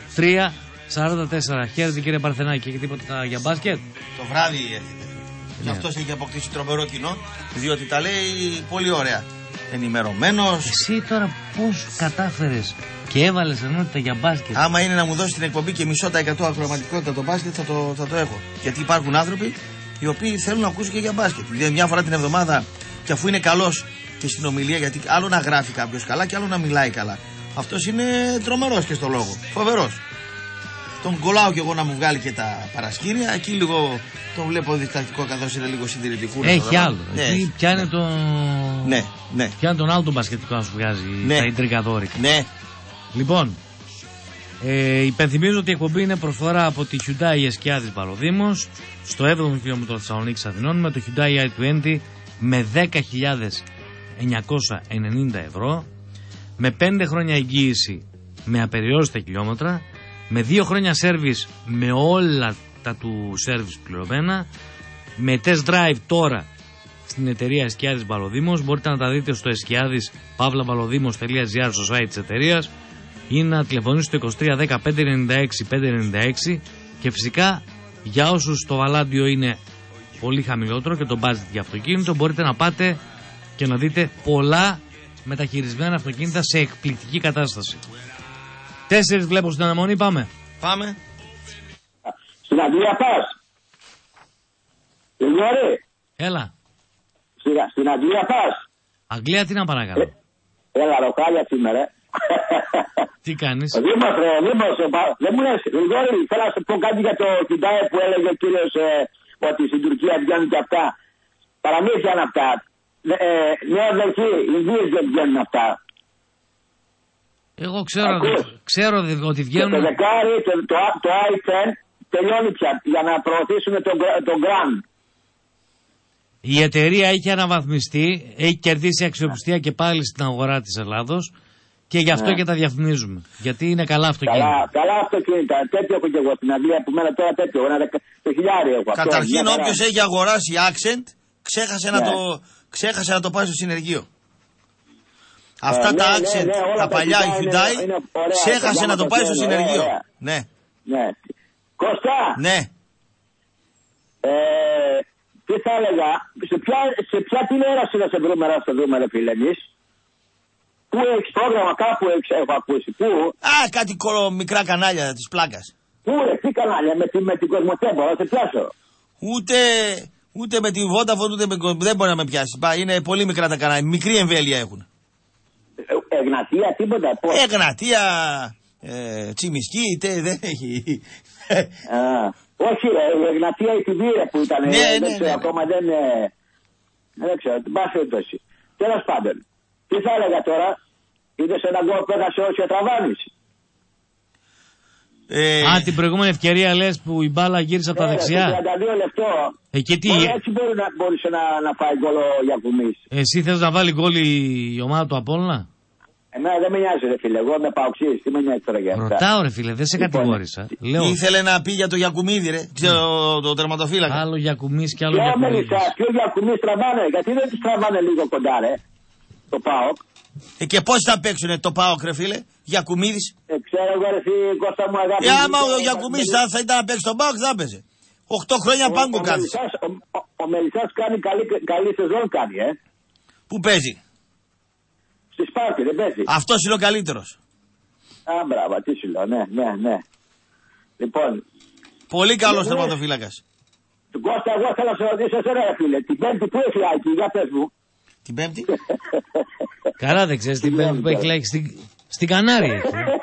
344. Χαίρετε κύριε Παρθενάκη, έχει τίποτα για μπάσκετ? Το βράδυ έρχεται. Και αυτός έχει αποκτήσει τρομερό κοινό, διότι τα λέει πολύ ωραία. Ενημερωμένος. Εσύ τώρα πώς κατάφερες και έβαλες ενότητα για μπάσκετ? Άμα είναι να μου δώσει την εκπομπή και μισό τα 100 ακροματικότητα το μπάσκετ, θα το έχω. Γιατί υπάρχουν άνθρωποι οι οποίοι θέλουν να ακούσουν και για μπάσκετ. Δηλαδή μια φορά την εβδομάδα, και αφού είναι καλός και στην ομιλία, γιατί άλλο να γράφει κάποιος καλά και άλλο να μιλάει καλά. Αυτός είναι τρομερός και στο λόγο. Φοβερός. Τον κολλάω κι εγώ να μου βγάλει και τα παρασκήνια. Εκεί λίγο τον βλέπω διστακτικό, καθώς είναι λίγο συντηρητικό. Έχει άλλο. Ναι. Εκεί πιάνει ναι. Πιάνει τον άλλο τον μπασκετικό να σου βγάζει τα ιντριγκαδόρικα. Ναι. Λοιπόν, υπενθυμίζω ότι η εκπομπή είναι προσφορά από τη Hyundai Εσκιάδης Βαλοδήμος στο 7ο χιλιόμετρο Θεσσαλονίκης Αθηνών με το Hyundai i20 με 10.990 ευρώ, με 5 χρόνια εγγύηση με απεριόριστα χιλιόμετρα, με 2 χρόνια σέρβις με όλα τα του σέρβις πληρωμένα, με test drive τώρα στην εταιρεία Εσκιάδης Βαλοδήμος. Μπορείτε να τα δείτε στο eskiadis-valodimos.gr στο site της εταιρείας ή να τηλεφωνήσετε στο 2310 596 596, και φυσικά για όσους το βαλάντιο είναι πολύ χαμηλότερο και το budget για αυτοκίνητο, μπορείτε να πάτε και να δείτε πολλά μεταχειρισμένα αυτοκίνητα σε εκπληκτική κατάσταση. 4 βλέπω στην αναμονή, πάμε. Πάμε. Στην Αγγλία πας? Έλα. Στην Αγγλία πας? Αγγλία τι να παρακαλώ? Έλα ροκάλια σήμερα. Τι κάνεις? Δήμος, δεν μου λες, Γρηγόρη, θέλω να σου πω κάτι για το Hyundai που έλεγε ο κύριος ότι στην Τουρκία βγαίνουν και αυτά. Παραμύθια είναι αυτά. Νέα Δελχή, Ινδίες δεν βγαίνουν αυτά. Εγώ ξέρω ότι βγαίνουν. Και το δεκάρι, το i10 τελειώνει πια για να προωθήσουμε τον Grand. Η εταιρεία έχει αναβαθμιστεί, έχει κερδίσει αξιοπιστία και πάλι στην αγορά της Ελλάδος και γι' αυτό και τα διαφημίζουμε. Γιατί είναι καλά αυτοκίνητα. Καλά αυτοκίνητα. Τέτοιο έχω και εγώ στην Αγγλία που μένω τώρα τέτοιο. Το χιλιάρι έχω. Καταρχήν όποιος έχει αγοράσει Accent ξέχασε να το πάει στο συνεργείο. Αυτά τα Accent, τα παλιά Hyundai, ξέχασε να το πάει στο συνεργείο. Ναι. Κώστα. Ναι. Τι θα έλεγα, σε ποια τηλεόραση να σε βρούμε ρε φίλε εμείς? Πού έχεις πρόγραμμα, κάπου έχω ακούσει, πού? Κάτι μικρά κανάλια της πλάκας. Πού ρε, τι κανάλια, με την Κοσμοτέμπο, να σε πιάσω? Ούτε με την Vodafone, ούτε δεν μπορεί να με πιάσει. Είναι πολύ μικρά τα κανάλια, μικρή εμβέλεια έχουν. Εγνατία, τίποτα? Εγνατία, Τσιμισκή, δεν έχει. Όχι ρε, η Εγνατία η Τιβύρα που ήταν, δεν ξέρω, ακόμα δεν ξέρω, την πάση έντωση. Τέλος πάντων, τι θα έλεγα τώρα, είδες ένα γκολ που έχασε όσοι τραβάνεις? Την προηγούμενη ευκαιρία λες που η μπάλα γύρισε από τα δεξιά. 32 λεπτό. Εκεί τι? Έτσι μπορούσε να φάει γκολ ο Γιακουμής. Εσύ θες να βάλει γκολ η ομάδα του Απόλλωνα? Εμένα δεν με νοιάζει ρε φίλε, εγώ είμαι παοξής, τι με νοιάζει τώρα για αυτά. Ρωτάω ρε φίλε, δεν σε κατηγόρησα. Ήθελε να πει για το Γιακουμίδη ρε, το τερματοφύλακα. Άλλο Γιακουμής και άλλο Γιακουμίδης. Ποιο Γιακουμής τραβάνε, γιατί δεν τους τραβάνε λίγο κοντά ρε, το ΠΑΟΚ. Και πώς θα παίξουνε το ΠΑΟΚ, ρε φίλε, Γιακουμίδης. Ξέρω εγώ, ρε φίλε, Κώστα μου, αγάπη. Άμα ο Γιακουμίδης θα ήταν να παίξει τον ΠΑΟΚ, θα έπαιζε. 8 χρόνια πάγκο κάνει. Ο Μελισσάς κάνει καλή σεζόν, κάνει, Πού παίζει? Στη Σπάρτη, δεν παίζει. Αυτός είναι ο καλύτερος. Α, μπράβο, τι σου λέω, ναι. Λοιπόν. Πολύ καλός τερματοφύλακας. Κώστα, εγώ θέλω να σε ρωτήσω εσένα, ρε φίλε. Την Πέμπτη που έχει λαϊκή, για πες μου. Την Πέμπτη? Καλά δεν ξέρεις την Πέμπτη που έχει λαϊκή. Στην Κανάρη.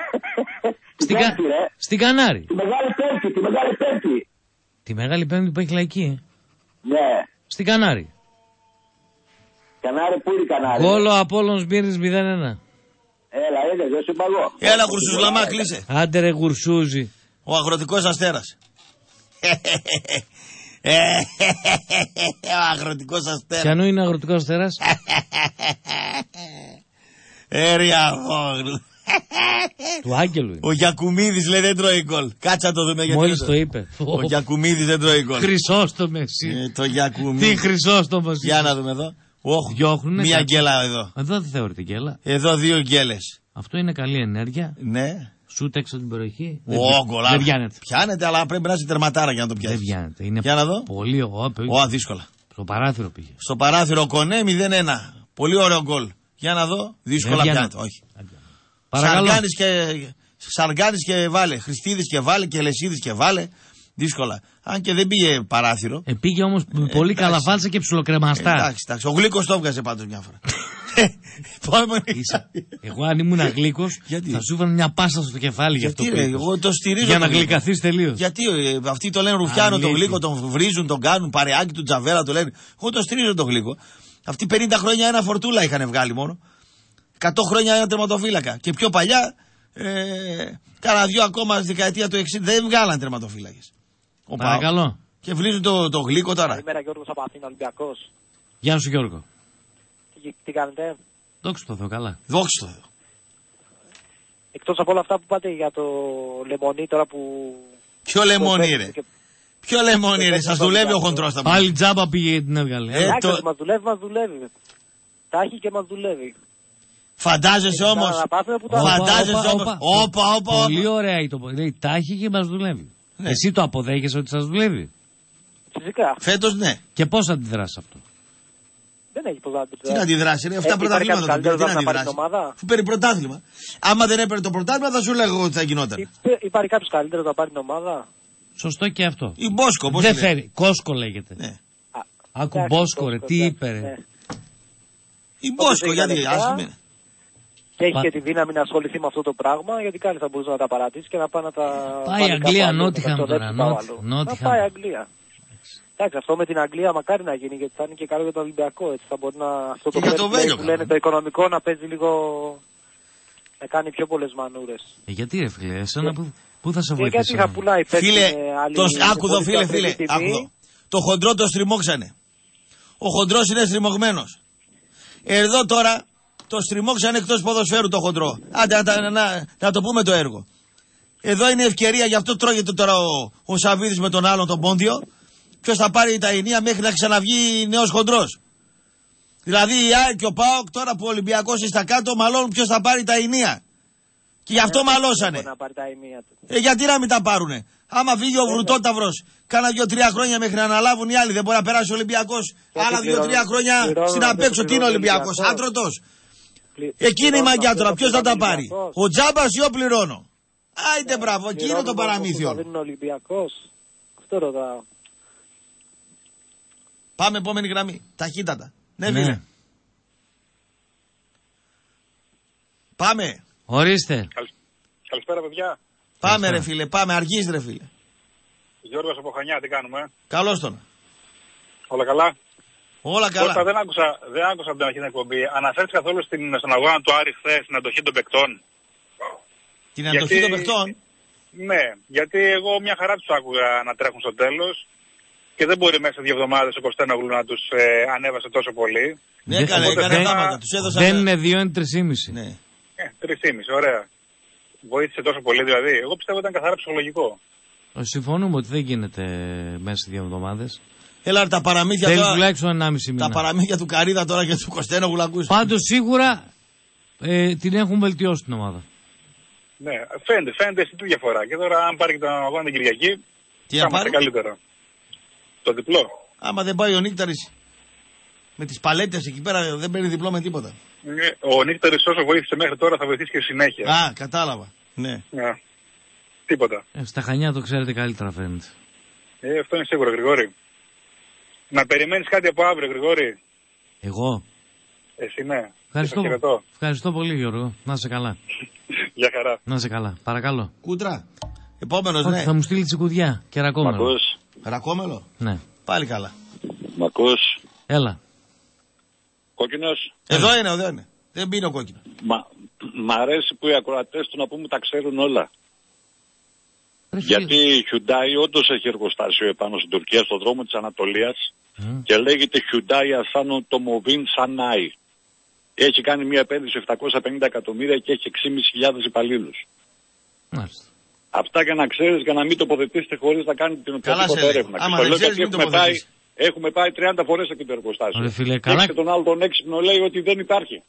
Στην Κανάρη. Τη Μεγάλη Πέμπτη. Τη Μεγάλη Πέμπτη που έχει λαϊκή. Ναι. Στην Κανάρη. Κανάρη, πού είναι η Κανάρη? Γκόλο Απόλλων Σμύρνης 0-1. Έλα, δεν σου είπα εγώ. Έλα, Γουρσουζλαμά, κλείσε. Άντε ρε Γουρσούζη. Ο Αγροτικός Αστέρας. Ο Αγροτικός Αστέρας. Ποιανού είναι ο Αγροτικός Αστέρας? Ριαβόγλου. Του Άγγελου είναι. Ο Γιακουμίδης λέει δεν τρώει γκολ. Κάτσε να το δούμε γιατί. Μόλις το είπε. Ο Γιακουμίδης δεν τρώει γκολ. Χρυσόστομε εσύ. Το Γιακουμίδη. Τι Χρυσόστομε εσύ. Για να δούμε εδώ. Διώχνουνε. Μία γκέλα εδώ. Εδώ δεν θεωρείται γκέλα. Εδώ 2 γκέλες. Αυτό είναι καλή ενέργεια. Ναι. Σούτ έξω από την περιοχή. Δεν πιάνεται. Πιάνεται, αλλά πρέπει να είσαι τερματάρα για να το πιάσει. Δεν πιάνεται. Είναι για να δω. Πολύ δύσκολα. Στο παράθυρο πήγε. Στο παράθυρο Κονέ 0-1. Πολύ ωραίο γκολ. Για να δω. Δύσκολα πιάνεται. Όχι. Σαργάνης και βάλε. Χριστίδης και βάλε και Λεσίδης και βάλε. Δύσκολα. Αν και δεν πήγε παράθυρο. Πήγε όμως πολύ καλά φάλτσα και ψιλοκρεμαστά. Εντάξει. Ο Γλύκος το έβγαζε πάντως μια φορά. Εγώ αν ήμουν Γλύκος θα σου έφερα μια πάσα στο κεφάλι για αυτό που εγώ το στηρίζω. Για να γλυκαθείς τελείως. Γιατί αυτοί το λένε Ρουφιάνο τον Γλύκο, τον βρίζουν, τον κάνουν παρεάκι του Τζαβέλα το λένε. Εγώ το στηρίζω τον Γλύκο. Αυτοί 50 χρόνια ένα φορτούλα είχαν βγάλει μόνο. 100 χρόνια ένα τερματοφύλακα. Και πιο παλιά κάνα 2 ακόμα στη δεκαετία του 60 δεν βγάλαν τερματοφύλακες. Παρακαλώ. Και βρίζουν το Γλύκο τώρα. Καλημέρα, Γιώργος από Αθήνα, Ολυμπιακός. Γεια σου Γιώργο. Τι κάνετε? Δόξα τω Θεώ, καλά. Δόξα τω Θεώ. Εκτός από όλα αυτά που πάτε για το λεμονί τώρα που... Ποιο λεμονί ρε? Ποιο λεμονί ρε? Σας δουλεύει ο χοντρός τα πάλι τζάμπα πήγε την έβγαλε. Μας δουλεύει. Τα έχει και μας δουλεύει. Φαντάζεσαι όμως. Φαντάζεσαι όμως. Όπα. Πολύ ωραία η το. Λέει τα έχει και μας δουλεύει. Εσύ το αποδέχεσαι ότι σας δουλεύει? Φυσικά. Φέτος ναι. Και πώς αντιδράσεις αυτό? Δεν έχει πώς να αντιδράσει. Τι να αντιδράσει, αυτά πρωταθλήματα. Τι να αντιδράσει. Αφού παίρνει πρωτάθλημα. Άμα δεν έπαιρνε το πρωτάθλημα θα σου λέγω ότι θα γινόταν. Υπάρχει κάποιος καλύτερος να πάρει την ομάδα? Σωστό και αυτό. Η Μπόσκο, πώς δεν φέρει. Κόσκο λέγεται. Ναι. Άκου Μπόσκο ρε, τι είπε ρε. Η Μπόσκο, γιατί άσχημη. Και έχει και τη δύναμη να ασχοληθεί με αυτό το πράγμα, γιατί κάλλιστα θα μπορούσε να τα παρατήσει και να πάει να τα. Πάει Αγγλία, Νότιχαμ τώρα. Να πάει Αγγλία. Εντάξει, αυτό με την Αγγλία μακάρι να γίνει, γιατί θα είναι και καλό για το Ολυμπιακό. Έτσι θα μπορεί να. Αυτό το που λένε το οικονομικό να παίζει λίγο. Να κάνει πιο πολλές μανούρες. Γιατί ρε φίλε, εσένα πού θα σε βοηθήσει? Γιατί θα πουλάει φίλε, άκουδο φίλε. Το χοντρό το στριμώξανε. Ο χοντρός είναι στριμωγμένος. Εδώ τώρα το στριμώξανε εκτός ποδοσφαίρου το χοντρό. Άντε να το πούμε το έργο. Εδώ είναι ευκαιρία, γι' αυτό τρώγεται τώρα ο Σαββίδης με τον άλλον τον Πόντιο. Ποιος θα πάρει τα ενία μέχρι να ξαναβγεί νέος χοντρός. Δηλαδή η ΑΕΚ και ο ΠΑΟΚ τώρα που ο Ολυμπιακός είναι στα κάτω μαλώνουν ποιος θα πάρει τα ενία. Και γι' αυτό μαλώσανε. Γιατί να μην τα πάρουνε? Άμα φύγει ο Βρουτόταυρος κάνα 2-3 χρόνια μέχρι να αναλάβουν οι άλλοι, δεν μπορεί να περάσει ο Ολυμπιακός. Άλλα 2-3 χρόνια στην απέξω. Τι είναι ο Ολυμπιακός? Άτρωτος. Εκείνη η μαγιά τώρα. Ποιος θα τα πάρει? Ο Τζάμπας ή ο Πληρώνω? Άιντε μπράβο, εκεί είναι το παραμύθιο. Δεν είναι Ολυμπιακός. Αυτό ρωτάω. Πάμε επόμενη γραμμή. Ταχύτατα. Ναι, φίλε. Πάμε. Ορίστε. Καλησπέρα, παιδιά. Πάμε ρε φίλε, πάμε. Αργείς ρε φίλε. Γιώργος από Χανιά, τι κάνουμε? Καλώς τον. Όλα καλά? Όλα καλά. Κώστα, δεν άκουσα από την αρχή την εκπομπή. Αναφέρεις καθόλου στον αγώνα του Άρη χθες την αντοχή των παικτών? Την αντοχή των παικτών? Ναι, γιατί εγώ μια χαρά τους άκουγα να τρέχουν στο τέλος και δεν μπορεί μέσα σε 2 εβδομάδες ο Κωστένογλου να τους ανέβασε τόσο πολύ. Ναι, έκανε θάματα. Δεν είναι 2, είναι 3,5. Ναι. 3,5, ωραία. Βοήθησε τόσο πολύ δηλαδή. Εγώ πιστεύω ήταν καθαρά ψυχολογικό. Συμφωνούμε ότι δεν γίνεται μέσα σε 2 εβδομάδες. Έλα τα παραμύθια τώρα. Θέλει τουλάχιστον 1,5 μήνα. Τα παραμύθια του Καρίδα τώρα και του Κωστένογλου ακούς. Πάντως σίγουρα την έχουν βελτιώσει την ομάδα. Ναι, φαίνεται στη διαφορά. Και τώρα, αν πάρει και τον αγώνα την Κυριακή, τι θα είμαστε καλύτερα. Το διπλό. Άμα δεν πάει ο Νίκταρης με τις παλέτες εκεί πέρα, δεν παίρνει διπλό με τίποτα. Ο Νίκταρης όσο βοήθησε μέχρι τώρα θα βοηθήσει και συνέχεια. Α, κατάλαβα. Ναι. Τίποτα. Στα Χανιά το ξέρετε καλύτερα, φαίνεται. Αυτό είναι σίγουρο, Γρηγόρη. Να περιμένεις κάτι από αύριο, Γρηγόρη. Εγώ. Εσύ, ναι. Ευχαριστώ πολύ, Γιώργο. Να είσαι καλά. Γεια χαρά. Να είσαι καλά. Παρακαλώ. Κούτρα. Επόμενος, ναι. Θα μου στείλει τσικουδιά και ρακόμελο. Ρακόμελο. Ναι. Πάλι καλά. Μ' ακούς? Έλα. Κόκκινος. Εδώ είναι. Δεν μπει ο κόκκινος. Μ' αρέσει που οι ακροατές του να πούμε τα ξέρουν όλα. Γιατί η Hyundai όντως έχει εργοστάσιο επάνω στην Τουρκία, στον δρόμο της Ανατολίας και λέγεται Hyundai Asano Tomovin Sanai. Έχει κάνει μια επένδυση 750 εκατομμύρια και έχει 6.500 υπαλλήλους. Μάλιστα. Αυτά για να ξέρεις, για να μην τοποθετήσετε χωρίς να κάνετε την οποιαδήποτε έρευνα. Άμα δεν ξέρεις, μην τοποθετήσεις. Έχουμε πάει 30 φορές εκεί το εργοστάσιο. Ρε φίλε, καλά. Και τον άλλο τον έξυπνο λέει ότι δεν υπάρχει.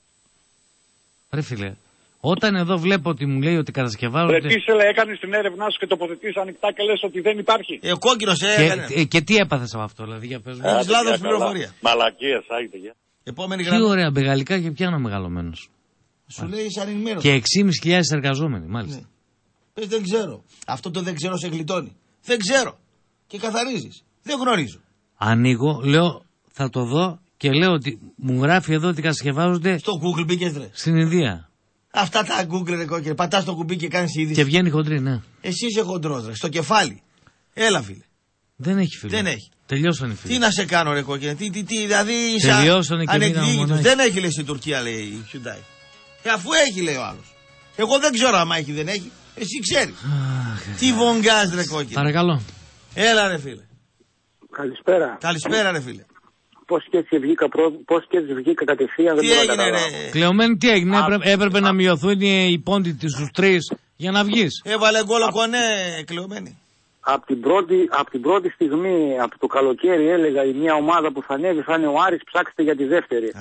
Ρε φίλε, όταν εδώ βλέπω ότι μου λέει ότι κατασκευάζονται... Ρε τι σε λέει, έκανες την έρευνά σου και τοποθετείς ανοιχτά και λες ότι δεν υπάρχει. Ο κόκκινος έκανε. Και τι έπαθες από αυτό, δηλαδή, για πες μου. Έχεις λάθος πληροφορία. Μαλακίες, άγιτε, γεια. Τι ωραία μπεγαλικά και πιάνω μεγαλωμένος. Σου λέει σαν ενημέρωση. Και 6.500 εργαζόμενοι, μάλιστα. Ναι. Πες δεν ξέρω. Αυτό το δεν ξέρω σε γλιτώνει. Δεν ξέρω. Και καθαρίζεις. Δεν γνωρίζω. Ανοίγω, λέω θα το δω και λέω ότι μου γράφει εδώ ότι κατασκευάζονται. Στο Google μπήκες ρε. Στην Ινδία. Αυτά τα Google ρε κόκκινε. Πατάς το κουμπί και κάνεις είδηση. Και βγαίνει χοντρή, ναι. Εσύ είσαι χοντρός ρε. Στο κεφάλι. Έλα φίλε. Δεν έχει φίλε. Δεν έχει. Τελειώσαν οι φίλοι. Τι να σε κάνω ρε κόκκινε. Δηλαδή τελειώσαν και μείναμε. Δεν έχει λέει στην Τουρκία λέει η Hyundai. Αφού έχει λέει ο άλλος. Εγώ δεν ξέρω άμα έχει δεν έχει. Εσύ ξέρεις. Τι βογγάς ρε κόκκινε. Παρακαλώ. Έλα ρε φίλε. Καλησπέρα. Καλησπέρα ρε φίλε. Πώς και έτσι βγήκα κατευθείαν. Τι έγινε ρε. Κλεωμένη τι έγινε. Έπρεπε να μειωθούν οι πόντοι στους 3 για να βγεις. Έβαλε γκολο κονέ κλεωμένη. Από την πρώτη στιγμή, από το καλοκαίρι έλεγα η μια ομάδα που θα ανέβει θα είναι ο Άρης, ψάξτε για τη δεύτερη.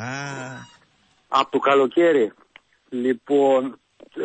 Από το καλοκαίρι. Λοιπόν,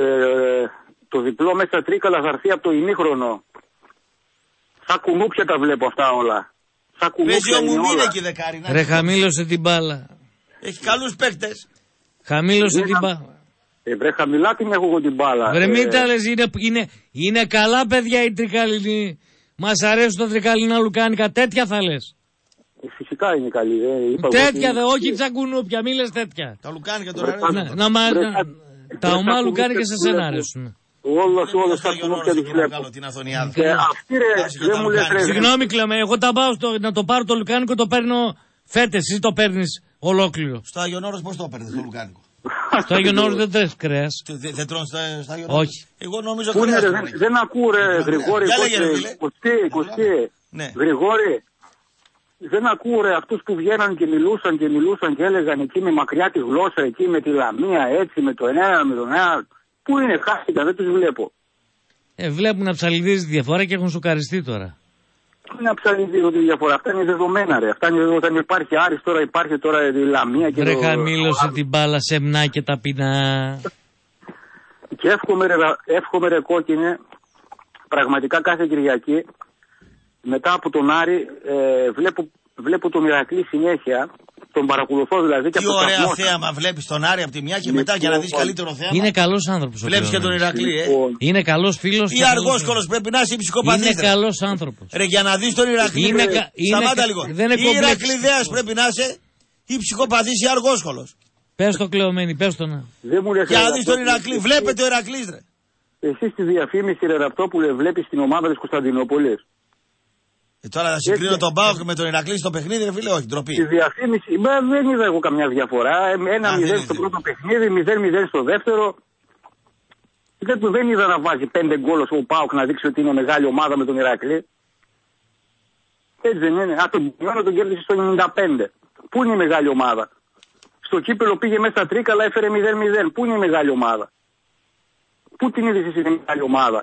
το διπλό μέσα στα Τρίκαλα θα έρθει από το ημίχρονο. Σαν κουνούπια τα βλέπω αυτά όλα. Παίζει ο Μουμίν εκεί δεκάρι. Ρε χαμήλωσε την μπάλα. Έχει καλούς παίκτες. Χαμήλωσε την μπάλα. Βρε χαμηλά την έχω εγώ την μπάλα. Βρε μην τα λες, είναι καλά παιδιά οι Τρικαλινοί. Μας αρέσουν τα Τρικαλινά λουκάνικα, τέτοια θα λες. Φυσικά είναι καλή. Τέτοια όχι τσακουνούπια, μη λες τέτοια. Τα λουκάνικα τώρα αρέσουν. Τα ομά λουκάνικα σε σένα αρέσουν. Όλος τα κουνούπια τους βλέπω. Αυτή ρε, δεν μου λες ρε. Συγγνώμη Κλέμε, εγώ τα πάω να το πάρω το λουκάνικο, το παίρνω φέτες, εσύ το παίρνεις ολόκληρο. Στο Άγιον Όρος πώς το παίρνεις το λουκάνικο. Στο Άγιον Όρος δεν τρέχει κρέας. Δεν τρώνε στο Άγιον Όρος. Όχι. Εγώ νομίζω κρέας. Δεν ακούω ρε Γρηγόρη. Κωστή. Γρηγόρη. Δεν ακούω ρε αυτούς που βγαίναν και μιλούσαν και έλεγαν εκεί με μακριά τη γλώσσα, εκεί με τη Λαμία, έτσι με το ένα, με τον ένα. Πού είναι, χάθηκα, δεν τους βλέπω. Βλέπουν να ψαλιδίζει τη διαφορά και έχουν σοκαριστεί τώρα. Πού είναι να ψαλιδίζω τη διαφορά, αυτά είναι δεδομένα ρε. Αυτά είναι όταν υπάρχει Άρης, τώρα υπάρχει τώρα η Λαμία και βρε χαμήλωσε την μπάλα σεμνά και ταπεινά. Και εύχομαι ρε κόκκινε, πραγματικά κάθε Κυριακή, μετά από τον Άρη, βλέπω τον Ηρακλή συνέχεια. Τον παρακολουθώ δηλαδή. Τι ωραία θέαμα βλέπεις τον Άρη από τη μια και μετά για να δεις καλύτερο θέαμα. Είναι καλός άνθρωπος. Βλέπεις και τον Ηρακλή, Είναι καλός φίλος. Ή αργόσκολος πρέπει να είσαι ψυχοπαθής. Είναι καλός άνθρωπος. Ρε για να δεις τον Ηρακλή. Σταμάτα λίγο. Ή Ηρακλιδέας πρέπει να είσαι ή ψυχοπαθής ή αργόσκολος. Πες το Κλεωμένη, πες το να. Για να δεις τον Ηρακλή. Βλέπετε ο Ηρακλής ρε. Εσύ στη διαφήμιση ρε Ραπτόπουλε βλέπεις την ομάδα της Κωνσταντινούπολης. Τώρα θα συγκρίνω τον Πάοκ με τον Ηρακλή στο παιχνίδι, ρε φίλε, όχι, ντροπή. Στη διαφήμιση, δεν είδα εγώ καμιά διαφορά. 1-0 στο πρώτο παιχνίδι, 0-0 στο δεύτερο. Δεν είδα να βάζει 5 γκολ ο Πάοκ να δείξει ότι είναι μεγάλη ομάδα με τον Ηρακλή. Έτσι δεν είναι. Τον κέρδισε στο 95. Πού είναι η μεγάλη ομάδα. Στο κύπελο πήγε μέσα στα Τρίκαλα, έφερε 0-0. Πού είναι η μεγάλη ομάδα. Πού την είδες εσύ η μεγάλη ομάδα.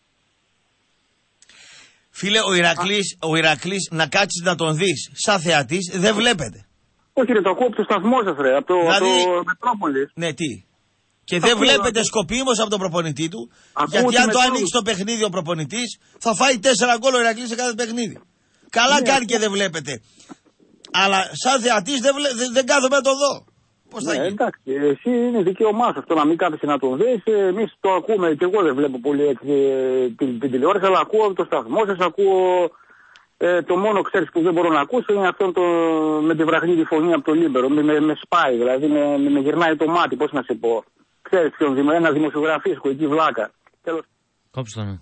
Φίλε, ο Ηρακλής να κάτσεις να τον δεις σαν θεατής δεν βλέπετε. Όχι ρε, το ακούω από το σταθμό σας ρε, από το Μετρόπολη. Ναι, τι. Και δεν βλέπετε σκοπίμως από τον προπονητή του, γιατί αν το ανοίξει το παιχνίδι ο προπονητής θα φάει 4 γκολ ο Ηρακλής σε κάθε παιχνίδι. Καλά κάνει και δεν βλέπετε. Αλλά σαν θεατής δεν κάθομαι να το δω. Πώς θα γίνει. Εντάξει, εσύ είναι δικαίωμά σου αυτό να μην κάθεσαι να τον δεις. Εμείς το ακούμε και εγώ δεν βλέπω πολύ την τηλεόραση, αλλά ακούω το σταθμό σας, ακούω. Το μόνο ξέρεις που δεν μπορώ να ακούσω είναι αυτό με τη βραχνή φωνή από το Λίμπερο. Με σπάει, δηλαδή με γυρνάει το μάτι, πώς να σε πω. Ξέρεις ποιον, ένα δημοσιογραφίσκο εκεί βλάκα. Κόψτε τον.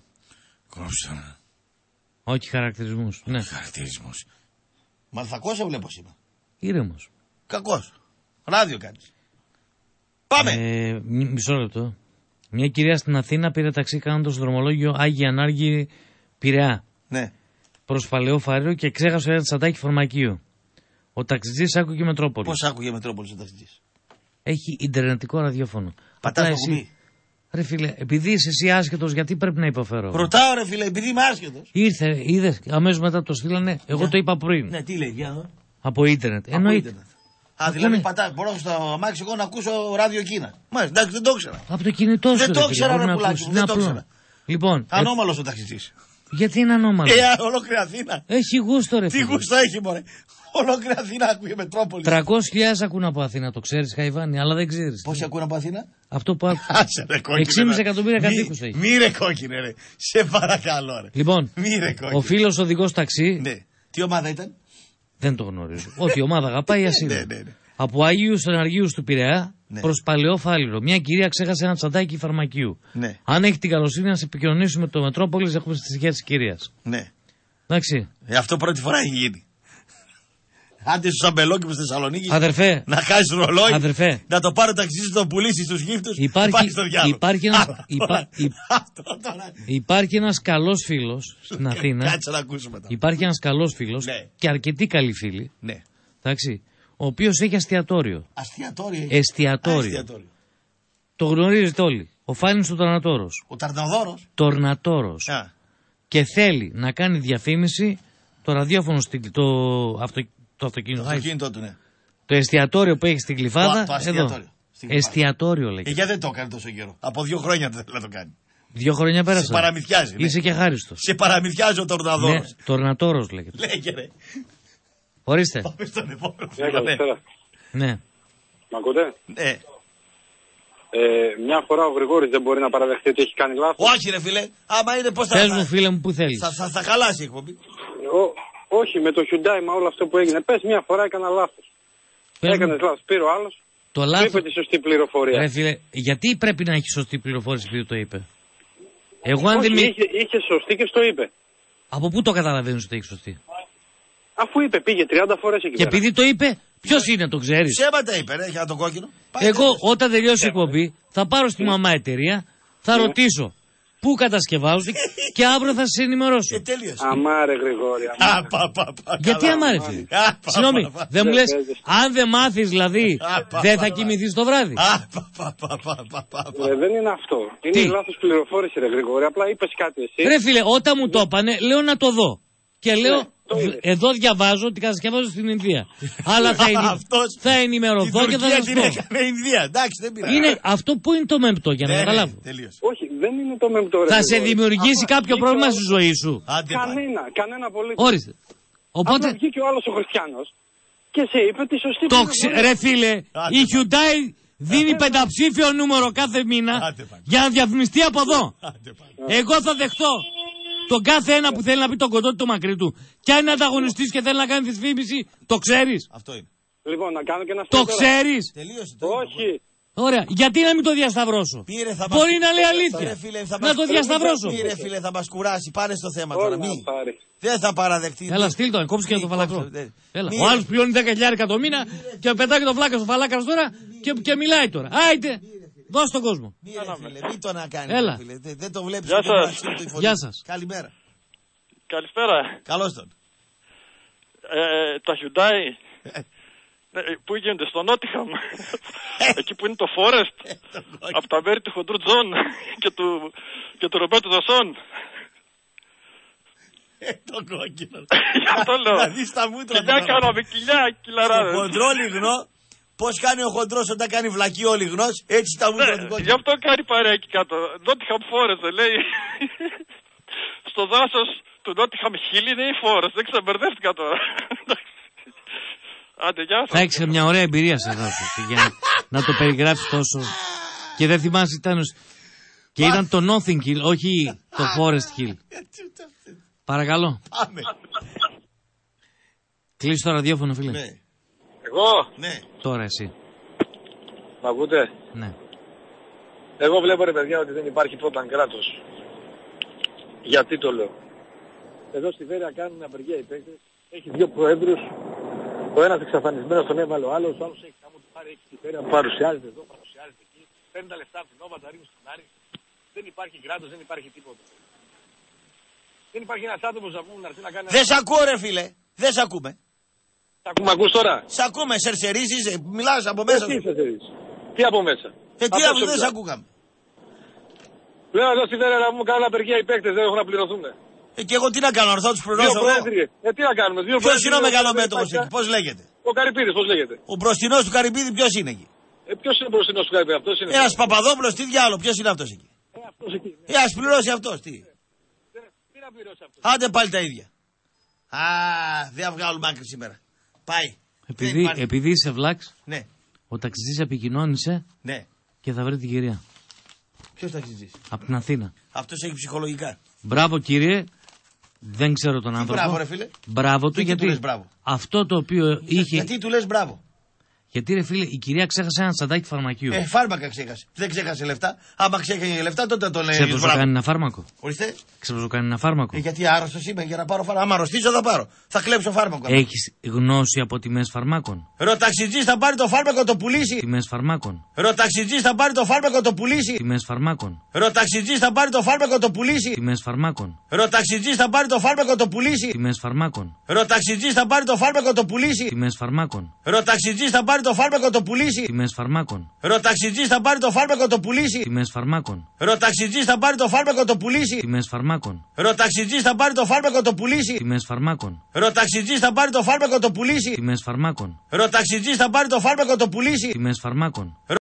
Όχι χαρακτηρισμούς. Ναι. Χαρακτηρισμούς. Μαλθακός βλέπω σήμερα. Ήρεμος. Κακός. Ράδιο κάνεις. Πάμε. Μισό λεπτό. Μια κυρία στην Αθήνα πήρε ταξί κάνοντας δρομολόγιο Άγια Ανάργη Πειραιά. Ναι. Προς Παλαιό Φαρέρο και ξέχασε ένα τσαντάκι φαρμακείο. Ο ταξιτζής άκουγε Μετρόπολη. Πώς άκουγε Μετρόπολη ο ταξιτζής? Έχει ιντερνετικό ραδιόφωνο. Πατάς το κουμπί. Ρε φίλε, επειδή είσαι εσύ άσχετος, γιατί πρέπει να υποφέρω? Ρωτάω ρε φίλε, επειδή είμαι άσχετος. Ήρθε, είδες, αμέσως μετά το στείλανε. Εγώ το είπα πριν. Ναι, τι λέει, για εδώ. Από ίντερνετ. Εννοείται. Δηλαδή μπορώ στο αμάξι εγώ να ακούσω ράδιο Κίνα. Μάλιστα, εντάξει, δεν το ήξερα. Από το κινητό σου. Δεν το ήξερα, ρε πουλάκι μου, δεν το ήξερα. Λοιπόν. Ανώμαλος ο ταξιτζής. Γιατί είναι ανώμαλο? Ολόκληρη Αθήνα. Έχει γούστο, ρε φίλε. Τι γούστο έχει, μωρέ. Ολόκληρη Αθήνα ακούει Μετρόπολη. 300.000 ακούν από Αθήνα, το ξέρεις, Χαϊβάνι, αλλά δεν ξέρεις. Πόσοι ακούν από Αθήνα? Αυτό που άκουσα. 6,5 εκατομμύρια κατοίκους έχει. Μη ρε κόκκινε, ρε. Σε παρακαλώ, ρε. Λοιπόν, ο φίλος οδηγός ταξί. Ναι. Τι ομάδα ήταν? Δεν το γνωρίζω. Ό,τι ομάδα αγαπάει, ας είναι. Από Άγιους Αναργίους του Πειραιά προς Παλαιό Φάληρο. Μια κυρία ξέχασε ένα τσαντάκι φαρμακείου. Ναι. Αν έχει την καλοσύνη να σε επικοινωνήσουμε με το Μετρόπολης, έχουμε στη στοιχεία της κυρίας. Ναι. Εντάξει. Αυτό πρώτη φορά έχει γίνει. Άντε στους αμπελόκηπους στη Θεσσαλονίκη. Αδερφέ. Να χάσεις ρολόι. Αδερφέ. Να το πάρει ταξί να το πουλήσει στους γύφτους. Υπάρχει ένας καλός φίλος στην Αθήνα. Κάτσε να ακούσουμε μετά. Υπάρχει ένας καλός φίλος και αρκετοί καλοί φίλοι. Ναι. Εντάξει. Ο οποίος έχει αστιατόριο. Εστιατόριο. Το γνωρίζετε όλοι. Ο Φάνης ο Τορνατόρος. Ο Ταρναδόρος. Τορνατόρος. Και θέλει να κάνει διαφήμιση το ραδιόφωνο, το αυτοκίνητο του, ναι. Το εστιατόριο που έχει στην Γλυφάδα. Το εστιατόριο. Εστιατόριο λέγεται. Γιατί δεν το έκανε τόσο καιρό? Από 2 χρόνια δεν θέλει να το κάνει. 2 χρόνια πέρασε. Σε παραμυθιάζει. Είσαι και χάριστος. Σε παραμυθιάζει ο Τορναδόρος. Ναι, Τορνατόρος λέγεται. Λέγε ρε. Ορίστε. Πάμε στον επόμενο. Ναι. Μ' ακούτε? Ναι. Μια φορά ο Γρηγόρης δεν μπορεί να παραδεχτεί ότι έχει κάνει λάθος. Όχι ρε φίλε. Άμα είναι πώς θα... Πες μου φίλε μου που θέλεις. Θα χαλάσει η εκπομπή. Όχι, με το Hyundai, με όλο αυτό που έγινε. Πες μια φορά έκανα λάθος. Έκανες λάθος. Πήρε ο άλλος. Το λάθος. Είπε τη σωστή πληροφορία. Ρε φίλε, γιατί πρέπει να έχει σωστή πληροφόρηση επειδή το είπε? Εγώ αν δεν είχε σωστή και στο είπε. Από πού το καταλαβαίνεις ότι έχει σωστή? Αφού είπε, πήγε 30 φορές εκεί. Και επειδή το είπε, ποιος είναι, το ξέρεις? Ψέματα είπε, ρε, για τον κόκκινο. Εγώ όταν τελειώσει η εκπομπή θα πάρω στη μαμά εταιρεία, θα ρωτήσω πού κατασκευάζονται και αύριο θα σας ενημερώσω. Αμάρε Γρηγόρη. Γιατί αμάρε φίλε? Συγγνώμη, δεν μου λες, αν δεν μάθεις δηλαδή, δεν θα κοιμηθείς το βράδυ? Δεν είναι αυτό. Είναι λάθος πληροφόρηση ρε Γρηγόρη, απλά είπες κάτι εσύ. Ρε φίλε, όταν μου το είπανε, λέω να το δω. Και λέω, εδώ διαβάζω ότι κατασκευάζω στην Ινδία. Αλλά θα ενημερωθώ και θα σας πω. Είναι αυτό που είναι το μεμπτό, για να καταλάβω. Όχι, δεν είναι το μεμπτό. Θα σε δημιουργήσει κάποιο πρόβλημα στη ζωή σου? Κανένα απολύτως. Όριστε. Οπότε... Αν βγήκε ο άλλος ο χριστιανός και σε είπε τη σωστή πληροφορία. Ρε φίλε, η Hyundai δίνει πενταψήφιο νούμερο κάθε μήνα για να διαφημιστεί από εδώ. Εγώ θα δεχτώ τον κάθε ένα που θέλει να πει τον κοντό του το μακρύ του. Και αν είναι ανταγωνιστής και θέλει να κάνει διαφήμιση, το ξέρεις? Αυτό είναι. Λοιπόν, να κάνω και ένα το ξέρεις? Τελείωσε. Όχι. Ωραία, γιατί να μην το διασταυρώσω? Μπορεί να λέει αλήθεια. Να το διασταυρώσω. Πήρε φίλε, θα μας κουράσει. Πάρε στο θέμα τώρα. Δεν θα παραδεχτεί. Έλα, στείλ το, κόψει και το φαλακρό. Ο άλλος πληρώνει 10.000 το μήνα και πετάει το φλάκα στο φαλάκας τώρα και μιλάει τώρα. Άιτε. Δώσ' τον κόσμο. Μην το να κάνει. Έλα. Δεν το βλέπεις. Γεια σας. Καλημέρα. Καλησπέρα. Καλώς τον. Τα Hyundai που γίνονται στο Νότιχαμ, εκεί που είναι το Forest, από τα μέρη του Χοντρού Τζον και του Ρομπέρτο Δασόν. Το κόκκινο. Για αυτό λέω. Να δεις τα μούτρα. Κοιλιά κάναμε, κοιλιά, κυλαράδες. Στο χοντρό λιγνό, Πώς κάνει ο χοντρός όταν κάνει βλακή ο λιγνός, έτσι τα βούλια του Γι' αυτό κάνει παρέα εκεί κάτω. Νότιχαμ Φόρεστ, λέει. Στο δάσος του Νότιχαμ Χιλ είναι η Φόρεστ. Δεν ξεμπερδεύτηκα τώρα. Άντε, γεια σας. Θα έχεις μια ωραία εμπειρία σε δάσος για να το περιγράψεις τόσο. Και δεν θυμάσαι και ήταν το Nothing Hill, όχι το Forest Hill. Παρακαλώ. Πάμε. Κλείσει το ραδιόφωνο, φίλε. Ναι. Εγώ. Ναι. Τώρα εσύ. Μ' ακούτε? Ναι. Εγώ βλέπω, ρε παιδιά, ότι δεν υπάρχει πρώτα κράτος. Γιατί το λέω? Εδώ στη Βέρεια κάνουν απεργία οι παίκτες. Έχει δύο προέδρους. Ο ένας εξαφανισμένος, τον έβαλε ο άλλος. Ο άλλος έχει κάμω του πάρει εκεί πέρα. Παρουσιάζεται εδώ, παρουσιάζεται εκεί. Παίρνει τα λεφτά από την Νόβα, τα ρίχνει στον Άρη. Δεν υπάρχει κράτος, δεν υπάρχει τίποτα. Δεν υπάρχει ένας άτομος να πούμε να έρθει να κάνει. Δεν σ' ακούω, ρε φίλε. Δεν σ' ακούμε. Μ' ακούς τώρα? Σ' ακούμε, σερσερίσεις, μιλάς από μέσα. Τι από μέσα? Δεν σ' ακούγαμε. Λέω εδώ στη Βέρα να μου κάνουν απεργία οι παίκτες, δεν έχουν να πληρωθούν. Και εγώ τι να κάνω, θα τους πληρώσω εγώ? Τι να κάνουμε? Ποιος είναι ο μεγαλομέτωχος εκεί, πώς λέγεται? Ο Καρυπίδης, πώς λέγεται? Ο μπροστινός του Καρυπίδη ποιος είναι εκεί? Ποιος είναι ο μπροστινός του Καρυπίδη? Αυτός είναι. Ένας Παπαδόπουλος, τι διάλογο, ποιος είναι αυτός εκεί? Αυτός εκεί. Ας πληρώσει αυτός, τι? Τι να πληρώσει αυτός? Άντε πάλι τα ίδια. Α, δεν θα βγάλουμε άκρη σήμερα. Πάει. Επειδή είσαι βλάξ, ναι. Ο ταξιτζής επικοινώνησε, ναι. Και θα βρει την κυρία. Ποιος ταξιτζής? Από την Αθήνα. Αυτός έχει ψυχολογικά. Μπράβο, κύριε. Δεν ξέρω τον άνθρωπο. Μπράβο, ρε φίλε. Μπράβο του, γιατί του λες μπράβο? Αυτό το οποίο είχε. Γιατί του λες μπράβο? Γιατί, ρε φίλε, η κυρία ξέχασε ένα τσαντάκι φαρμακείου. Φάρμακα ξέχασε. Δεν ξέχασε λεφτά. Άμα ξέχασε λεφτά, τότε το λέει. Ξέρω να κάνει ένα φάρμακο. Ορίστε. Ξέρω να κάνει ένα φάρμακο. Γιατί άρρωστος είμαι για να πάρω φάρμακο. Άμα αρρωστήσω θα πάρω. Θα κλέψω φάρμακο. Έχεις γνώση από τιμές φαρμάκων? Ρωταξιτζής θα πάρει το φάρμακο το πουλήσει. Τιμές φαρμάκων. Ρωταξιτζής θα πάρει το φάρμακο το πουλήσει. Τιμές φαρμάκων. Ρωταξιτζής θα πάρει το φάρμακο το πουλήσει. Τιμές φαρμάκων. Ρωταξιτζής θα πάρει το φάρμακο το πουλήσει. Τιμές φαρμάκων. Ρωταξιτζής θα πάρει το φάρμακο το πουλήσει. Τιμές φαρμάκων. Ρωταξιτζής θα πάρει το φάρμακο το πουλήσει. Τιμές φαρμάκων. Ρωταξιτζής θα πάρει το φάρμακο το πουλήσει. Τιμές φαρμάκων. Ρωταξιτζής θα πάρει το φάρμακο το πουλήσει. Τιμές φαρμάκων. Ρωταξιτζής θα πάρει το φάρμακο το πουλήσει. Τιμές φαρμάκων. Ρωταξιτζής θα πάρει το φάρμακο το πουλήσει. Τιμές φαρμάκων. Ρωταξιτζής θα πάρει το φάρμακο το πουλήσει. Τιμές φαρμάκων.